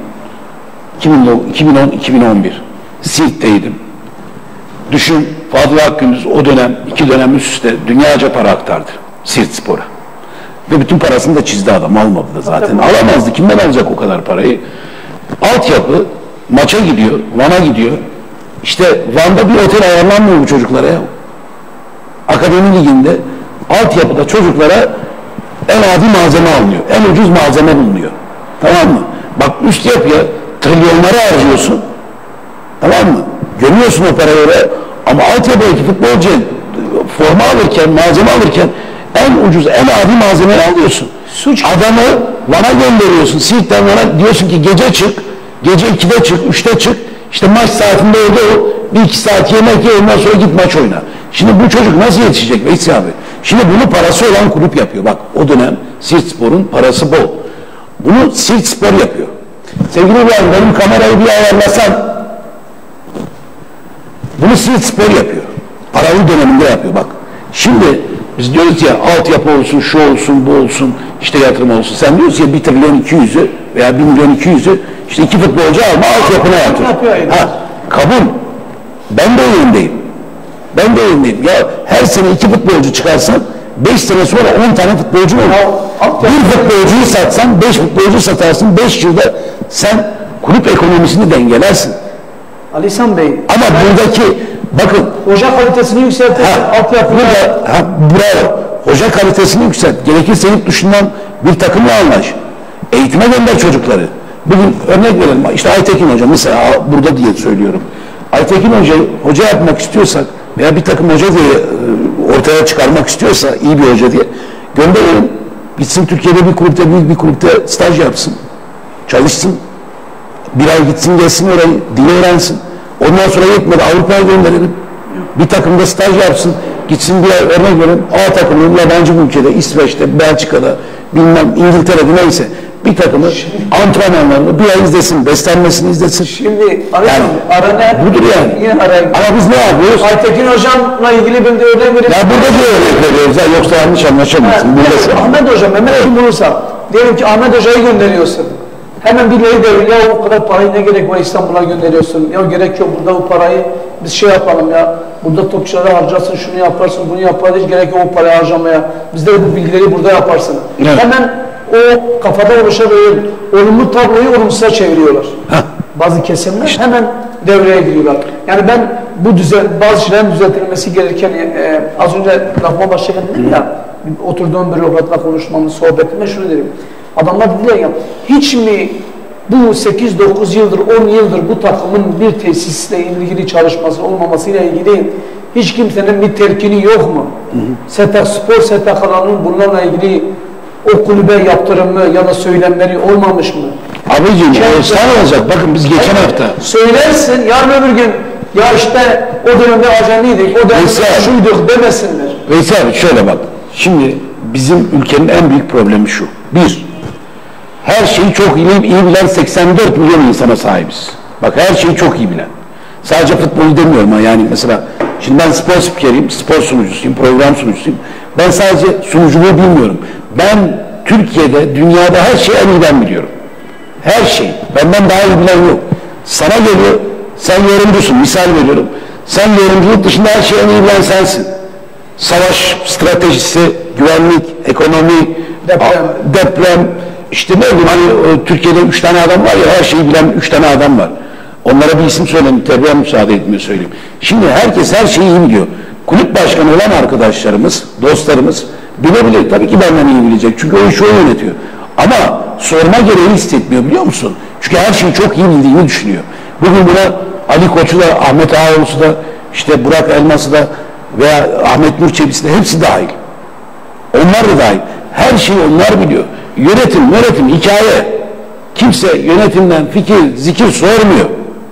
iki bin on, iki bin on bir Siirt'teydim. Düşün, Fadıl Akgündüz o dönem, iki dönem üst üste dünyaca para aktardı Siirt Spor'a. Ve bütün parasını da çizdi adam, almadı da zaten. Alamazdı, kimden alacak o kadar parayı? Altyapı maça gidiyor, Van'a gidiyor. İşte Van'da bir otel ayarlanmıyor bu çocuklara ya. Akademi liginde altyapıda çocuklara en adi malzeme alınıyor. En ucuz malzeme bulunuyor. Tamam mı? Bak üst yapıya trilyonları harcıyorsun. Tamam mı? Gömüyorsun o parayı oraya. Ama altyapıdaki futbolcu forma alırken, malzeme alırken en ucuz, en adi malzemeyi alıyorsun. Suç. Adamı Van'a gönderiyorsun. Siirt'ten Van'a diyorsun ki gece çık, gece ikide çık, üçte çık. İşte maç saatinde orada ol, bir iki saat yemek ye, ondan sonra git maç oyna. Şimdi bu çocuk nasıl yetişecek Veysi abi? Şimdi bunu parası olan kulüp yapıyor. Bak o dönem Siirt Spor'un parası bol. Bunu Siirt Spor yapıyor. Sevgili İbrahim, benim kamerayı bir ayarlasan, bunu Siirt Spor yapıyor. Paralı döneminde yapıyor bak. Şimdi biz diyoruz ya altyapı olsun, şu olsun, bu olsun, işte yatırım olsun. Sen diyorsun ya bir trilyon iki yüzü veya bir milyon iki yüzü işte iki futbolcu alma altyapına yatır. Ha, kabul. Ben de o yöndeyim. Ben de o yöndeyim. Ya her sene iki futbolcu çıkarsan beş sene sonra on tane futbolcu olur. Bir futbolcuyu satsan beş futbolcu satarsın. Beş yılda sen kulüp ekonomisini dengelersin. Ali İhsan Bey. Ama buradaki bakın. Hoca kalitesini yükseltirsin. Burada, ha, bravo. Hoca kalitesini yükselt. Gerekirse yurt dışından bir takımla anlaş. Eğitime gönder çocukları. Bugün örnek verelim. İşte Aytekin Hoca mesela burada diye söylüyorum. Aytekin Hoca hoca yapmak istiyorsak veya bir takım hoca diye ortaya çıkarmak istiyorsa iyi bir hoca diye gönderelim. Gitsin Türkiye'de bir kulüpte, büyük bir kulüpte staj yapsın. Çalışsın. Bir ay gitsin gelsin orayı, dil öğrensin. Ondan sonra yetmedi Avrupa'ya gönderelim. Bir takımda staj yapsın. Gitsin bir ay örnek verelim. A takımının yabancı ülkede, İsveç'te, Belçika'da, bilmem İngiltere'de neyse bir takımı antrenmanlarını bir ay izlesin, beslenmesini izlesin. Şimdi yani, arana budur yani. Yine araya, ama biz ne yapıyoruz? Aytekin Hocam'la ilgili ben de örnek vereyim. Ya burada bir örnek veriyoruz. Ya, yoksa yanlış anlaşamazsın. Evet, Ahmet Hocam, Mehmet kim bulursa diyelim ki Ahmet Hoca'yı gönderiyorsun. Hemen birileri devir. Ya o kadar parayı ne gerek var İstanbul'a gönderiyorsun. Ya gerek yok burada bu parayı biz şey yapalım ya. burada topçuları harcarsın, şunu yaparsın, bunu yaparsın, hiç gerek yok o parayı harcamaya. Bizde bu bilgileri burada yaparsın. Evet. Hemen o kafada oluşan olumlu tabloyu olumsuza çeviriyorlar. Heh. Bazı kesimler işte hemen devreye giriyorlar. Yani ben bu düzen, bazı şeylerin düzeltilmesi gereken, e, az önce lafıma başlayan dedim ya, oturduğum bürokratla konuşmamız, sohbetime şunu dedim. Adamlar dediler ya, hiç mi bu sekiz dokuz yıldır, on yıldır bu takımın bir tesisle ilgili çalışması olmamasıyla ilgili hiç kimsenin bir terkini yok mu? SETAK Spor, SETAK'ların bunlarla ilgili o kulübe yaptırımı ya da söylemleri olmamış mı? Abicim o olacak. Bakın biz geçen Hayır, hafta. Söylersin, yarın öbür gün ya işte o dönemde ajanlıydık, o dönemde şuyduk demesinler. Veysel abi şöyle bak. Şimdi bizim ülkenin en büyük problemi şu. Bir, her şeyi çok iyi, iyi bilen seksen dört milyon insana sahibiz. Bak her şeyi çok iyi bilen. Sadece futbolu demiyorum ha, yani mesela şimdi ben spor spikeriyim, spor sunucusuyum, program sunucusuyum. Ben sadece sunuculuğu bilmiyorum. Ben Türkiye'de, dünyada her şeyi en iyi ben biliyorum. Her şey. Benden daha iyi bilen yok. Sana geliyor, sen yorumcusun, misal veriyorum. Sen yorumculuk dışında her şeyi en iyi bilen sensin. Savaş stratejisi, güvenlik, ekonomi, deprem, deprem işte ne bileyim hani Türkiye'de üç tane adam var ya, her şeyi bilen üç tane adam var. Onlara bir isim söyleyeyim, tabiye müsaade etmiyor söyleyeyim. Şimdi herkes her şeyi iyi biliyor. Kulüp başkanı olan arkadaşlarımız, dostlarımız bilebilir. Tabii ki benden iyi bilecek. Çünkü o işi o yönetiyor. Ama sorma gereği hissetmiyor biliyor musun? Çünkü her şeyi çok iyi bildiğini düşünüyor. Bugün buna Ali Koç'u da, Ahmet Ağaoğlu'su da, işte Burak Elmas'ı da veya Ahmet Nur Çebi'si de hepsi dahil. Onlar da dahil. Her şeyi onlar biliyor. Yönetim, yönetim, hikaye. Kimse yönetimden fikir, zikir sormuyor.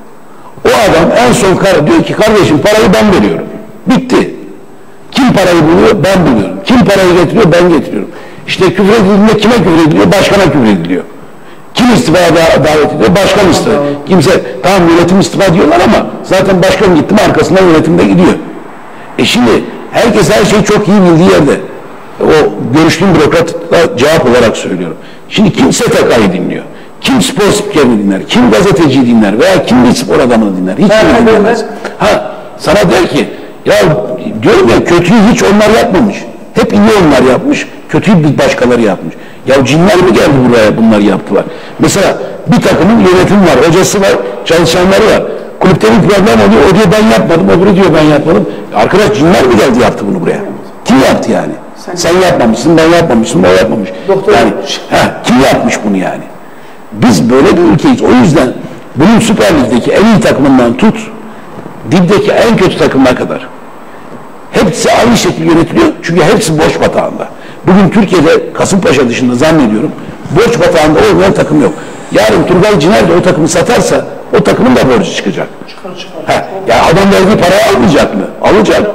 O adam en son kar diyor ki kardeşim parayı ben veriyorum. Bitti. Kim parayı buluyor? Ben buluyorum. Kim parayı getiriyor? Ben getiriyorum. İşte küfür edildiğinde kime küfür ediliyor? Başkana küfür ediliyor. Kim istifaya davet ediyor? Başkan istifa. Kimse tamam yönetim istifa diyorlar ama zaten başkan gitti mi arkasından yönetimde gidiyor. E şimdi herkes her şeyi çok iyi bildiği yerde. O görüştüğüm bürokratla cevap olarak söylüyorum. Şimdi kim S T K'yı dinliyor? Kim spor spikerini dinler? Kim gazeteciyi dinler? Veya kim bir spor adamını dinler? Hiç kim dinlemez. Ha, sana der ki ya diyorum ya kötüyü hiç onlar yapmamış. Hep iyi onlar yapmış. Kötüyü bir başkaları yapmış. Ya cinler mi geldi buraya bunları yaptılar? Mesela bir takımın yönetimi var, hocası var, çalışanları var. Kulüpte bir problem oluyor. O diyor ben yapmadım, öbürü diyor ben yapmadım. Arkadaş cinler mi geldi yaptı bunu buraya? Kim yaptı yani? Sen, Sen yapmamışsın, ben yapmamışsın, o yapmamış. Doktor yani, ha, kim yapmış bunu yani? Biz böyle bir ülkeyiz. O yüzden bunun Süper Lig'deki en iyi takımından tut, dipteki en kötü takımına kadar. Hepsi aynı şekilde yönetiliyor. Çünkü hepsi borç batağında. Bugün Türkiye'de Kasımpaşa dışında zannediyorum borç batağında olmayan takım yok. Yarın Turgay Ciner de o takımı satarsa o takımın da borcu çıkacak. Çıkar çıkar. Ha, yani adam verdiği parayı almayacak mı? Alacak.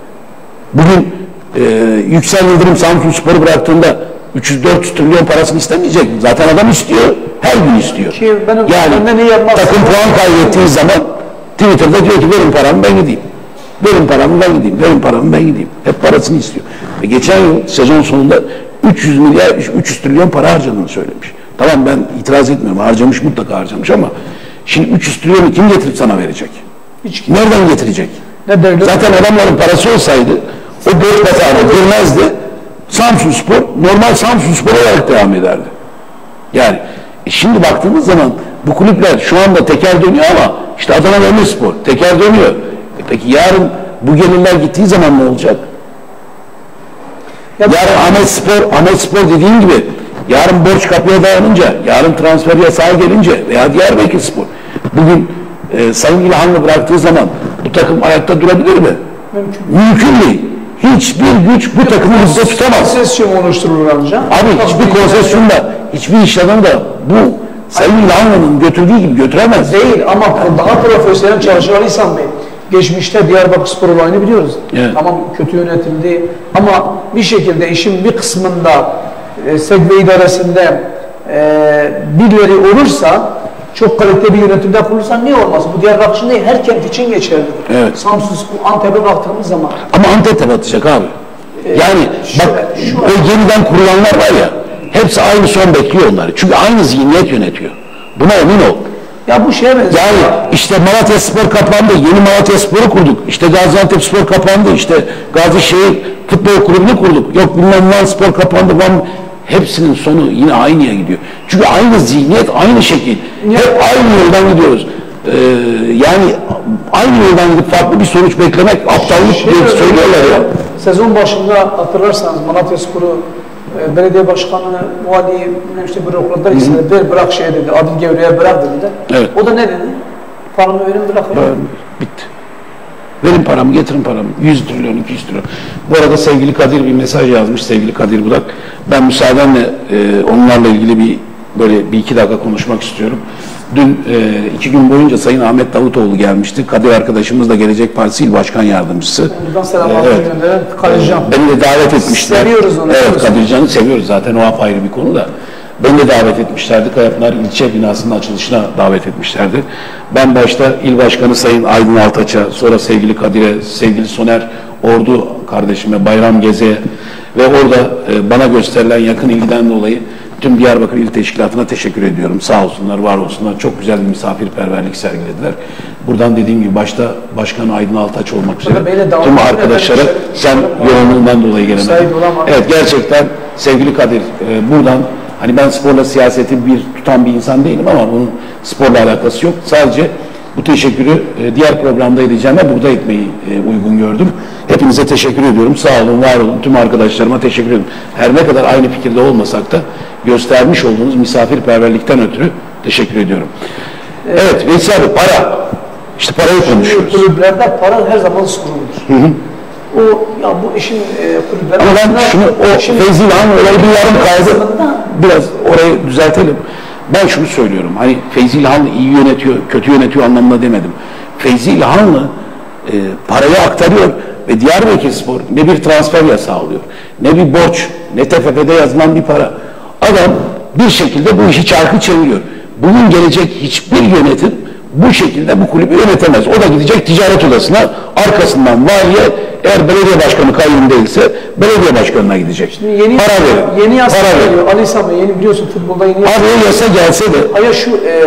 Bugün e, Yüksel Yıldırım Samsunspor'u bıraktığında üç yüz dört yüz trilyon parasını istemeyecek mi? Zaten adam istiyor. Her gün istiyor. Ki benim, yani takım puan kaybettiği zaman Twitter'da diyor ki verin paramı ben gideyim. Verin paramı ben gideyim. Verin paramı ben gideyim. Hep parasını istiyor. Ve geçen yıl sezon sonunda üç yüz milyar, üç yüz trilyon para harcadığını söylemiş. Tamam ben itiraz etmiyorum. Harcamış mutlaka harcamış ama şimdi üç yüz trilyonu kim getirip sana verecek? Hiç kim? Nereden getirecek? Ne Zaten adamların parası olsaydı o borç batağına girmezdi. Samsunspor normal Samsunspor olarak devam ederdi. Yani e şimdi baktığımız zaman bu kulüpler şu anda teker dönüyor ama işte Adana Demirspor teker dönüyor. E peki yarın bu gelirler gittiği zaman ne olacak? Ya yarın Ahmet Spor, Ahmet Spor dediğin gibi yarın borç kapıya dayanınca, yarın transfer yasağı gelince veya Diyarbakır Spor bugün e, Sayın İlhan'la bıraktığı zaman bu takım ayakta durabilir mi? Mümkün, Mümkün değil. Hiçbir güç bu takımı hızda tutamaz. Konsesyon oluşturulur ancak. Abi hiçbir konsesyonda, hiçbir iş adamı da bu Sayın İlhan'ın götürdüğü gibi götüremez. Değil ama daha profesyonel çalışan İhsan Bey. Geçmişte Diyarbakır Spor olayını biliyoruz. Evet. Tamam kötü yönetildi ama bir şekilde işin bir kısmında e, Segve idaresinde e, birileri olursa çok kaliteli bir yönetimde kurulursa niye olmaz? Bu Diyarbakır için değil, her kent için geçerlidir. Evet. Samsun, Antep'e baktığımız zaman. Ama Antep'e batacak abi. Ee, yani şöyle, bak şu o yeniden kurulanlar var ya, hepsi aynı son bekliyor onları. Çünkü aynı zihniyet yönetiyor. Buna emin ol. Ya bu şeye benziyor. Yani işte Malatya Spor kapandı, yeni Malatya Spor'u kurduk. İşte Gaziantep Spor kapandı, işte Gazişehir Futbol Kulübü'nü kurduk. Yok bilmem Van Spor kapandı, Van... Hepsinin sonu yine aynıya gidiyor. Çünkü aynı zihniyet, aynı şekil. Ya. Hep aynı yoldan gidiyoruz. Ee, yani aynı yoldan gidip farklı bir sonuç beklemek aptallık şey diye söylüyorlar ya. Sezon başında hatırlarsanız Malatya Spor'u e, belediye başkanı, vali, işte bürokratlar ikisine de bırak şey dedi, Adil Gevre'ye bırak dedi. Evet. O da ne dedi? Paramı verin bırakın. Bitti. Verin paramı, getirin paramı. yüz trilyon, iki yüz trilyon. Bu arada sevgili Kadir bir mesaj yazmış, sevgili Kadir Budak. Ben müsaadenle e, onlarla ilgili bir böyle bir iki dakika konuşmak istiyorum. Dün e, iki gün boyunca Sayın Ahmet Davutoğlu gelmişti. Kadir arkadaşımız da Gelecek Partisi İl Başkan Yardımcısı. Buradan selamlar evet. gönderen Kadircan. Beni de davet etmişler. Seviyoruz onu. Evet, Kadircan'ı seviyoruz zaten, o apayrı bir konu da. Beni de davet etmişlerdi. Kayapınar ilçe binasının açılışına davet etmişlerdi. Ben başta il başkanı Sayın Aydın Altaç'a, sonra sevgili Kadir'e, sevgili Soner Ordu kardeşime, Bayram Geze'ye ve orada e, bana gösterilen yakın ilgiden dolayı tüm Diyarbakır İl Teşkilatı'na teşekkür ediyorum. Sağ olsunlar, var olsunlar. Çok güzel bir misafirperverlik sergilediler. Buradan dediğim gibi başta Başkan Aydın Altaç olmak üzere tüm arkadaşlara, sen yoğunluğundan dolayı gelemedin. Evet, gerçekten sevgili Kadir, e, buradan hani ben sporla siyaseti bir tutan bir insan değilim ama bunun sporla alakası yok. Sadece bu teşekkürü e, diğer programda edeceğim ve burada etmeyi e, uygun gördüm. Hepinize teşekkür ediyorum. Sağ olun, var olun. Tüm arkadaşlarıma teşekkür ediyorum. Her ne kadar aynı fikirde olmasak da göstermiş olduğunuz misafirperverlikten ötürü teşekkür ediyorum. Evet, evet Veysi abi, para. İşte parayı konuşuyoruz. Kulüplerde para her zaman sorundur. Hı hı. O ya bu işin e, kulüpleri... Ama ben şunu, o Feyzi İlhan olayı bir yarım kaydı. Biraz orayı düzeltelim. Ben şunu söylüyorum. Hani Feyzi İlhanlı iyi yönetiyor, kötü yönetiyor anlamında demedim. Feyzi İlhanlı e, parayı aktarıyor ve Diyarbakırspor ne bir transfer yasağı alıyor, ne bir borç, ne T F F'de yazılan bir para. Adam bir şekilde bu işi çarkı çeviriyor. Bugün gelecek hiçbir yönetim bu şekilde bu kulübü yönetemez. O da gidecek ticaret odasına, arkasından valiye, eğer belediye başkanı kayyum değilse belediye başkanına gidecek. Şimdi yeni, para verir. Yeni yasa para geliyor. Ali Sami yeni biliyorsun futbolda yeni yasa. Abi o yasa gelse de. Hayır şu, e,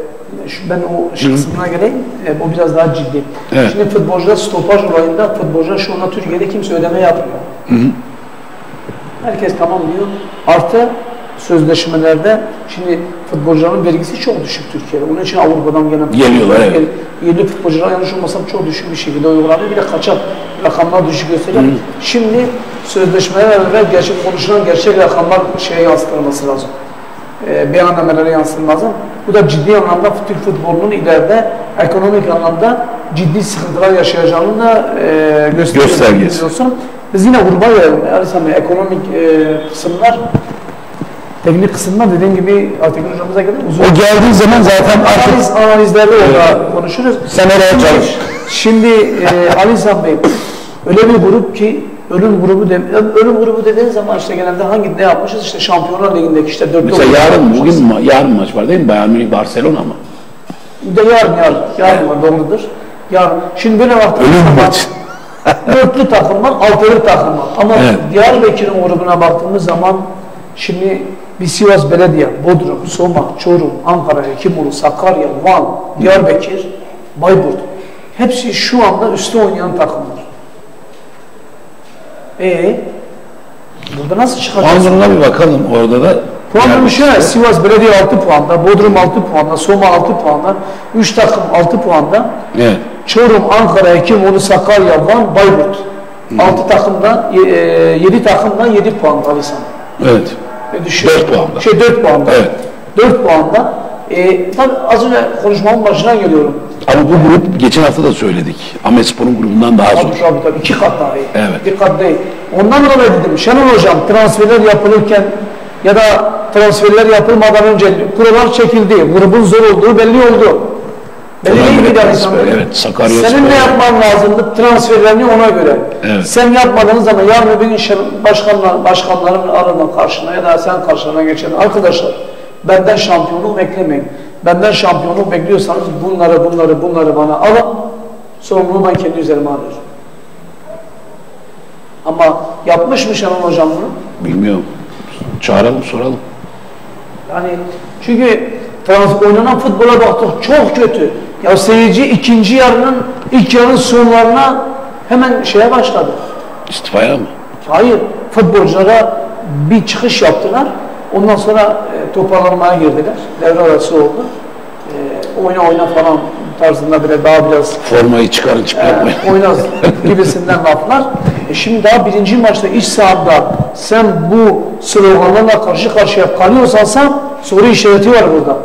şu ben o şu kısmına geleyim. E, bu biraz daha ciddi. Evet. Şimdi futbolcular stopaj olayında futbolcular şu anda Türkiye'de kimse ödeme yapmıyor. Hı hı. Herkes tamam diyor. Artı sözleşmelerde şimdi futbolcuların vergisi çok düşük Türkiye'de. Onun için Avrupa'dan gelen geliyorlar. Evet. Yerli futbolcular yanlış olmasam çok düşük bir şekilde uygulanıyor. Bir de kaçak rakamlar düşük gösteriyor. Hı. Şimdi sözleşmeler beraber gerçek konuşulan gerçek rakamlar şeye yansıtılması lazım. E, beyannamelere yansıtılması lazım. Bu da ciddi anlamda Türk futbolunun ileride ekonomik anlamda ciddi sıkıntılar yaşayacağını da e, göstergesi. Biz yine vurma verelim. Yani ekonomik e, kısımlar teknik kısımlar dediğim gibi Aytekin hocamıza geldi. Uzun o geldiği zaman zaten artık analiz, analizlerde orada evet. konuşuruz. Sen oraya çalış. Şimdi e, Ali İhsan Bey öyle bir grup ki ölüm grubu de, ölüm grubu dediğin zaman işte genelde hangi ne yapmışız işte Şampiyonlar Ligi'ndeki işte dörtte mesela yarın bugün mü? Yarın maç var değil mi? Bayern Münih Barcelona mı? De yarın yarın. Yarın var doğrudur. Yarın. Şimdi böyle vakti ölüm maç. Dörtlü takım var, altılı takım var. Ama evet. Diyarbakır'ın grubuna baktığımız zaman şimdi bir Sivas Belediye, Bodrum, Soma, Çorum, Ankara, Hekimoğlu, Sakarya, Van, Diyarbakır, Bayburt. Hepsi şu anda üstte oynayan takımlar. Eee burada nasıl çıkacağız? Puanlarına bir bakalım orada da. Puanları şöyle, Sivas Belediye altı puanda, Bodrum altı puanda, Soma altı puanda, üç takım altı puanda. Evet. Çorum, Ankara, Hekimoğlu, Sakarya, Van, Bayburt. altı takımdan, yedi takımdan yedi puan alırsan. Evet. dört puanda. Şey dört puanda. Evet. dört puanda. E, tabii az önce konuşmamın başına geliyorum. Ama bu grup geçen hafta da söyledik. Ahmetspor'un grubundan daha zor. Tabii tabii tabii. İki kat daha iyi. Evet. Bir kat değil. Ondan dolayı dedim Şenol Hocam transferler yapılırken ya da transferler yapılmadan önce kurallar çekildi. Grubun zor olduğu belli oldu. Belli değil miydi Aleyhisselam? Evet. Sakarya Senin Spor. ne yapman lazımdı? Transferlerini ona göre. Evet. Sen yapmadığın zaman yarın bir gün başkanlar, başkanların arana karşına ya da sen karşına geçen arkadaşlar benden şampiyonluk beklemeyin. Benden şampiyonluk bekliyorsanız bunları bunları bunları bana alın. Sorumluluğu ben kendi üzerime alıyorum. Ama yapmış mı Şenol Hocam bunu? Bilmiyorum. Çağıralım, soralım. Yani çünkü trans oynanan futbola baktık çok kötü. Ya seyirci ikinci yarının ilk yarının sonlarına hemen şeye başladı. İstifaya mı? Hayır, futbolculara bir çıkış yaptılar. Ondan sonra e, toparlanmaya girdiler. Devre arası oldu. E, oyna oyna falan tarzında bile daha biraz formayı çıkarın çıkartmayın. E, oyna gibisinden laflar. E şimdi daha birinci maçta iç sahada sen bu sloganlarla karşı karşıya kalıyorsan soru işareti var burada.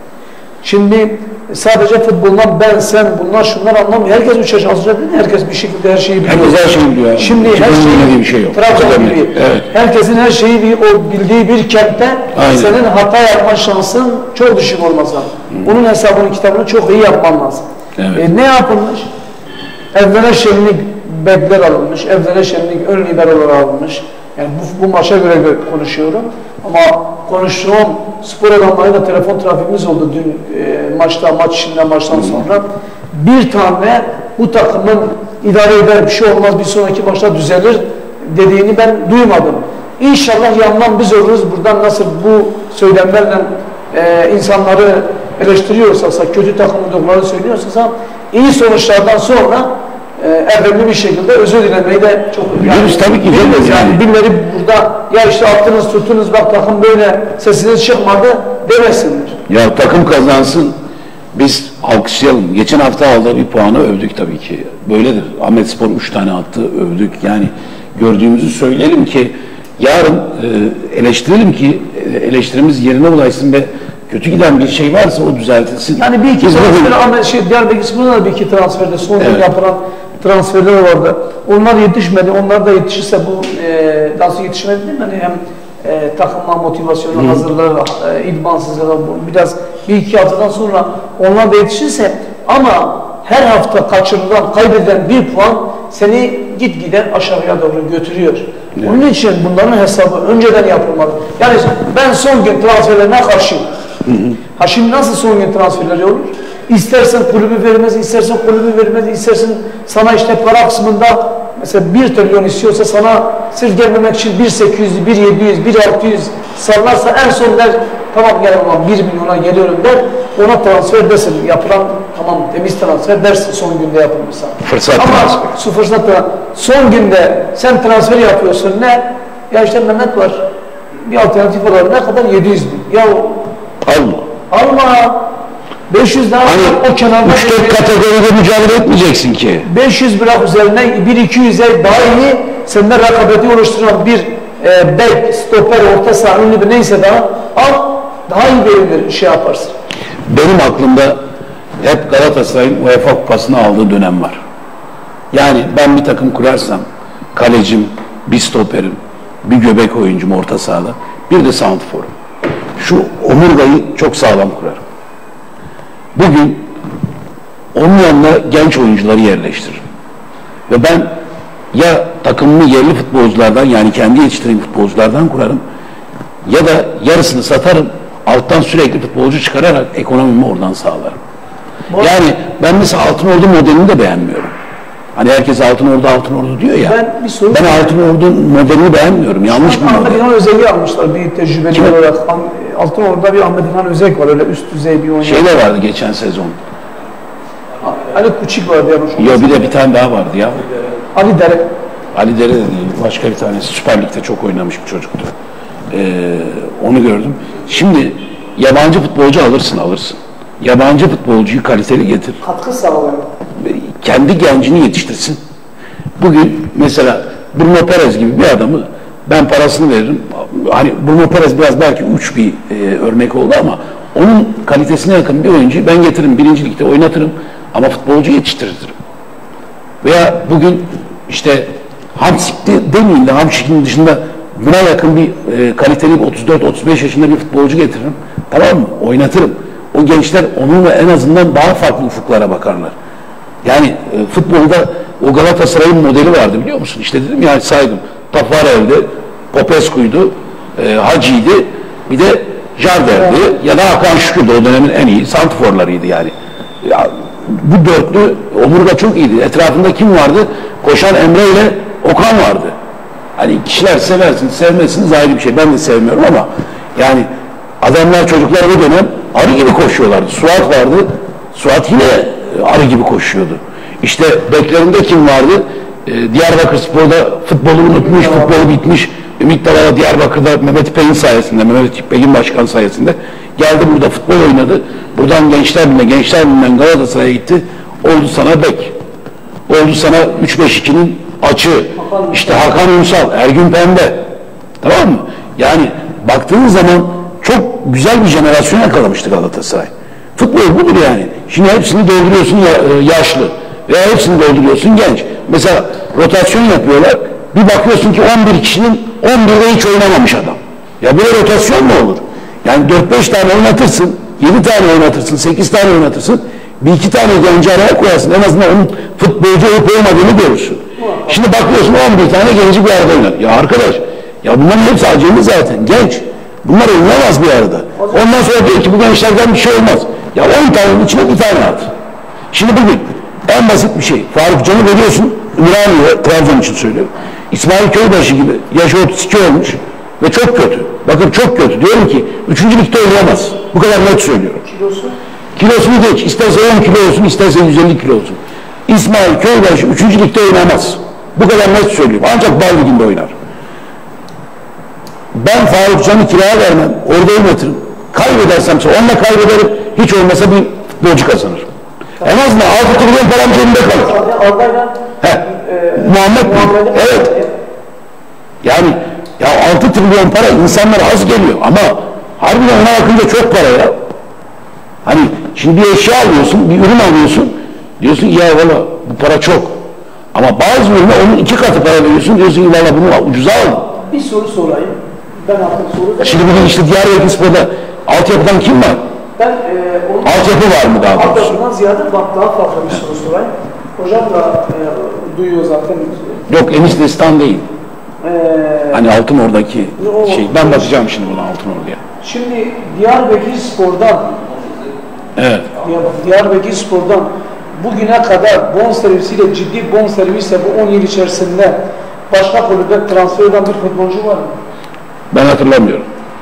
Şimdi sadece futboldan ben, sen, bunlar, şunlar anlamıyor. Herkes üç yaş azıcık değil mi? Herkes bir şekilde her şeyi biliyor. Herkes her şeyi biliyor. Şimdi her şeyi bir şey yok. Trabzon gibi. Evet. Herkesin her şeyi bir, o bildiği bir kentte Aynen. senin hata yapma şansın çok düşük olmasa. Onun hesabını, kitabını çok iyi yapman lazım. Evet. E, ne yapılmış? Evvela şenlik bekler alınmış. Evvela şenlik ön liberolar alınmış. Yani bu, bu maça göre konuşuyorum. Ama konuştuğum spor adamlarıyla telefon trafiğimiz oldu dün e, maçta, maç içinden maçtan sonra. Bir tane bu takımın idare eder bir şey olmaz, bir sonraki maçta düzelir dediğini ben duymadım. İnşallah yandan biz oluruz. Buradan nasıl bu söylemlerle e, insanları eleştiriyorsa, kötü takım olduklarını söylüyorsa iyi sonuçlardan sonra e, erdemli bir şekilde özür dilemeyi de çok biliyoruz tabii ki. Bilmiyoruz yani. Birileri burada ya işte attınız tuttunuz bak takım böyle sesiniz çıkmadı demesinler. Ya takım kazansın, biz alkışlayalım. Geçen hafta aldığı bir puanı övdük tabii ki. Böyledir. Ahmetspor üç tane attı, övdük. Yani gördüğümüzü söyleyelim ki yarın e, eleştirelim ki e, eleştirimiz yerine ulaşsın ve kötü giden bir şey varsa o düzeltilsin. Yani bir iki transfer, ama şey, Diyarbakır'da da bir iki transferde son evet. yapılan transferler vardı. Onlar yetişmedi. Onlar da yetişirse bu e, nasıl yetişmedi değil mi? Yani hem e, takımla motivasyonu Hı. hazırlar, e, idmansızlar biraz bir iki haftadan sonra onlar da yetişirse ama her hafta kaçırılan, kaybedilen bir puan seni gitgide aşağıya doğru götürüyor. Evet. Onun için bunların hesabı önceden yapılmalı. Yani ben son gün transferlerine karşıyım. Hı hı. Ha şimdi nasıl son gün transferleri olur? İstersen kulübü vermez, istersen kulübü vermez, istersen sana işte para kısmında mesela bir trilyon istiyorsa sana sırf gelmemek için bir sekiz yüz, bir yedi yüz, bir altı yüz sallarsa en son der tamam gel ulan bir milyona geliyorum der, ona transfer dersin, yapılan tamam temiz transfer dersin son günde yapılmışsa. Fırsat ama transfer. Su fırsat son günde sen transfer yapıyorsun ne? Ya işte Mehmet var, bir alternatif olarak ne kadar yedi yüz bin. Ya alma. Alma. beş yüz daha hani o kenarda üç dört kategoride mücadele etmeyeceksin ki. beş yüz bırak üzerine bir iki yüze daha iyi senden rekabeti oluşturan bir e, bek, stoper, orta saha, ünlü bir neyse daha al, daha iyi bir şey yaparsın. Benim aklımda hep Galatasaray'ın UEFA Kupası'nı aldığı dönem var. Yani ben bir takım kurarsam kalecim, bir stoperim, bir göbek oyuncum orta sahada, bir de santrforum. Şu omurgayı çok sağlam kurarım. Bugün onun yanına genç oyuncuları yerleştiririm. Ve ben ya takımımı yerli futbolculardan yani kendi yetiştirdiğim futbolculardan kurarım ya da yarısını satarım, alttan sürekli futbolcu çıkararak ekonomimi oradan sağlarım. Yani ben mesela Altınordu modelini de beğenmiyorum. Hani herkes Altınordu Altınordu diyor ya. Ben, bir soru ben Altınordu modelini beğenmiyorum. Yanlış bir model. Ahmet İlhan Özek'i almışlar bir tecrübeli Kim? olarak. Altınordu'da bir Ahmet İlhan Özek var öyle üst düzey bir oyuncu. Şey de vardı geçen sezon. Ali Kuçik vardı yanlış. Yok bir de bir tane daha vardı ya. Ali Dere. Ali Dere de değil. Başka bir tanesi. Süper Lig'de çok oynamış bir çocuktu. Ee, onu gördüm. Şimdi yabancı futbolcu alırsın alırsın. Yabancı futbolcuyu kaliteli getir. Katkı sağlıyor. Kendi gencini yetiştirsin. Bugün mesela Bruno Perez gibi bir adamı ben parasını veririm. Hani Bruno Perez biraz belki uç bir e, örnek oldu ama onun kalitesine yakın bir oyuncuyu ben getiririm. Birinci ligde oynatırım ama futbolcu yetiştiririm. Veya bugün işte Hamsik'te demeyeyim de Hamsik'in dışında buna yakın bir e, kaliteli otuz dört otuz beş yaşında bir futbolcu getiririm. Tamam mı? Oynatırım. O gençler onunla en azından daha farklı ufuklara bakarlar. Yani e, futbolda o Galatasaray'ın modeli vardı biliyor musun? İşte dedim ya saydım. Tafarel'di, Popescu'ydu, e, Hacı'ydı, bir de Jardel'di ya da Hakan Şükür'dü. O dönemin en iyi santrforlarıydı yani. Ya, bu dörtlü omurga çok iyiydi. Etrafında kim vardı? Koşan Emre ile Okan vardı. Hani kişiler seversiniz, sevmezsiniz ayrı bir şey. Ben de sevmiyorum ama yani adamlar çocuklar o dönem arı gibi koşuyorlardı. Suat vardı. Suat yine arı gibi koşuyordu. İşte beklerinde kim vardı? Ee, Diyarbakırspor'da futbolu unutmuş, futbolu bitmiş. Ümit Davala Diyarbakır'da Mehmet İpek'in sayesinde, Mehmet İpek'in başkan sayesinde geldi burada futbol oynadı. Buradan Gençler Birliği'ne, Gençler Birliği'nden Galatasaray'a gitti. Oldu sana bek. Oldu sana üç beş iki'nin açı. İşte Hakan Ünsal, Ergün Pembe. Tamam mı? Yani baktığınız zaman çok güzel bir jenerasyon yakalamıştı Galatasaray. Futbol budur yani. Şimdi hepsini dolduruyorsun yaşlı veya hepsini dolduruyorsun genç. Mesela rotasyon yapıyorlar. Bir bakıyorsun ki on bir kişinin on birde hiç oynamamış adam. Ya böyle rotasyon mu olur? Yani dört beş tane oynatırsın, yedi tane oynatırsın, sekiz tane oynatırsın. Bir iki tane genci araya koyarsın. En azından onun futbolcu olup olmadığını görürsün. Şimdi bakıyorsun on bir tane genci bir arada oynar. Ya arkadaş, ya bunların hepsi acemi zaten. Genç. Bunlar oynayamaz bir arada. Ondan sonra diyor ki bu gençlerden bir şey olmaz. Ya on tanenin içine bir tane at. Şimdi bugün en basit bir şey. Faruk Can'ı veriyorsun. Ümraniye, Trabzon için söylüyorum. İsmail Köybaşı gibi yaşı otuz iki olmuş ve çok kötü. Bakın çok kötü. Diyorum ki üçüncü ligde oynayamaz. Bu kadar net söylüyorum. Kilosu? Kilosunu geç. İsterse on kilo olsun, isterse yüz elli kilo olsun. İsmail Köybaşı üçüncü ligde oynayamaz. Bu kadar net söylüyorum. Ancak Bal Ligi'nde oynar. Ben Faruk Can'ı kiraya vermem. Orada oynatırım. Kaybedersemse onunla kaybederim. Hiç olmasa bir futbolcu kazanır. En azından altı trilyon param cebimde kalır. Heh. Muhammed Muhammed evet. Yani ya altı trilyon para insanlara az geliyor ama harbiden ona bakınca çok para ya. Hani şimdi bir eşya alıyorsun, bir ürün alıyorsun. Diyorsun ya valla bu para çok. Ama bazı ürüne onun iki katı para veriyorsun. Diyorsun ki valla bunu ucuza aldım. Bir soru sorayım. Ben artık soru... Şimdi bugün işte Diyarbakırspor'da altyapıdan kim var? Ben e, onun... Altyapı var mı daha doğrusu? Altyapıdan ziyade bak daha farklı bir soru sorayım. Hocam da e, duyuyor zaten. Yok Enis Destan değil. Ee, hani Altınordu'daki o, şey. Ben bakacağım şimdi buna Altınordu'ya. Şimdi Diyarbakırspor'dan evet. Diyarbakırspor'dan bugüne kadar bonservisiyle ciddi bonservisle bu on yıl içerisinde başka kulübe transfer eden bir futbolcu var mı? Ben hatırlamıyorum.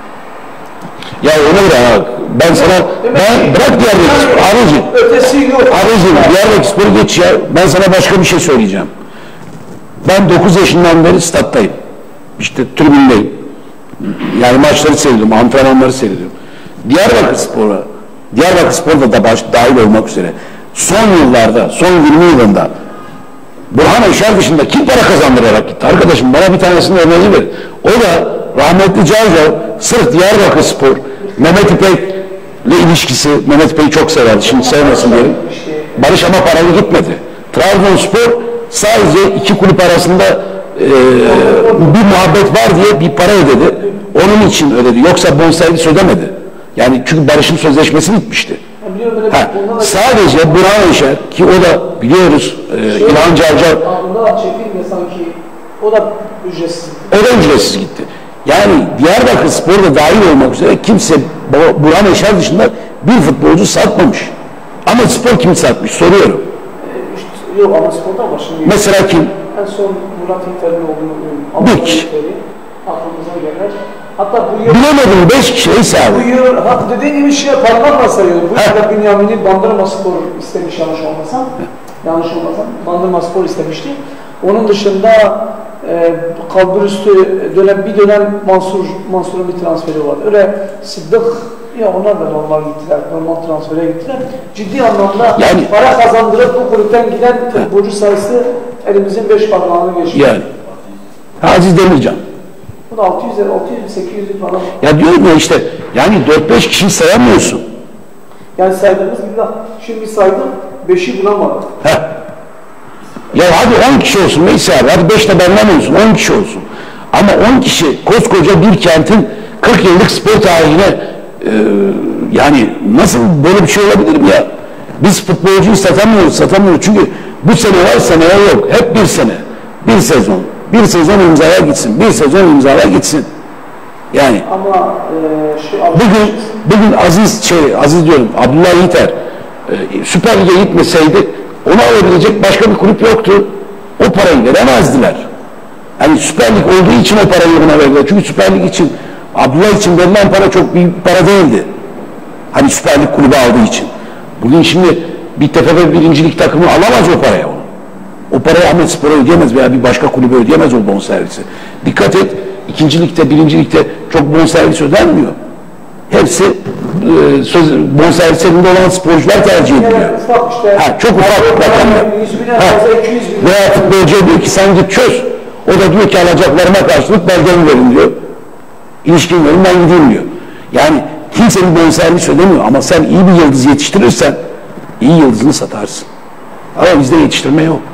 Ya onu bırak. Ben sana ben bırak Diyarbakırspor. Arıcı. Ötesi yok. Arıcı. Diyarbakırspor'u geç ya. Ben sana başka bir şey söyleyeceğim. Ben dokuz yaşından beri stattayım. İşte tribündeyim. Yani maçları seyrediyorum, antrenmanları seyrediyorum. Diyarbakırspor'a, Diyarbakırspor'da da baş, dahil olmak üzere son yıllarda, son yirmi yılında Burhan Eşer dışında kim para kazandırarak gitti? Arkadaşım bana bir tanesini örneğini ver. O da rahmetli Cavcav sırf Diyarbakırspor, Mehmet İpek'le ilişkisi, Mehmet İpek'i çok severdi, şimdi sevmesin diyelim. Barış ama paralı gitmedi. Trabzonspor sadece iki kulüp arasında e, bir muhabbet var diye bir para ödedi. Onun için ödedi. Yoksa bonservis ödemedi. Yani çünkü Barış'ın sözleşmesi bitmişti. Ha, sadece Burhan Eşer ki o da biliyoruz e, İlhan Cavcav o da çekilme sanki o da ücretsiz. O da ücretsiz gitti. Yani Diyarbakırspor'da dahil olmak üzere kimse Burhan Eşer dışında bir futbolcu satmamış. Ama spor kim satmış? Soruyorum. E, işte, yok ama sporda var şimdi. Mesela kim? En son Murat İnter'in olduğunu bir kişi. Aklımıza gelir. Hatta bu yıl... Bilemedim beş kişi neyse abi. Bu yıl, ha, dediğin gibi şey parmakla sayıyor. Bu yılda Bünyamin'i Bandırma Spor istemiş yanlış olmasam. Yanlış olmasam. Bandırma Spor istemişti. Onun dışında e, kalbur üstü dönem, bir dönem Mansur, Mansur'un bir transferi vardı. Öyle Sıddık, ya onlar da normal gittiler, normal transfere gittiler. Ciddi anlamda yani, para kazandırıp bu kulüpten giden futbolcu sayısı elimizin beş parmağını geçiyor. Yani. Aziz Demircan. Bu da altı yüz, altı yüz, sekiz yüz falan. Ya diyorum ya işte, yani dört beş kişiyi sayamıyorsun. Yani saydığımız gibi de, şimdi saydım, beşi bulamadık. Heh. Ya hadi on kişi olsun neyse abi, hadi beş de benden olsun, on kişi olsun. Ama on kişi koskoca bir kentin kırk yıllık spor tarihine e, yani nasıl böyle bir şey olabilir mi ya? Biz futbolcuyu satamıyoruz, satamıyoruz çünkü bu sene var, seneye yok. Hep bir sene, bir sezon. Bir sezon imzaya gitsin, bir sezon imzaya gitsin. Yani ama e, şu bugün bugün Aziz şey Aziz diyorum Abdullah Yiğiter e, Süper Lig'e gitmeseydi onu alabilecek başka bir kulüp yoktu. O parayı veremezdiler. Yani Süper Lig olduğu için o parayı buna verdiler. Çünkü Süper Lig için Abdullah için verilen para çok büyük bir para değildi. Hani Süper Lig kulübü aldığı için. Bugün şimdi bir T F F birincilik takımı alamaz o paraya onu. O parayı Ahmet Spor'a ödeyemez veya bir başka kulübe ödeyemez o bonservisi. Dikkat et, ikinci ligde, birinci ligde çok bonservis ödenmiyor. Hepsi e, söz, bonservis elinde olan sporcular tercih ediliyor. Evet, ufak işte. Ha, çok ufak rakamlar. yüz binden fazla iki yüz bin. Veya futbolcuya diyor ki sen git çöz. O da diyor ki alacaklarıma karşılık belgemi verin diyor. İlişkin verin ben gideyim diyor. Yani kimse bir bonservis ödemiyor ama sen iyi bir yıldız yetiştirirsen iyi yıldızını satarsın. Ama bizde yetiştirme yok.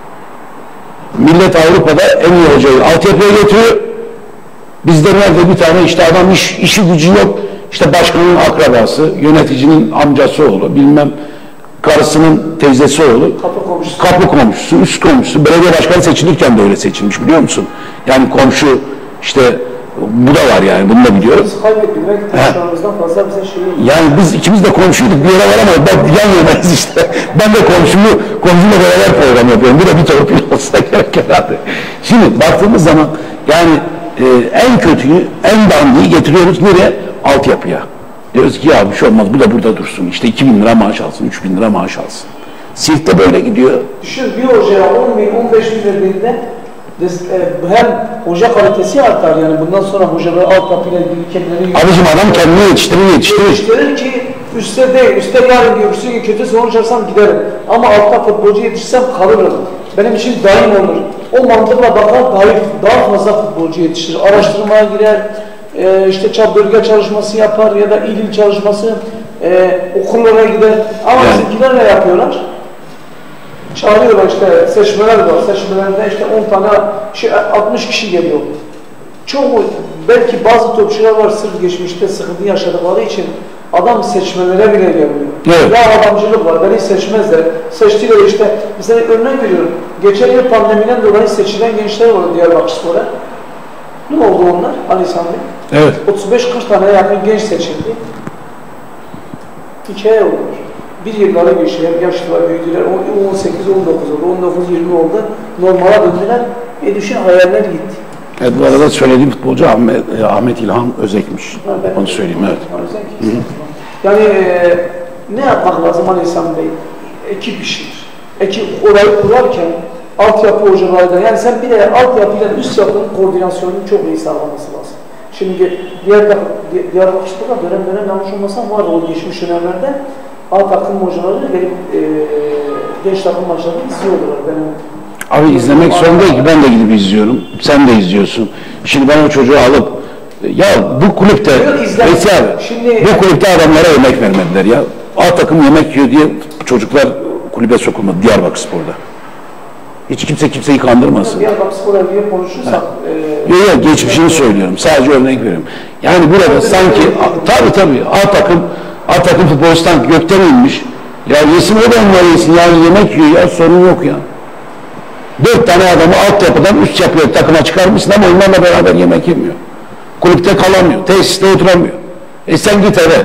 Millet Avrupa'da en iyi hocayı altyapıya getiriyor. Bizde nerede bir tane işte adam iş, işi gücü yok. İşte başkanın akrabası, yöneticinin amcası oğlu, bilmem karısının teyzesi oğlu, Kapı komşusu. kapı komşusu, üst komşusu. Belediye başkanı seçilirken de öyle seçilmiş biliyor musun? Yani komşu işte bu da var yani bunu da biliyoruz. Biz kaybetmek şu fazla bize şey yok. Yani biz ikimiz de komşuyduk bir yere var ama ben yan yanayız işte. Ben de komşumu, komşumla beraber program yapıyorum. Bu da bir torpil olsa gerek herhalde. Şimdi baktığımız zaman yani e, en kötüyü, en dandiyi getiriyoruz nereye? Altyapıya. Diyoruz ki ya bir şey olmaz bu da burada dursun. İşte iki bin lira maaş alsın, üç bin lira maaş alsın. Sirk'te böyle gidiyor. Düşün bir hocaya on bin, on beş bin verdiğinde hem hoca kalitesi artar yani bundan sonra hocaları altyapıyla ilgili kendileri Abicim adam kendini yetiştirir, yetiştirir. yetiştirir ki üstte değil, üstte yarın görürsün ki kötü sonuç alsam giderim. Ama altta futbolcu yetişsem kalırım. Benim için daim olur. O mantıkla bakar daha, daha fazla futbolcu yetiştirir. Araştırmaya girer, e, işte çap bölge çalışması yapar ya da il il çalışması, e, okullara gider. Ama yani. Bizimkiler ne yapıyorlar? Çağırıyorlar işte seçmeler var. Seçmelerde işte on tane, altmış kişi geliyor. Çoğu, belki bazı topçular var sırf geçmişte sıkıntı yaşadıkları için adam seçmelere bile gelmiyor. Evet. Ya adamcılık var, beni seçmezler. Seçtiler işte, mesela örnek veriyorum. Geçen yıl pandemiden dolayı seçilen gençler vardı Diyarbakırspor'a. Ne oldu onlar? Ali Sami. Evet. otuz beş kırk tane yakın genç seçildi. Hikaye olur. Bir yılları geçti, hem yaşlılar büyüdüler, on sekiz on dokuz oldu, on dokuz yirmi oldu, normala döndüler, e düşün hayaller gitti. Evet, bu arada söylediğim futbolcu Ahmet, Ahmet İlhan Özek'miş, ha, onu söyleyeyim, evet. Hı -hı. Yani e, ne yapmak lazım Ali İhsan Bey? Ekip işidir. Ekip orayı kurarken, altyapı hocalarıyla, yani sen bir de altyapıyla üst yapının koordinasyonunu çok iyi sağlaması lazım. Şimdi diğer Diyarbakır'da dönem dönem yanlış olmasam vardı o geçmiş dönemlerde. A takım hocaları benim e, genç takım maçlarını izliyorlar. Benim Abi izlemek sorun değil ki, ben de gidip izliyorum. Sen de izliyorsun. Şimdi ben o çocuğu alıp, ya bu kulüpte, mesela, şimdi, bu kulüpte adamlara yemek vermediler ya. A takım yemek yiyor diye çocuklar kulübe sokulmadı Diyarbakırspor'da. Hiç kimse kimseyi kandırmasın. Diyarbakırspor'a diye konuşursak... Yok e, yok, geçmişini söylüyorum. Sadece örnek veriyorum. Yani burada sanki, tabii tabii A takım, A takım futbolistan gökten inmiş. Ya yesin o da onları yesin. Yani yemek yiyor ya, sorun yok ya. Dört tane adamı altyapıdan üst yapıya takıma çıkarmışsın ama onlarla beraber yemek yemiyor. Kulüpte kalamıyor, tesiste oturamıyor. E sen git eve.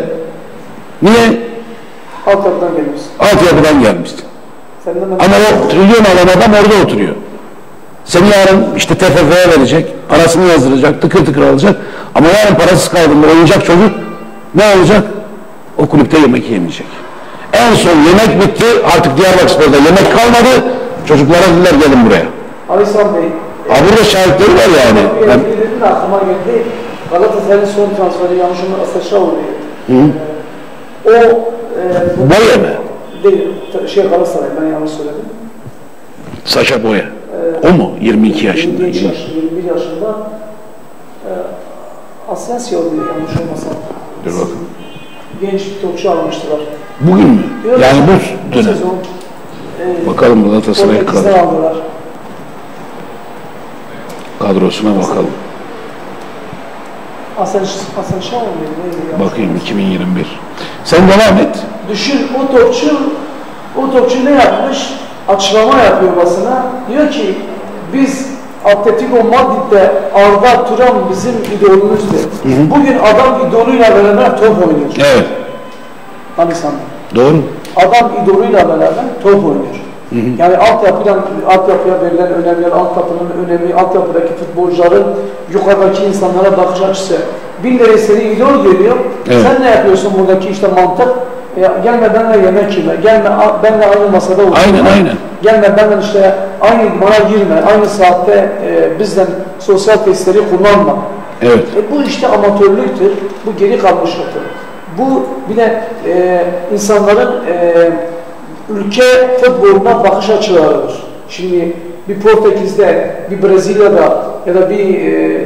Niye? Altyapıdan gelmişsin. Altyapıdan gelmişsin. Ama o trilyon alan adam orada oturuyor. Seni yarın işte T F F'ye verecek, parasını yazdıracak, tıkır tıkır alacak. Ama yarın parasız kaldığında oynayacak çocuk ne olacak? O kulüpte yemek yemeyecek. En son yemek bitti, artık Diyarbakır'da yemek kalmadı. Çocuklara dediler gelin buraya. Ali İhsan Bey. Aa, burada şahitleri var yani. Bir ben... dedin de aklıma geldi. Galatasaray'ın son transferi yanlışımda Asaşa oluyor. Ee, o... E, Boya mı? Değil, şey Galatasaray, ben yanlış söyledim. Saşa Boya. Ee, o mu? yirmi iki yaşında. yirmi yaş, yirmi bir yaşında. E, Asensio oluyor yanlış olmasa. Dur bakın. Genç bir topçu almıştılar. Bugün mü? Yok, yani bu, bu dönem. Sezon, e, bakalım Galatasaray kadrosuna. Kadrosuna bakalım. Asensio oluyor. Bakayım iki bin yirmi bir. Sen devam et. Düşün o topçu, o topçu ne yapmış? Açıklama yapıyor basına. Diyor ki biz Atletico Madrid'de Arda Turan bizim idolümüzdü. Hı hı. Bugün adam idoluyla beraber top oynuyor. Evet. Hani sen? Doğru. Adam idoluyla beraber top oynuyor. Hı hı. Yani altyapıdan, altyapıya verilen önemler, altyapının önemi, altyapıdaki futbolcuların yukarıdaki insanlara bakış açısı. Birileri seni idol görüyor. Evet. Sen ne yapıyorsun buradaki işte mantık? Ya, gelme benimle yemek yeme, gelme benimle aynı masada oturma. Aynen aynen. Gelme benimle işte aynı idmana girme, aynı saatte e, bizden sosyal testleri kullanma. Evet. E, bu işte amatörlüktür, bu geri kalmışlıktır. Bu bir de e, insanların e, ülke futboluna bakış açılarıdır. Şimdi bir Portekiz'de, bir Brezilya'da ya da bir e,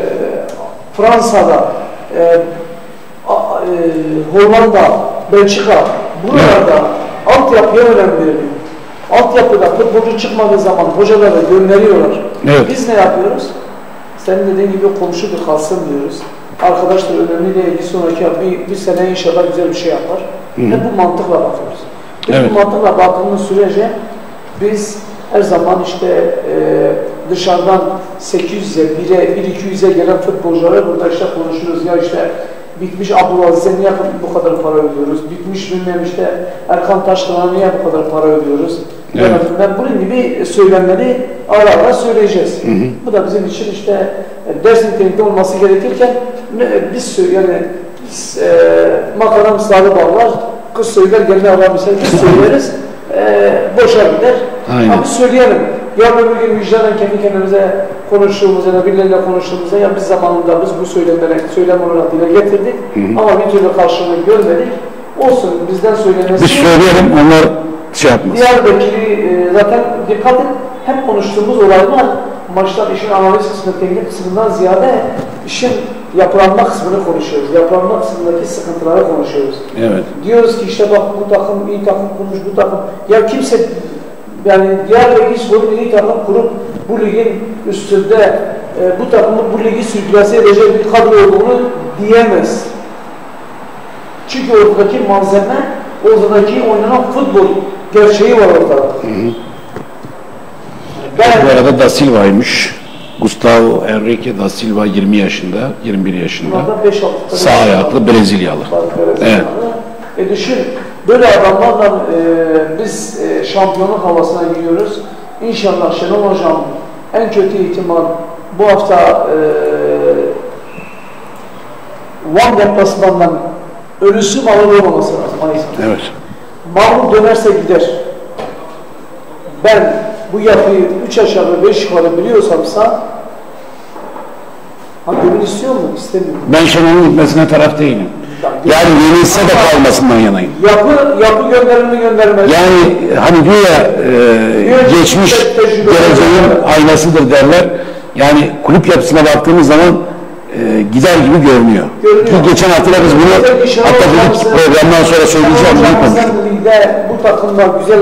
Fransa'da, e, a, e, Hollanda, Belçika, buralarda evet. altyapıya önem veriliyor. Altyapıda futbolcu çıkmadığı zaman hocaları gönderiyorlar. Evet. Biz ne yapıyoruz? Senin dediğin gibi komşudur kalsın diyoruz. Arkadaşlar önemli değil, bir sonraki bir, bir sene inşallah güzel bir şey yapar. Hı-hı. Hep bu mantıkla bakıyoruz. Biz evet. bu mantıkla baktığımız sürece biz her zaman işte e, dışarıdan sekiz yüze, bire, bir iki yüze gelen futbolculara burada işte konuşuyoruz. Ya işte bitmiş Abdülaziz'e niye bu kadar para ödüyoruz? Bitmiş bilmem işte Erkan Taşkıran'a niye bu kadar para ödüyoruz? Evet. Yani bunun gibi söylemleri ara ara söyleyeceğiz. Hı hı. Bu da bizim için işte ders nitelikte olması gerekirken biz yani biz, e, makaram sağlı bağlar, kız söyler gelme aramışlar, biz söyleriz, e, boşa gider. Aynen. Ama söyleyelim. Yarın öbür gün vicdanen kendi kendimize konuştuğumuzda ya da birileriyle konuştuğumuzda ya biz zamanında biz bu söylemleri söylem olarak dile getirdik hı hı. ama bir türlü karşılığını görmedik. Olsun bizden söylemesi. Biz söyleyelim onlar şey yapmaz. Diyarbakır'ı e, zaten dikkat et, hep konuştuğumuz olaylar maçlar işin analiz kısmı, teknik kısmından ziyade işin yapılanma kısmını konuşuyoruz. Yapılanma kısmındaki sıkıntıları konuşuyoruz. Evet. Diyoruz ki işte bak bu takım iyi takım kurmuş, bu takım. Ya kimse yani Diyarbakır Spor'un iyi takım kurup bu ligin üstünde e, bu takımı bu ligi sürklase edecek bir kadro olduğunu diyemez. Çünkü oradaki malzeme, oradaki oynanan futbol gerçeği var ortada. Hı hı. Ben, bu arada Da Silva'ymış. Gustavo Henrique Da Silva yirmi yaşında, yirmi bir yaşında. Sağ ayaklı Brezilyalı. Evet. E düşün, böyle adamlarla e, biz e, şampiyonluk havasına giriyoruz. İnşallah Şenol Hocam en kötü ihtimal bu hafta e, Van deplasmandan ölüsü mağlup olmaması lazım. Mayıs'ta. Evet. Mağlup dönerse gider. Ben bu yapıyı üç aşağı beş yukarı biliyorsamsa ha gönül istiyor mu? İstemiyor. Ben Şenol'un gitmesine taraf değilim. Yani yenilse de kalmasından yanayım. Yapı, yapı gönderilme göndermez. Yani hani diyor ya e, geçmiş geleceğin aynasıdır derler. Yani kulüp yapısına baktığımız zaman e, gider gibi görünüyor. görünüyor. Ki geçen hafta biz bunu hatta dedik programdan sonra söyleyeceğim. Ligde bu takımlar güzel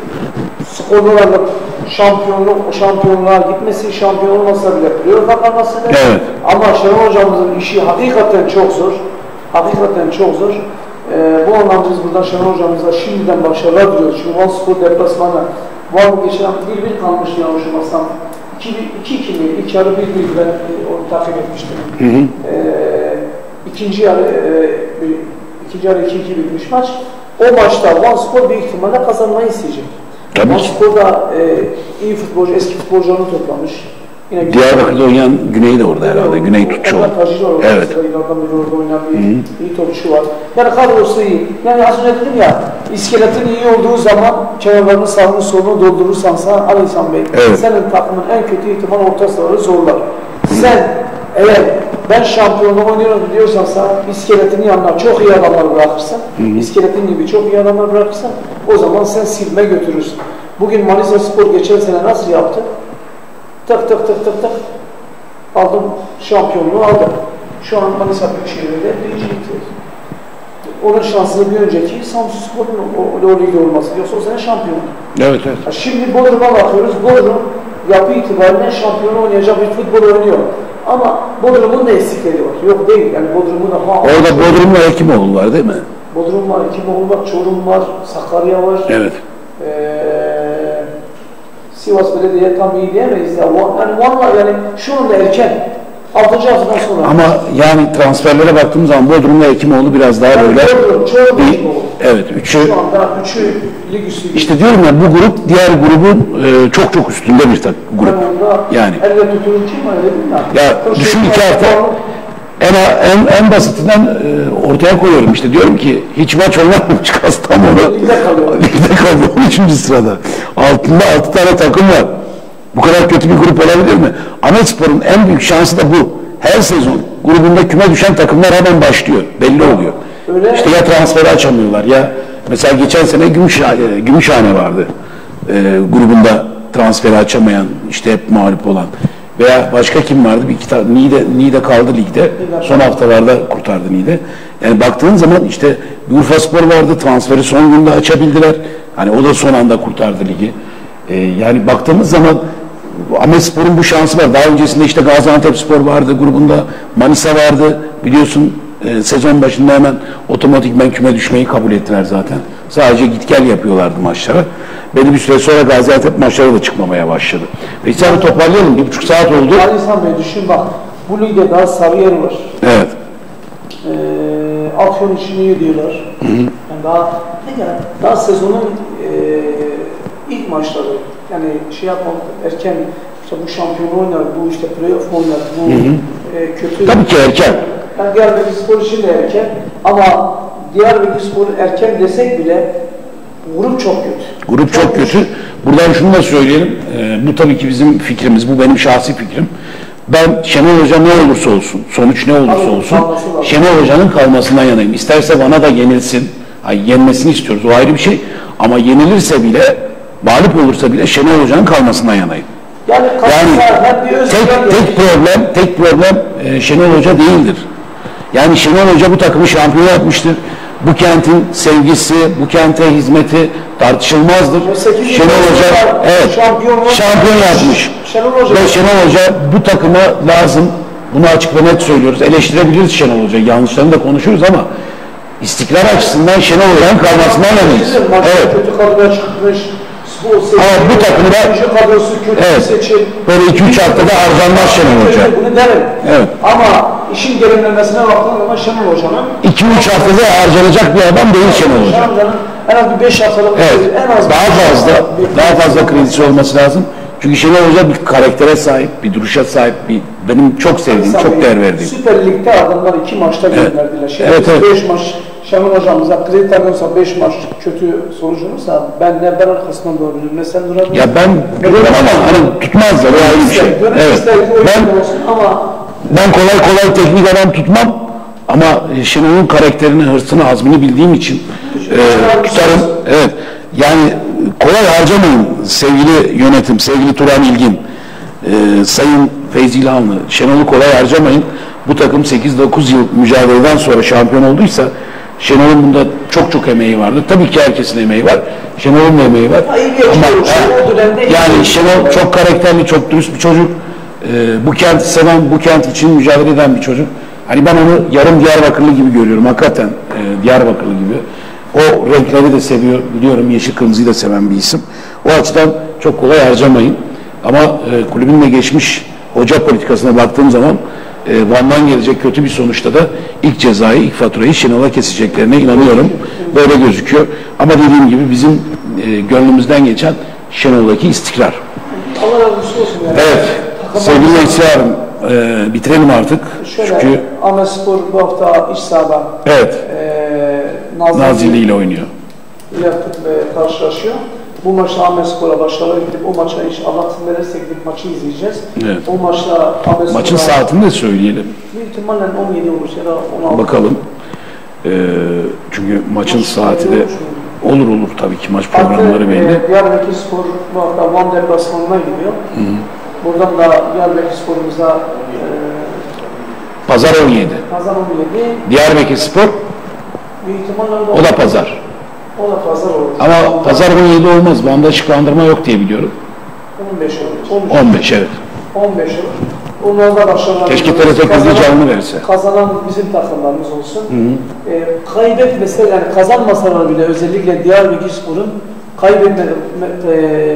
skorlarla şampiyonluk, şampiyonluğa gitmesi, şampiyon olmasa bile playoff kalması. Evet. Ama Şenol Hocamızın işi hakikaten çok zor. Hakikaten çok zor. Ee, bu anlamda biz buradan Şenol Hocamıza şimdiden başarılar diliyoruz. Çünkü Van Spor deplasmanı, Van geçen bir bir kalmıştı yanlışılmazsam. iki iki mi? İlk yarı bir bir ben onu takip etmiştim. Hı hı. Ee, ikinci yarı e, ikinci yarı iki iki bitmiş maç. O maçta Van Spor büyük ihtimalle kazanmayı isteyecek. Van Spor da e, iyi futbolcu, eski futbolcularını toplamış. Yine Diyarbakır'da oynayan Güney de orada herhalde. Güney Tutçu. Evet. Yıllardan beri orada oynayan bir Hı-hı. iyi topçu var. Yani kadrosu iyi. Yani az önce dedim ya, iskeletin iyi olduğu zaman kenarlarını sağını solunu doldurursan sen Ali İhsan Bey, evet. senin takımın en kötü ihtimal orta sahaları zorlar. Hı-hı. Sen eğer ben şampiyonluğu oynuyorum diyorsan sen iskeletini yanına çok iyi adamlar bırakırsan, Hı-hı. iskeletin gibi çok iyi adamlar bırakırsan o zaman sen silme götürürsün. Bugün Manisa Spor geçen sene nasıl yaptı? Tık tık tık tık tık aldım, şampiyonluğu aldım. Şu an Manisa Büyükşehir'de birinci ligde. Onun şansını bir önceki Samsun Spor'un o, o ligde olması. Yoksa o sene şampiyon. Evet, evet. Şimdi Bodrum'a bakıyoruz. Bodrum yapı itibariyle şampiyonu oynayacak bir futbol oynuyor. Ama Bodrum'un da eksikleri var. Yok değil. Yani Bodrum'un da... Ha, orada Bodrum'la Hekimoğlu var değil mi? Bodrum var, Hekimoğlu var, Çorum var, Sakarya var. Evet. Ee, Sivas Belediye tam iyi diyemeyiz ya. Yani Van'la yani şu anda erken. altıncı haftadan sonra. Ama yani transferlere baktığımız zaman Bodrum'la Hekimoğlu biraz daha yani böyle Bodrum, çoğu bir, Hekimoğlu. evet üçü Şu anda üçü lig üstü. işte diyorum ya bu grup diğer grubun e, çok çok üstünde bir tak, grup. Yani. Elle tutulur kim var dedim ya. Ya düşün iki hafta en, en, en basitinden e, ortaya koyuyorum işte diyorum ki hiç maç oynanmamış Kastamonu. Ligde kalıyor. Ligde kalıyor on üçüncü sırada. Altında altı tane takım var. Bu kadar kötü bir grup olabilir mi? Ahmetspor'un en büyük şansı da bu. Her sezon grubunda küme düşen takımlar hemen başlıyor. Belli oluyor. Öyle. İşte ya transferi açamıyorlar ya mesela geçen sene Gümüşhane, Gümüşhane vardı. E, grubunda transferi açamayan, işte hep mağlup olan. Veya başka kim vardı? Bir kitap Niğde, Niğde kaldı ligde. Son haftalarda kurtardı Niğde. Yani baktığın zaman işte Urfaspor vardı. Transferi son günde açabildiler. Hani o da son anda kurtardı ligi. Ee, yani baktığımız zaman Ahmetspor'un bu şansı var. Daha öncesinde işte Gaziantepspor vardı grubunda. Manisa vardı. Biliyorsun e, sezon başında hemen otomatikmen küme düşmeyi kabul ettiler zaten. Sadece git gel yapıyorlardı maçlara. Belli bir süre sonra Gaziantep maçları da çıkmamaya başladı. Peki abi toparlayalım. Bir buçuk saat oldu. Ali İhsan Bey düşün bak. Bu ligde daha Sarıyer var. Evet. Ee, Afyon için iyi diyorlar. Hı hı. Yani daha, yani daha sezonun e, ilk maçları. Yani şey yapmak erken işte bu şampiyonu oynar, bu işte playoff oynar, bu hı hı. E, kötü. Tabii ki erken. Yani Diyarbakırspor için de erken. Ama Diyarbakırspor erken desek bile grup çok kötü. Grup çok, çok kötü. Buradan şunu da söyleyelim. Ee, bu tabii ki bizim fikrimiz. Bu benim şahsi fikrim. Ben Şenol Hoca ne olursa olsun, sonuç ne olursa olsun, Şenol Hoca'nın kalmasından yanayım. İsterse bana da yenilsin. Ay, yenmesini istiyoruz. O ayrı bir şey. Ama yenilirse bile, mağlup olursa bile Şenol Hoca'nın kalmasından yanayım. Yani, yani tek, tek problem, tek problem e, Şenol Hoca değildir. Yani Şenol Hoca bu takımı şampiyon yapmıştır. Bu kentin sevgisi, bu kente hizmeti tartışılmazdır. Şenol Hoca evet, şampiyon, şampiyon yapmış. Şenol Hoca. Ve Şenol Hoca bu takıma lazım. Bunu açık ve net söylüyoruz. Eleştirebiliriz Şenol Hoca'yı. Yanlışlarını da konuşuruz ama istikrar açısından Şenol Hoca'nın kalmasından yanayız. Evet. Kötü kadroya çıkmış. Ama bu takımda evet, böyle iki üç haftada harcanmaz Şenol Hoca. Bunu derim. Evet. Ama işin derinlemesine baktığım zaman Şenol Hoca'nın iki üç haftada harcanacak bir adam değil Şenol Hoca. Şenol Hoca'nın en az bir beş haftalık evet. en az daha fazla daha fazla kredisi olması lazım. Çünkü Şenol Hoca bir karaktere sahip, bir duruşa sahip, bir benim çok sevdiğim, çok değer verdiğim. Süper Lig'de adamlar iki maçta gönderdiler. Evet. Şimdi evet, evet. beş maç Şenol Hocamıza kredi takımsa beş maç kötü sonuç olursa ben ne ben arkasından durabilirim ne sen durabilirsin. Ya ben duramam ama hani tutmazlar o ayrı bir şey. Evet. Ben, ama ben kolay kolay teknik adam tutmam ama Şenol'un karakterini, hırsını, azmini bildiğim için e, tutarım. Evet. Yani kolay harcamayın sevgili yönetim, sevgili Turan İlgin, e, Sayın Feyzi İlhanlı, Şenol'u kolay harcamayın. Bu takım sekiz dokuz yıl mücadeleden sonra şampiyon olduysa Şenol'un bunda çok çok emeği vardı. Tabii ki herkesin emeği var. Şenol'un da emeği var. Ama he, yani Şenol çok karakterli, çok dürüst bir çocuk. Ee, bu kenti seven, bu kent için mücadele eden bir çocuk. Hani ben onu yarım Diyarbakırlı gibi görüyorum. Hakikaten e, Diyarbakırlı gibi. O renkleri de seviyor. Biliyorum yeşil kırmızıyı da seven bir isim. O açıdan çok kolay harcamayın. Ama e, kulübün de geçmiş hoca politikasına baktığım zaman E, Van'dan gelecek kötü bir sonuçta da ilk cezayı, ilk faturayı Şenol'a keseceklerine inanıyorum. Böyle gözüküyor. Ama dediğim gibi bizim e, gönlümüzden geçen Şenol'daki istikrar. Allah razı olsun. Yani. Evet. Sevgili Veysel abim, e, bitirelim artık. Şöyle, çünkü Ahmetspor bu hafta iç sahada evet. e, Nazilli, Nazilli ile oynuyor. ile karşılaşıyor. Bu maçta Ahmetspor'a başarılı gidip o maça inşallah verirse gidip maçı izleyeceğiz. Evet. O maçta Ahmetspor'a... Maçın saatini de söyleyelim. Büyük ihtimalle on yedi olur ya da on altı. Bakalım. Ee, çünkü maçın maç saati de olur olur tabii ki maç programları belli. E, Diyarbakırspor bu hafta Van deplasmanına gidiyor. Hı -hı. Buradan da Diyarbakırspor'umuza e, Pazar on yedi. Pazar on yedi. Diyarbakırspor büyük ihtimalle o da pazar. O da pazar olur. Ama Van'da, pazar on yedi olmaz. Van'da ışıklandırma yok diye biliyorum. on beş olur. on beş evet. on beş olur. Ondan da başarılar. Keşke T R T kızı canlı verse. Kazanan bizim takımlarımız olsun. Hı hı. E, kaybetmese yani kazanmasalar bile özellikle Diyarbakırspor'un kaybetme e,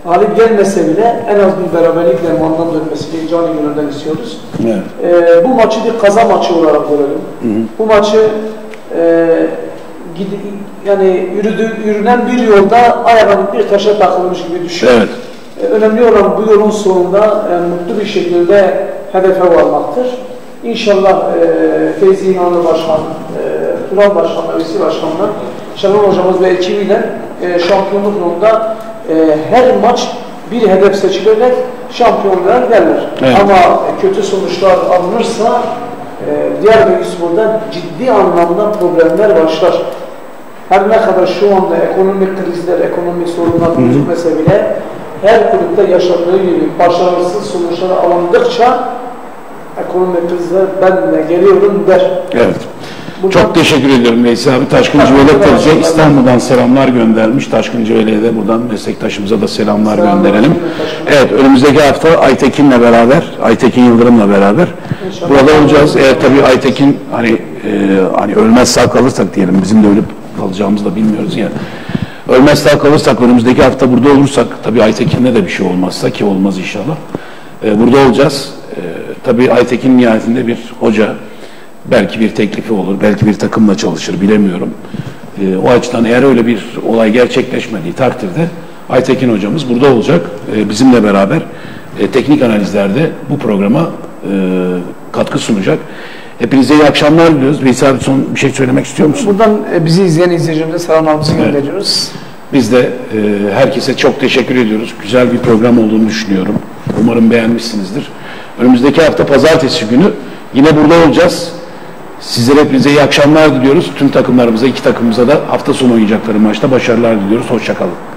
galip gelmese bile en az bir beraberlikle Van'dan dönmesini canı gönülden istiyoruz. Evet. E, bu maçı bir kaza maçı olarak görelim. Hı hı. Bu maçı e, gidi, yani yürüdü, yürünen bir yolda ayağın bir taşa takılmış gibi düşün. Evet. E, önemli olan bu yolun sonunda e, mutlu bir şekilde hedefe varmaktır. İnşallah e, Feyzi İnanlı Başkan, e, Turan Başkan ve Vesi Başkan'la Şenol Hocamız ve ekibiyle e, şampiyonluk yolunda e, her maç bir hedef seçilerek şampiyonluğa gelirler. Evet. Ama kötü sonuçlar alınırsa e, Diyarbakırspor'da ciddi anlamda problemler başlar. Her ne kadar şu anda ekonomik krizler, ekonomik sorunlar gözükmese bile her kulüpte yaşadığı gibi başarısız sonuçlar alındıkça ekonomik krizler ben de geliyorum der. Evet. Buradan çok teşekkür ediyorum Veysi abi. Taşkıncı Veli İstanbul'dan selamlar göndermiş. Taşkıncı Veli'ye de buradan meslektaşımıza da selamlar Selam gönderelim. Evet, önümüzdeki hafta Aytekin'le beraber, Aytekin Yıldırım'la beraber İnşallah burada olacağız. Eğer tabii Aytekin hani e, hani ölmez sağ kalırsak diyelim, bizim de ölüp kalacağımızı da bilmiyoruz ya. Ölmez sağ kalırsak, önümüzdeki hafta burada olursak, tabii Aytekin'le de bir şey olmazsa, ki olmaz inşallah. E, burada olacağız. E, tabii Aytekin nihayetinde bir hoca. Belki bir teklifi olur, belki bir takımla çalışır, bilemiyorum. E, o açıdan eğer öyle bir olay gerçekleşmediği takdirde Aytekin hocamız burada olacak. E, bizimle beraber e, teknik analizlerde bu programa e, katkı sunacak. Hepinize iyi akşamlar diliyoruz. Veysi abi, son bir şey söylemek istiyor musun? Buradan e, bizi izleyen izleyicilerimize selamlarımızı evet. gönderiyoruz. Biz de e, herkese çok teşekkür ediyoruz. Güzel bir program olduğunu düşünüyorum. Umarım beğenmişsinizdir. Önümüzdeki hafta pazartesi günü yine burada olacağız. Sizlere hepinize iyi akşamlar diliyoruz. Tüm takımlarımıza, iki takımımıza da hafta sonu oynayacakları maçta başarılar diliyoruz. Hoşça kalın.